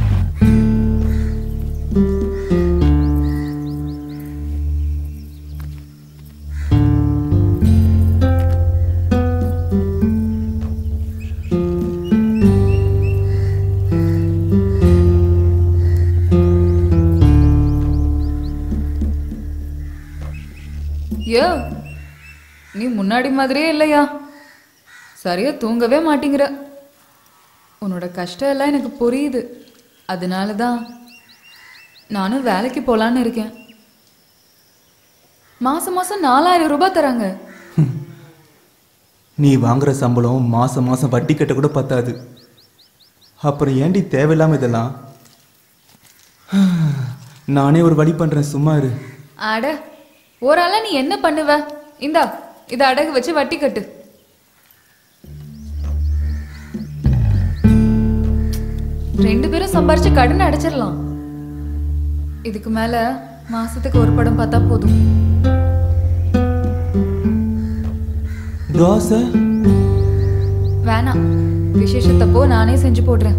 யோ, நீ முன்னாடி மாதிரியே இல்லையா? சரியா தூங்கவே மாட்டேங்கிற. உன்னோட கஷ்டம் எல்லாம் எனக்கு புரியுது. அதனால தான் நானும் வேலைக்கு போலான்னு இருக்கேன். மாசம் மாசம் நாலாயிரம் ரூபாய் தராங்க. நீ வாங்குற சம்பளம் மாசம் மாசம் வட்டி கட்ட கூட பத்தாது. அப்புறம் ஏண்டி தேவையில்லாம இதெல்லாம்? நானே ஒரு வழி பண்றேன், சும்மா இரு. அட, ஒரு ஆளா நீ என்ன பண்ணுவ? இந்தா இதை அடகு வச்சு வட்டி கட்டு. ரெண்டு பேரும் சம்பாரிச்சு கடன் அடைச்சிடலாம். இதுக்கு மேல மாசத்துக்கு ஒரு படம் பார்த்தா போதும். தோசை வேணாம், விசேஷத்தப்போ நானே செஞ்சு போடுறேன்.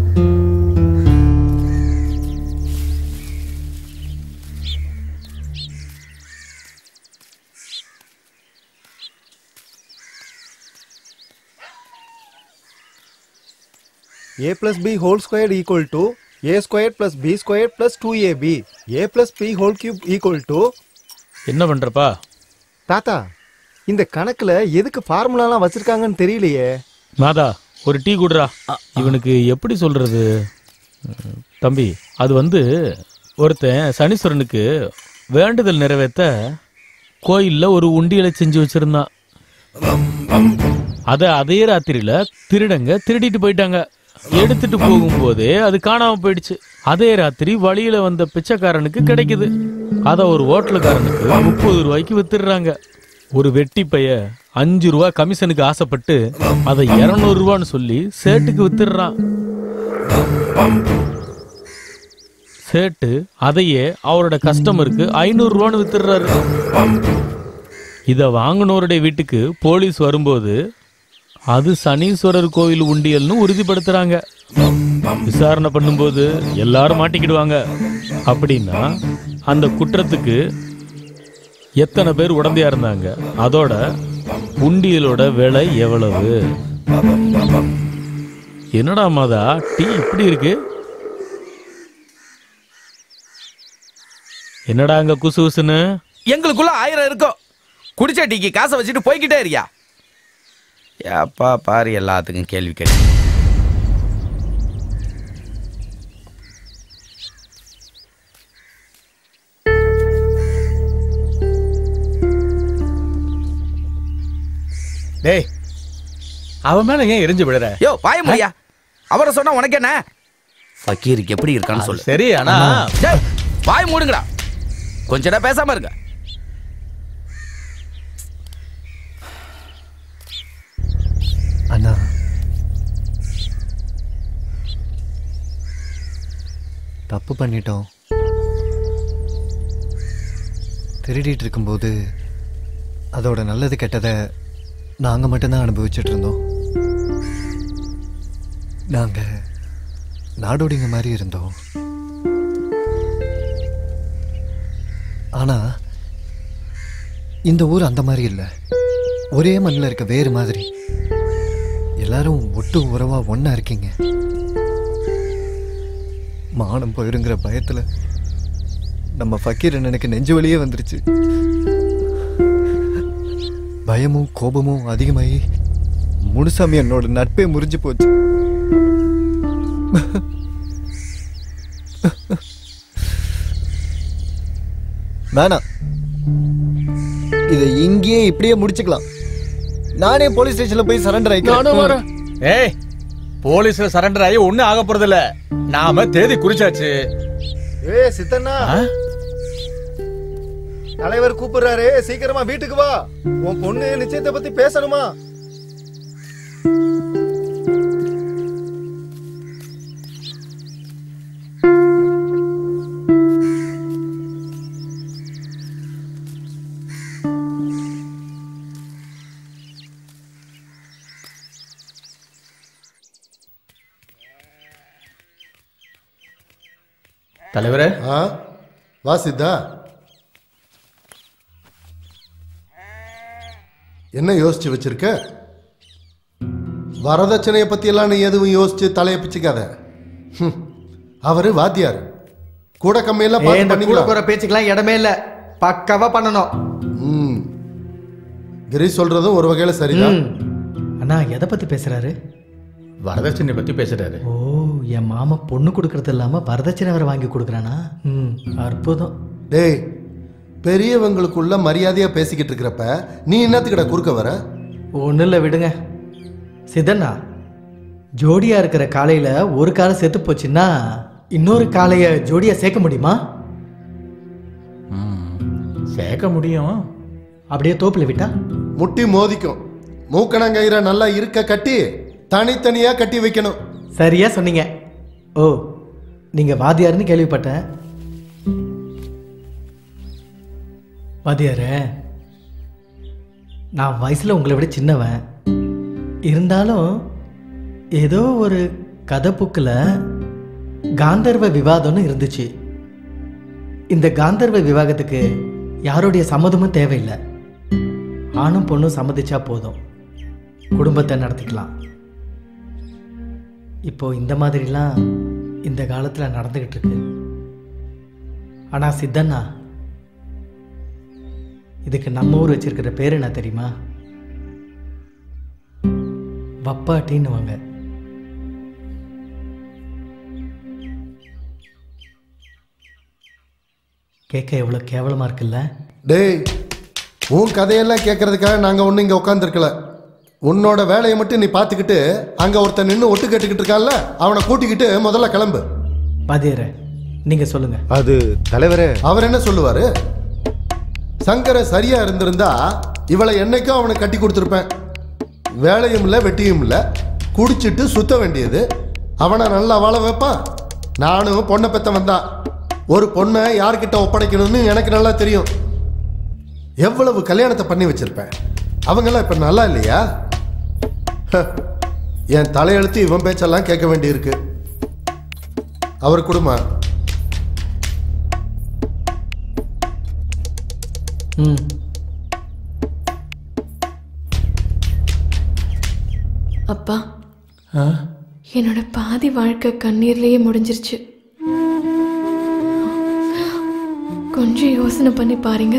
A plus b whole squared equal to a squared plus b squared plus two a b. A plus b whole cube equal to என்ன பண்றப்பா? தாத்தா, இந்த கணக்குல எதுக்கு ஃபார்முலாலாம் வச்சிருக்காங்கன்னு தெரியலையே. மாதா, ஒரு டீ குடுறா. இவனுக்கு எப்படி சொல்றது? தம்பி, அது வந்து ஒருத்தன் சனீஸ்வரனுக்கு வேண்டுதல் நிறைவேற்ற கோயில்ல ஒரு உண்டியலை செஞ்சு வச்சிருந்தான். அத அதே ராத்திரியில திருடங்க திருடிட்டு போயிட்டாங்க. எடுத்துட்டு போகும்போதே அது காணாம போயிடுச்சு. அதே ராத்திரி வழியில வந்த பிச்சைக்காரனுக்கு கிடைக்குது. அத ஒரு ஹோட்டலுக்காரனுக்கு முப்பது ரூபாய்க்கு வித்துடுறாங்க. ஒரு வெட்டி பைய அஞ்சு ரூபா கமிஷனுக்கு ஆசைப்பட்டு அதை இருநூறு ரூபான்னு சொல்லி சேட்டுக்கு வித்துடுறான். சேட்டு அதையே அவரோட கஸ்டமருக்கு ஐநூறு ரூபான்னு வித்துடுறாரு. இத வாங்கினோருடைய வீட்டுக்கு போலீஸ் வரும்போது அது சனீஸ்வரர் கோயில் உண்டியல்னு உறுதிப்படுத்துறாங்க. விசாரணை பண்ணும்போது எல்லாரும் மாட்டிக்கிடுவாங்க. அப்படின்னா அந்த குற்றத்துக்கு எத்தனை பேர் உடந்தையா இருந்தாங்க, அதோட உண்டியலோட விலை எவ்வளவு? என்னடா மாதா, டீ இப்படி இருக்கு? என்னடா அங்க குசு குசுன்னு? எங்களுக்குள்ள ஆயிரம் இருக்கும். குடிச்ச டீக்கு காசை வச்சுட்டு போய்கிட்டே இருக்கியா? ஏப்பா பாரு, எல்லாத்துக்கும் கேள்வி கேட்டு. டேய், அவன் மேல ஏன் எரிஞ்சு விடுற? யோ பாய முடியா, அவரை சொன்னா உனக்கு என்ன? ஃபக்கீருக்கு எப்படி இருக்கான்னு சொல்லு. சரி, ஆனா வாய் மூடுங்கடா, கொஞ்ச நேரம் பேசாம இருங்க. அண்ணா, தப்பு பண்ணிட்டோம். திருடிட்டு இருக்கும்போது அதோட நல்லது கெட்டதை நாங்கள் மட்டும்தான் அனுபவிச்சுட்டு இருந்தோம். நாங்கள் நாடோடிங்க மாதிரி இருந்தோம். ஆனால் இந்த ஊர் அந்த மாதிரி இல்லை. ஒரே மண்ணில் இருக்க வேறு மாதிரி. எல்லாரும் ஒட்டு உறவா ஒன்னா இருக்கீங்க. மானம் போயிருங்கிற பயத்துல நம்ம ஃபக்கீர் எனக்கு நெஞ்சு வலியே வந்துருச்சு. பயமும் கோபமும் அதிகமாகி முனுசாமி என்னோட நட்பே முறிஞ்சு போச்சு. வேணாம், இதை இங்கேயே இப்படியே முடிச்சுக்கலாம். நானே போலீஸ் ஸ்டேஷன்ல போய் சரண்டர் ஆயிக்கிறேன். ஏய், போலீஸ்ல சரண்டர் ஆகி ஒண்ணு ஆக போறது இல்ல. நாம தேதி குறிச்சாச்சு. ஏ சித்தண்ணா, தலைவர் கூப்பிடுறாரு, சீக்கிரமா வீட்டுக்கு வா. உன் பொண்ணு நிச்சயத்தை பத்தி பேசணுமா? தலைவரே. ஆ வா சித்தா. என்ன யோசிச்சு வச்சிருக்க? வரதட்சணையை பத்தி எல்லாம் நீ எதுவும் யோசிச்சு தலையை பிச்சுக்காத. அவரு வாத்தியார், கூட கம்மியெல்லாம் கூட போற பேச்சுக்கெல்லாம் இடமே இல்ல. பக்காவா பண்ணணும். ம், கிரி சொல்றதும் ஒரு வகையில சரிதான். அண்ணா, எதை பத்தி பேசுறாரு? வரதட்சணை பத்தி பேசுறாரு. ஓ, என் மாமா பொண்ணு கொடுக்கறது இல்லாம வரதட்சணை வர வாங்கி கொடுக்குறானா? ம், அற்புதம். டேய், பெரியவங்களுக்குள்ள மரியாதையா பேசிக்கிட்டு இருக்கிறப்ப நீ என்னத்துக்கிட்ட குறுக்க வர? ஒன்றும் இல்லை, விடுங்க. சிதண்ணா, ஜோடியா இருக்கிற காலையில ஒரு காலை செத்து போச்சுன்னா இன்னொரு காலைய ஜோடியா சேர்க்க முடியுமா? சேர்க்க முடியும். அப்படியே தோப்புல விட்டா முட்டி மோதிக்கும். மூக்கணங்கயிற நல்லா இருக்க கட்டி தனித்தனியா கட்டி வைக்கணும். சரியா சொன்னீங்க. ஓ நீங்க வாத்தியார்னு கேள்விப்பட்டேன். வாத்தியாரே, நான் வயசுல உங்களை விட சின்னவன். இருந்தாலும் ஏதோ ஒரு கதை புக்கில் காந்தர்வ விவாதம்னு இருந்துச்சு. இந்த காந்தர்வ விவாகத்துக்கு யாருடைய சம்மதமும் தேவையில்லை. ஆணும் பொண்ணும் சம்மதிச்சா போதும், குடும்பத்தை நடத்திக்கலாம். இப்போ இந்த மாதிரிலாம் இந்த காலத்தில் நடந்துக்கிட்டு இருக்கு. ஆனால் சித்தண்ணா, இதுக்கு நம்ம ஊர் வச்சிருக்கிற பேர் என்ன தெரியுமா? வப்பாட்டின்னுவாங்க. கேட்க எவ்வளோ கேவலமாக இருக்குல்ல? டேய், உன் கதையெல்லாம் கேட்கறதுக்காக நாங்கள் ஒன்றும் இங்கே உட்காந்துருக்கல. உன்னோட வேலையை மட்டும் நீ பார்த்துக்கிட்டு அங்கே ஒருத்தன் நின்று ஒட்டு கேட்டுக்கிட்டு இருக்கான்ல, அவனை கூட்டிக்கிட்டு முதல்ல கிளம்பு. வாத்தியாரே, நீங்கள் சொல்லுங்க. அது தலைவரே, அவர் என்ன சொல்லுவாரு? சங்கர சரியா இருந்திருந்தா இவளை என்னைக்கும் அவனை கட்டி கொடுத்துருப்பேன். வேலையும் இல்லை வெட்டியும் இல்லை, குடிச்சிட்டு சுத்த வேண்டியது. அவனை நல்லா வாழ வைப்பான். நானும் பொண்ணை பெத்தவன் தான். ஒரு பொண்ணை யார்கிட்ட ஒப்படைக்கணும்னு எனக்கு நல்லா தெரியும். எவ்வளவு கல்யாணத்தை பண்ணி வச்சிருப்பேன். அவங்கெல்லாம் இப்ப நல்லா இல்லையா? என் தலையெழுத்து இவன் பேச்செல்லாம் கேட்க வேண்டியிருக்கு. அவர் குடும்பம். ம் அப்பா, என்னோட பாதி வாழ்க்கை கண்ணீர்லயே முடிஞ்சிருச்சு. கொஞ்சம் யோசனை பண்ணி பாருங்க.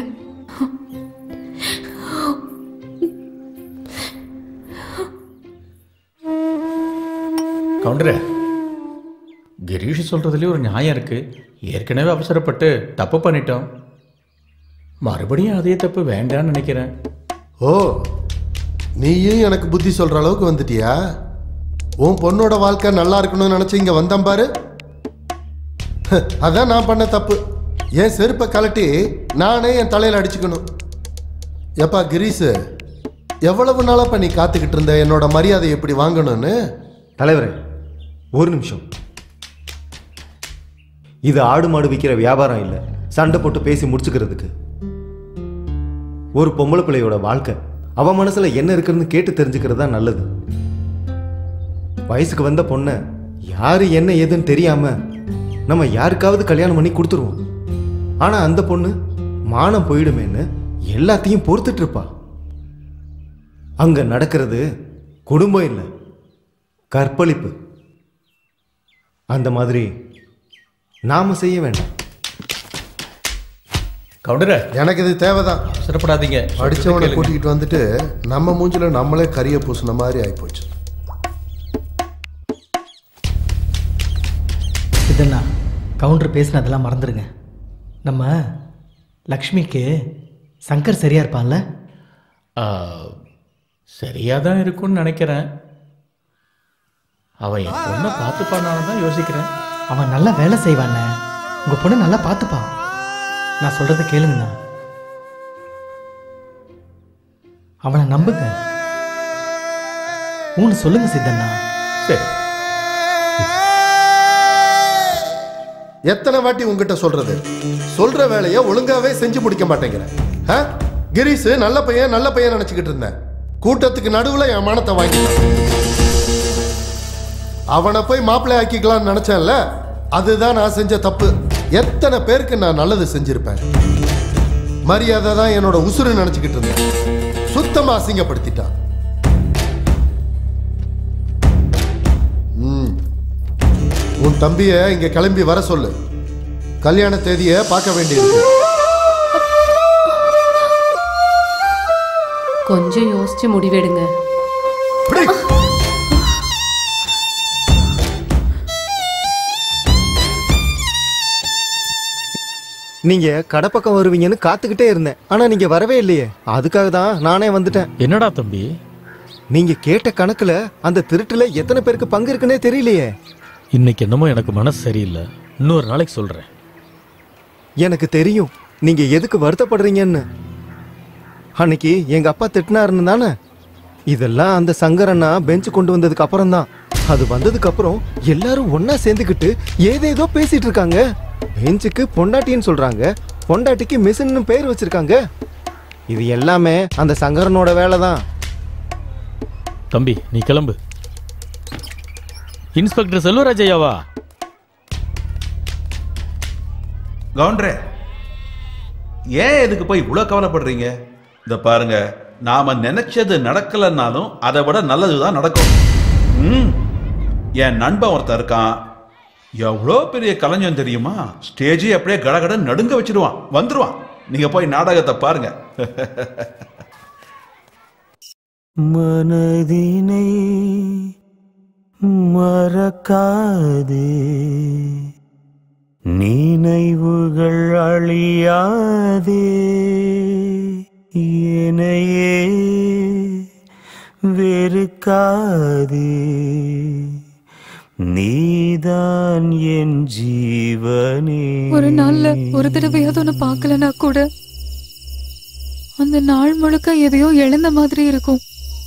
கவுண்டரே, கிரீஷ் சொல்றதுலயே ஒரு நியாயம் இருக்கு. ஏற்கனவே அவசரப்பட்டு தப்பு பண்ணிட்டோம். மறுபடியும் அதே தப்பு வேண்டான்னு நினைக்கிறேன். ஓ, நீயும் எனக்கு புத்தி சொல்ற அளவுக்கு வந்துட்டியா? உன் பொண்ணோட வாழ்க்கை நல்லா இருக்கணும்னு நினைச்சு இங்க வந்தேன் பாரு. அதான் நான் பண்ண தப்பு. என் செருப்பை கலட்டி நானே என் தலையில அடிச்சுக்கணும். எப்பா கிரீஷ், எவ்வளவு நாளப்பா நீ காத்துக்கிட்டு இருந்த என்னோட மரியாதை எப்படி வாங்கணும்னு? தலைவரே, ஒரு நிமிஷம். இது ஆடு மாடு விற்கிற வியாபாரம் இல்லை, சண்டை போட்டு பேசி முடிச்சுக்கிறதுக்கு. ஒரு பொம்பளை பிள்ளையோட வாழ்க்கை, அவ மனசுல என்ன இருக்குன்னு கேட்டு தெரிஞ்சுக்கிறது தான் நல்லது. வயசுக்கு வந்த பொண்ணை யாரு என்ன ஏதுன்னு தெரியாம நம்ம யாருக்காவது கல்யாணம் பண்ணி கொடுத்துருவோம். ஆனா அந்த பொண்ணு மானம் போயிடுமேன்னு எல்லாத்தையும் பொறுத்துட்டு இருப்பா. அங்க நடக்கிறது குடும்பம் இல்லை, கற்பழிப்பு. அந்த மாதிரி நாம செய்ய வேண்டாம். கவுண்டர, எனக்கு இது தேவைதான். அவசரப்படாதீங்க. அடிச்சவனை கூட்டிக்கிட்டு வந்துட்டு நம்ம மூஞ்சில நம்மளே கரிய பூசின மாதிரி ஆயிப்போச்சு. இதென்னா கவுண்டர் பேசினதெல்லாம் மறந்துடுங்க. நம்ம லக்ஷ்மிக்கு சங்கர் சரியா இருப்பான்ல? சரியா தான் இருக்கும்னு நினைக்கிறேன். அவன் என் பொண்ணை பார்த்துப்பானான்னு தான் யோசிக்கிறேன். அவன் நல்லா வேலை செய்வானே, உங்க பொண்ணு நல்லா பார்த்துப்பான். நான் சொல்றத கேளுங்கண்ணா, அவனை நம்புங்க. ஊன்னு சொல்லுங்க சித்தண்ணா. சரி. எத்தனை வாட்டி உங்ககிட்ட சொல்றது? சொல்ற வேலையை ஒழுங்காவே செஞ்சு முடிக்க மாட்டேங்கிற. கிரீஷ் நல்ல பையன் நல்ல பையன் நினைச்சுக்கிட்டு இருந்தேன். கூட்டத்துக்கு நடுவுல என் மானத்தை வாங்கிட்டான். அவனை போய் மாப்பிள்ளை ஆக்கிக்கலாம்னு நினைச்சேன்ல, அதுதான் நான் செஞ்ச தப்பு. எத்தனை பேருக்கு நான் நல்லது செஞ்சிருப்பேன். மரியாதை தான் என்னோட உசுறு நினைச்சுக்கிட்டு இருந்தேன். சுத்தமா அசிங்கப்படுத்திட்டான். ம், உன் தம்பிய இங்க கிளம்பி வர சொல்லு. கல்யாண தேதியை பார்க்க வேண்டியிருக்கு. கொஞ்சம் யோசிச்சு முடிவெடுங்க. நீங்க கடை பக்கம் வருவீங்கன்னு காத்துக்கிட்டே இருந்தேன். ஆனா நீங்க வரவே இல்லையே, அதுக்காக தான் நானே வந்துட்டேன். என்னடா தம்பி, நீங்க கேட்ட கணக்குல அந்த திருட்டுல எத்தனை பேருக்கு பங்கு இருக்குன்னே தெரியலையே. இன்னைக்கு என்னமோ எனக்கு மனசு சரியில்லை. இன்னொரு நாளைக்கு சொல்றேன். எனக்கு தெரியும் நீங்க எதுக்கு வருத்தப்படுறீங்கன்னு. அன்னைக்கு எங்க அப்பா திட்டினாருன்னு தானே. இதெல்லாம் அந்த சங்கரண்ணா பெஞ்சு கொண்டு வந்ததுக்கு அப்புறம் தான். அது வந்ததுக்கு அப்புறம் எல்லாரும் ஒன்னா சேர்ந்துக்கிட்டு ஏதேதோ பேசிட்டு இருக்காங்க. பெஞ்சுக்கு பொண்டாட்டின்னு சொல்றாங்க, பொண்டாட்டிக்கு மிஷின்னு பேர் வச்சிருக்காங்க. இது எல்லாமே அந்த சங்கரனோட வேலை தான். தம்பி நீ கிளம்பு. இன்ஸ்பெக்டர் செல்வராஜையாவா? கவுண்டரே, ஏன் இதுக்கு போய் இவ்வளவு கவலைப்படுறீங்க? இந்த பாருங்க, நாம நினைச்சது நடக்கலன்னாலும் அதை விட நல்லதுதான் நடக்கும். ம், என் நண்பன் ஒருத்தன் இருக்கான், எவ்வளோ பெரிய கலைஞன் தெரியுமா? ஸ்டேஜே அப்படியே கடகட நடுங்க வச்சிருவான், வந்துருவான். நீங்க போய் நாடகத்தை பாருங்க. மனதினை மறக்காதே, நினைவுகள் அழியாதே, என்னையே வெறுக்காதே, நீதான் என் ஜீவனே. ஒரு நாள்ல ஒரு தடவையாவது உன்னை பார்க்கலனா கூட அந்த நாள் முழுக்க எதையோ இழந்த மாதிரி இருக்கும்.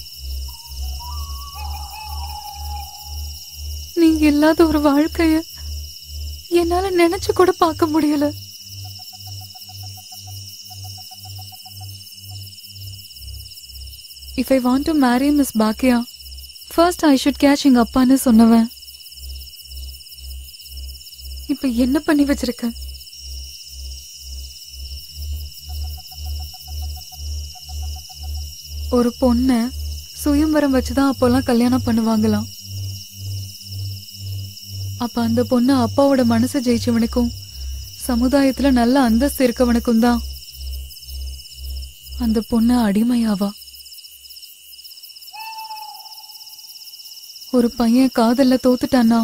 நீங்க இல்லாத ஒரு வாழ்க்கைய என்னால நினைச்சு கூட பார்க்க முடியல. If I want to marry Miss Bhakia, first I should catch எங்க அப்பான்னு சொன்னவன் இப்ப என்ன பண்ணி வச்சிருக்க? ஒரு பொண்ண சுயம்பரம் வச்சுதான் அப்போல்லாம் கல்யாணம் பண்ணுவாங்களாம். அப்ப அந்த பொண்ணு அப்பாவோட மனசை ஜெயிச்சவனுக்கும் சமுதாயத்துல நல்ல அந்தஸ்து இருக்கவனுக்கும் தான் அந்த பொண்ணு அடிமையாவா. ஒரு பையன் காதல்ல தோத்துட்டான்னா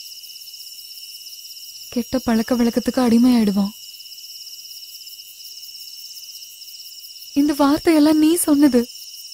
கெட்ட பழக்க வழக்கத்துக்கு அடிமையாயிடுவான். இந்த வார்த்தையெல்லாம் நீ சொன்னது.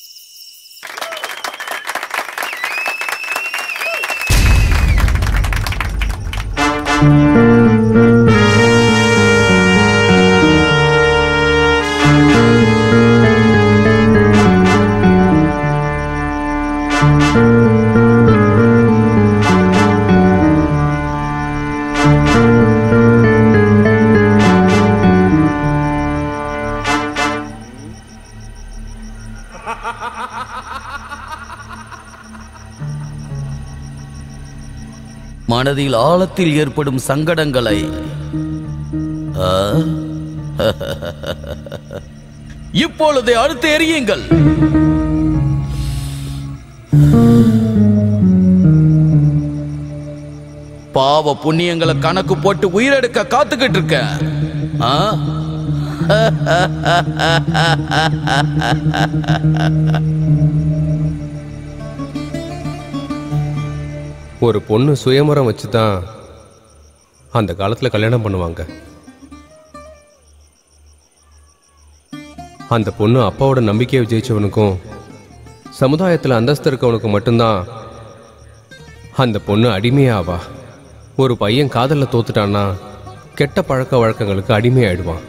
மனதில் ஆழத்தில் ஏற்படும் சங்கடங்களை ஆ? இப்பொழுதே அடுத்து எறியுங்கள். பாவ புண்ணியங்களை கணக்கு போட்டு உயிரெடுக்க காத்துக்கிட்டு இருக்க. ஆ? ஒரு பொண்ணு சுயமரம் வச்சு தான் அந்த காலத்தில் கல்யாணம் பண்ணுவாங்க. அந்த பொண்ணு அப்பாவோட நம்பிக்கையை ஜெயிச்சவனுக்கும் சமுதாயத்தில் அந்தஸ்து இருக்கவனுக்கும் மட்டும்தான் அந்த பொண்ணு அடிமையாவா. ஒரு பையன் காதலில் தோத்துட்டான்னா கெட்ட பழக்க வழக்கங்களுக்கு அடிமையாயிடுவான்.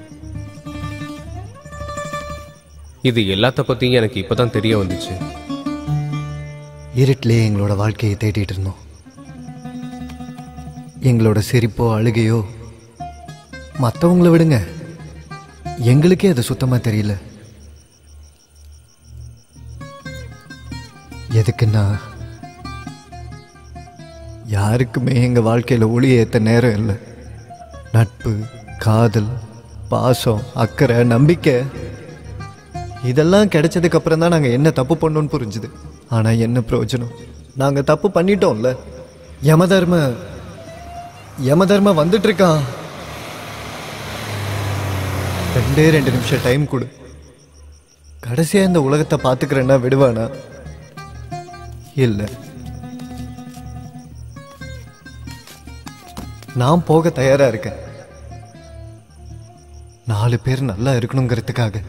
இது எல்லாத்த பற்றியும் எனக்கு இப்போ தான் தெரிய வந்துச்சு. இருட்டிலே எங்களோட வாழ்க்கையை தேடிட்டு இருந்தோம். எங்களோட சிரிப்போ அழுகையோ மற்றவங்கள விடுங்க, எங்களுக்கே அது சுத்தமாக தெரியல. எதுக்குன்னா யாருக்குமே எங்கள் வாழ்க்கையில் ஒளி ஏற்ற நேரம் இல்லை. நட்பு, காதல், பாசம், அக்கறை, நம்பிக்கை இதெல்லாம் கிடைச்சதுக்கு அப்புறம் தான் நாங்கள் என்ன தப்பு பண்ணோன்னு புரிஞ்சுது. ஆனால் என்ன பிரயோஜனம்? நாங்கள் தப்பு பண்ணிட்டோம்ல. யமதர்ம யமதர்ம வந்துட்டு இருக்கான். ரெண்டே ரெண்டு நிமிஷம் டைம் கொடு. கடைசியா இந்த உலகத்தை பார்த்துக்கிறேன்னா விடுவானா? இல்லை, நான் போக தயாரா இருக்கேன். நாலு பேர் நல்லா இருக்கணுங்கிறதுக்காக.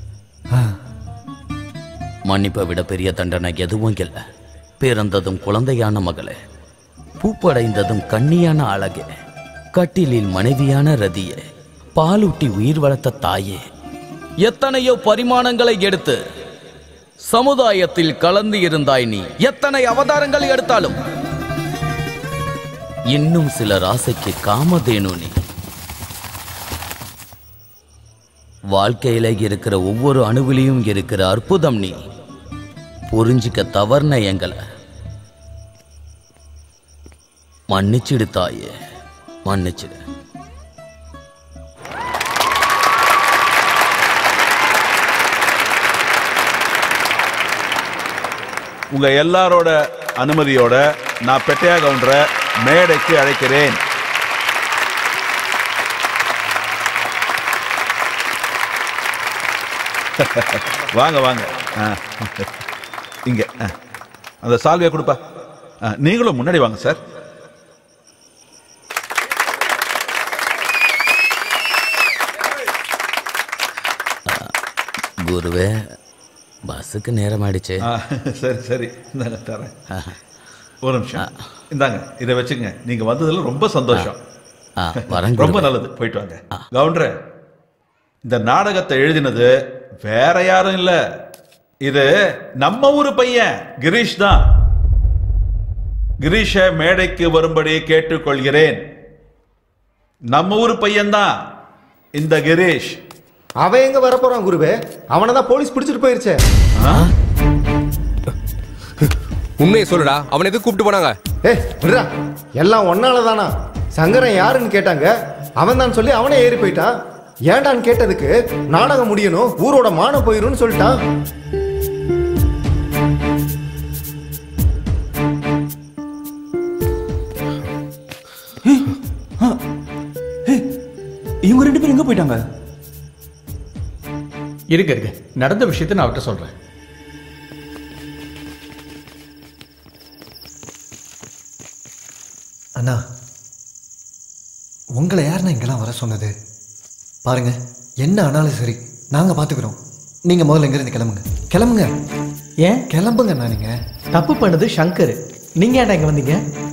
மன்னிப்பை விட பெரிய தண்டனை எதுவும் இல்லை. பிறந்ததும் குழந்தையான மகளே, பூப்படைந்ததும் கண்ணியான அழகே, கட்டிலில் மனைவியான ரதியே, பாலூட்டி உயிர் வளர்த்த தாயே, எத்தனையோ பரிமாணங்களை எடுத்து சமுதாயத்தில் கலந்து இருந்தாய் நீ. எத்தனை அவதாரங்கள் எடுத்தாலும் இன்னும் சிலர் ஆசைக்கு காமதேனு நீ. வாழ்க்கையில இருக்கிற ஒவ்வொரு அணுவிலையும் இருக்கிற அற்புதம் நீ. புரிஞ்சிக்க தவறுன எங்களை மன்னிச்சிடு தாயே, மன்னிச்சிடு. உங்க எல்லாரோட அனுமதியோட நான் பெட்டையா கவுண்டரை மேடைக்கு அழைக்கிறேன். வாங்க வாங்க. இங்க அந்த சால்வையை கொடுப்பா. நீங்களும் முன்னாடி வாங்க சார். குருவே, பஸ்ஸுக்கு நேரம் ஆயிடுச்சு. சரி சரி, இந்தாங்க தரேன். ஒரு நிமிஷம் இந்தாங்க, இதை வச்சுங்க. நீங்க வந்ததுல ரொம்ப சந்தோஷம். ரொம்ப நல்லது, போயிட்டு வாங்க. கவுண்டரே, இந்த நாடகத்தை எழுதினது வேற யாரும் இல்ல, இது நம்ம ஊரு பையன் கிரீஷ் தான். கிரீஷ மேடைக்கு வரும்படி கேட்டுக்கொள்கிறேன். நம்ம ஊரு பையன் தான் இந்த கிரீஷ். அவன் எங்க வர போறான் குருவே? அவனை தான் போலீஸ் பிடிச்சிட்டு போயிருச்சே. உண்மையை சொல்லுடா, அவனை எதுக்கு கூப்பிட்டு போனாங்க? ஏ விடுறா, எல்லாம் ஒன்னால தானா? சங்கரன் யாருன்னு கேட்டாங்க, அவன் தான் சொல்லி அவனே ஏறி போயிட்டான். ஏண்டான்னு கேட்டதுக்கு நாடகம் முடியணும், ஊரோட மானம் போயிரும்னு சொல்லிட்டான். இவங்க ரெண்டு பேரும் எங்க போயிட்டாங்க? இருங்க இருங்க, நடந்த விஷயத்தை நான் அவர்கிட்ட சொல்றேன். அண்ணா, உங்களை யாருன்னா இங்கெல்லாம் வர சொன்னது? பாருங்க, என்ன ஆனாலும் சரி நாங்க பாத்துக்கிறோம். நீங்க முதல்ல இங்கிருந்து கிளம்புங்க. கிளம்புங்க. ஏன் கிளம்புங்கண்ணா. நீங்க தப்பு பண்ணது சங்கர், நீங்க ஏன்டா இங்க வந்தீங்க?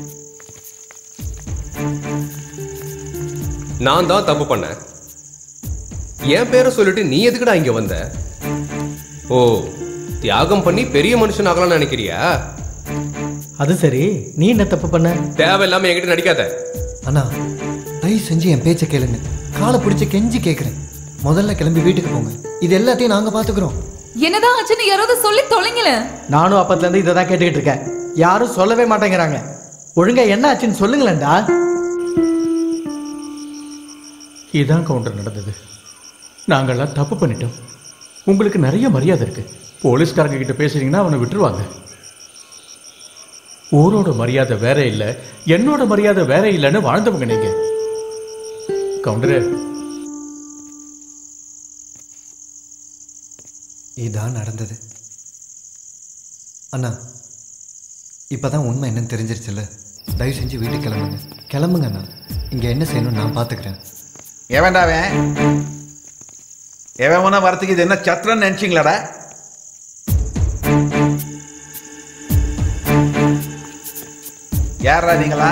நான் தான் தப்பு பண்ணேன். என் பேரை சொல்லிட்டு நீ எதுக்குடா இங்க வந்த? ஓ, தியாகம் பண்ணி பெரிய மனுஷன் ஆகலாம்னு நினைக்கிறியா? அது சரி, நீ என்ன தப்பு பண்ண? தேவையில்லாம என்கிட்ட நடிக்காத. அண்ணா, தயவு செஞ்சு என் பேச்சை கேளுங்க. காலை பிடிச்ச கெஞ்சி கேட்கிறேன். முதல்ல கிளம்பி வீட்டுக்கு போங்க. இது எல்லாத்தையும் நாங்க பாத்துக்கிறோம். என்னதான் ஆச்சுன்னு யாராவது சொல்லி தொலைங்கள. நானும் அப்பத்துல இருந்து இதை தான் கேட்டுக்கிட்டு இருக்கேன். யாரும் சொல்லவே மாட்டேங்கிறாங்க. ஒழுங்கா என்ன ஆச்சுன்னு சொல்லுங்களேன்டா. இதான் கவுண்டர் நடந்தது. நாங்கள்லாம் தப்பு பண்ணிட்டோம். உங்களுக்கு நிறைய மரியாதை இருக்கு. போலீஸ்காரங்க கிட்ட பேசுறீங்கன்னா அவனை விட்டுருவாங்க. ஊரோட மரியாதை வேற இல்ல, என்னோட மரியாதை வேற இல்லைன்னு வாழ்ந்தவங்க நீங்க. கவுண்டரே, இதான் நடந்தது. அண்ணா, இப்பதான் உண்மை என்னன்னு தெரிஞ்சிருச்சுல்ல. தயவு செஞ்சு வீட்டுக்கு கிளம்புங்க. கிளம்புங்க அண்ணா. இங்க என்ன செய்யணும் நான் பாத்துக்கிறேன். எவன்டாவன் எவன் ஒன்றா வரத்துக்கு இது என்ன சத்திரன்னு நினைச்சிங்களாடா? யாரா நீங்களா?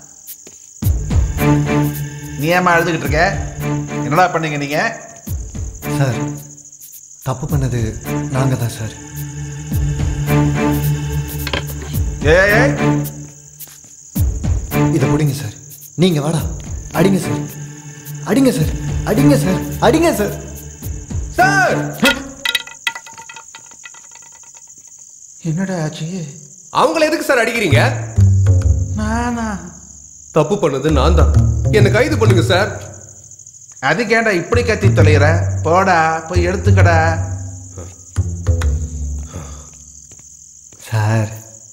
நீ ஏமா அழுதுகிட்டு இருக்க? என்னடா பண்ணீங்க நீங்க? சார், தப்பு பண்ணது நாங்க தான் சார். ஏய், இதை பிடிங்க சார். நீங்க வாடா. அடிங்க சார், அடிங்க சார், அடிங்க சார், அடிங்க சார். சார், என்னடா ஆச்சு? அவங்கள எதுக்கு சார் அடிக்கிறீங்க? நானா? தப்பு பண்ணது நான் தான். என்ன கைது பண்ணுங்க சார். அதுக்கேண்டா இப்படி கத்தி தொலைகிற? போடா, போய் எடுத்துக்கடா. சார்,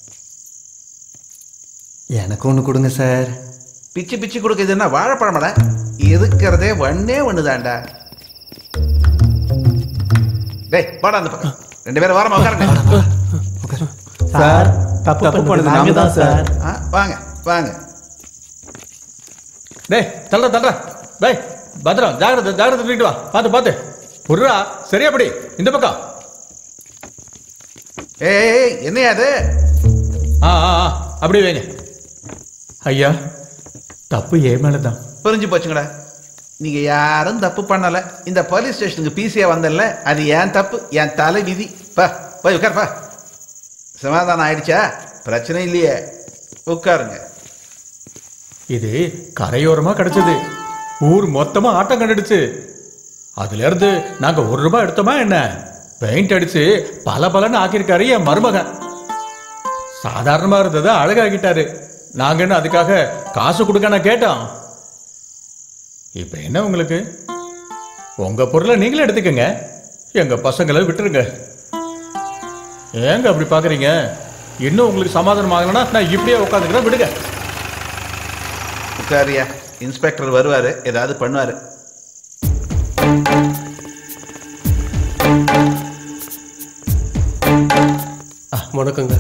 எனக்கு ஒன்று கொடுங்க சார். பிச்சு பிச்சு கொடுக்குது என்ன வாழைப்பழமடா? இருக்கிறதே ஒன்னே ஒண்ணுதான்டா. டேய், போடா அந்த பக்கம். ரெண்டு பேரும் வாரமா உட்காருங்க. சார், தப்பு பண்ணது நாங்க தான் சார். வாங்க வாங்க. டேய், தள்ளுற தள்ளுற. டேய், பத்திரம், ஜாகிரதை ஜாகிரதை தூக்கிட்டு வா. பார்த்து பார்த்து புர்ரா. சரியா படி. இந்த பக்கம். ஏய், என்னையா அது? ஆ ஆ அப்படி வைங்க. ஐயா, தப்பு ஏன் மேலதான். புரிஞ்சு போச்சுங்கடா. நீங்க யாரும் தப்பு பண்ணல. இந்த போலீஸ் ஸ்டேஷனுக்கு பிசியா வந்தல, அது ஏன் தப்பு, என் தலை விதி. பா போய் உட்காருப்பா. சமாதானம் ஆயிடுச்சா? பிரச்சனை இல்லையே, உட்காருங்க. இது கரையோரமா கிடைச்சது. ஊர் மொத்தமா ஆட்டம் கண்டுடுச்சு. அதுல இருந்து நாங்க ஒரு ரூபாய் எடுத்தோமா என்ன, பெயிண்ட் அடிச்சு பல பலன்னு ஆக்கியிருக்காரு என் மருமகன். சாதாரணமா இருந்ததை அழகாக்கிட்டாரு. நாங்க என்ன அதுக்காக காசு கொடுக்க நான் கேட்டோம்? இப்ப என்ன உங்களுக்கு? உங்க பொருளை நீங்களே எடுத்துக்கங்க, எங்க பசங்களை விட்டுருங்க. ஏங்க அப்படி பாக்குறீங்க? இன்னும் உங்களுக்கு சமாதானம் ஆகலன்னா நான் இப்படியே உட்காந்துக்கிறேன், விடுங்க. உட்காரியா, இன்ஸ்பெக்டர் வருவாரு, ஏதாவது பண்ணுவாரு. வணக்கங்க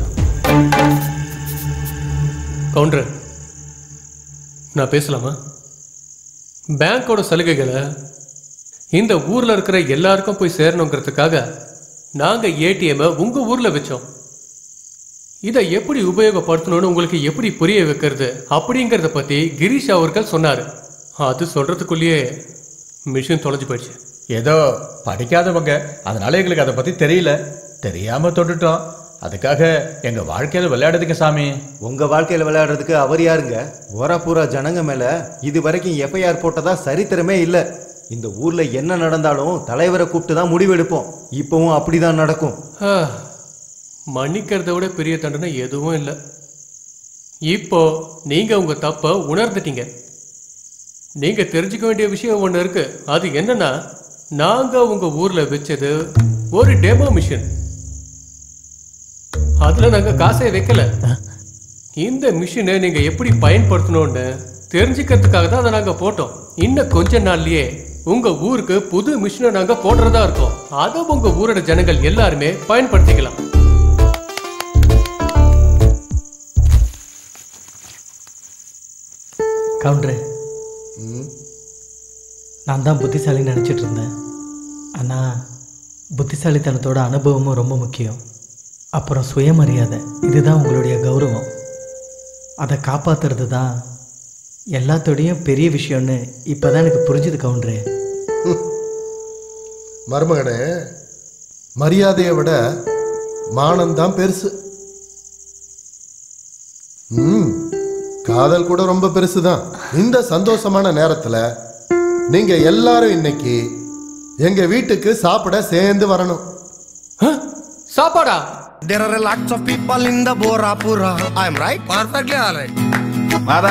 கவுண்டர், நான் பேசலாமா? பேங்கோட சலுகைகளை இந்த ஊர்ல இருக்கிற எல்லாருக்கும் போய் சேரணுங்கிறதுக்காக நாங்க ஏடிஎம் உங்க ஊர்ல வச்சோம். இதை எப்படி உபயோகப்படுத்தணும்னு உங்களுக்கு எப்படி புரிய வைக்கிறது அப்படிங்கறத பத்தி கிரீஷ் அவர்கள் சொன்னாரு. அது சொல்றதுக்குள்ளேயே மிஷின் தொலைஞ்சு போயிடுச்சு. ஏதோ படிக்காதவங்க, அதனால எங்களுக்கு அதை பத்தி தெரியல, தெரியாம தொட்டுட்டோம். அதுக்காக எங்க வாழ்க்கையில விளையாடுதுங்க சாமி. உங்க வாழ்க்கையில விளையாடுறதுக்கு அவர் யாருங்க? ஓராப்பூரா ஜனங்க மேல இது வரைக்கும் எஃப்ஐஆர் போட்டதா சரித்திரமே இல்ல. இந்த ஊர்ல என்ன நடந்தாலும் தலைவரை கூப்பிட்டு தான் முடிவெடுப்போம். இப்பவும் அப்படிதான் நடக்கும். மன்னிக்கிறத விட பெரிய தண்டனை எதுவும் இல்லை. இப்போ நீங்க உங்க தப்ப உணர்ந்துட்டீங்க. நீங்க தெரிஞ்சுக்க வேண்டிய விஷயம் ஒண்ணு இருக்கு. அது என்னன்னா, நாங்க உங்க ஊர்ல வச்சது ஒரு டெமோ மிஷின். அதுல நாங்க காசை வைக்கல. இந்த மிஷினை நீங்க எப்படி பயன்படுத்தணும்னு தெரிஞ்சுக்கிறதுக்காக தான் அதை நாங்க போட்டோம். இன்னும் கொஞ்ச நாள்லயே உங்க ஊருக்கு புது மிஷினை நாங்க போடுறதா இருக்கோம். அதை உங்க ஊரோட ஜனங்கள் எல்லாருமே பயன்படுத்திக்கலாம். கவுண்டரே, நான் தான் புத்திசாலின்னு நினச்சிட்டு இருந்தேன். ஆனால் புத்திசாலித்தனத்தோட அனுபவமும் ரொம்ப முக்கியம். அப்புறம் சுயமரியாதை, இதுதான் உங்களுடைய கௌரவம். அதை காப்பாற்றுறது தான் எல்லாத்தோடையும் பெரிய விஷயம்னு இப்போ தான் எனக்கு புரிஞ்சுது கவுண்டரே. மருமகனே, மரியாதையை விட மானம்தான் பெருசு. ம் காதல் கூட ரொம்ப பெருசுதான். இந்த சந்தோஷமான நேரத்துல நீங்க எல்லாரும் இன்னைக்கு எங்க வீட்டுக்கு சாப்பிட சேர்ந்து வரணும். சாப்பாடா? There are lots of people in the Borapura. I am right? Perfectly all right.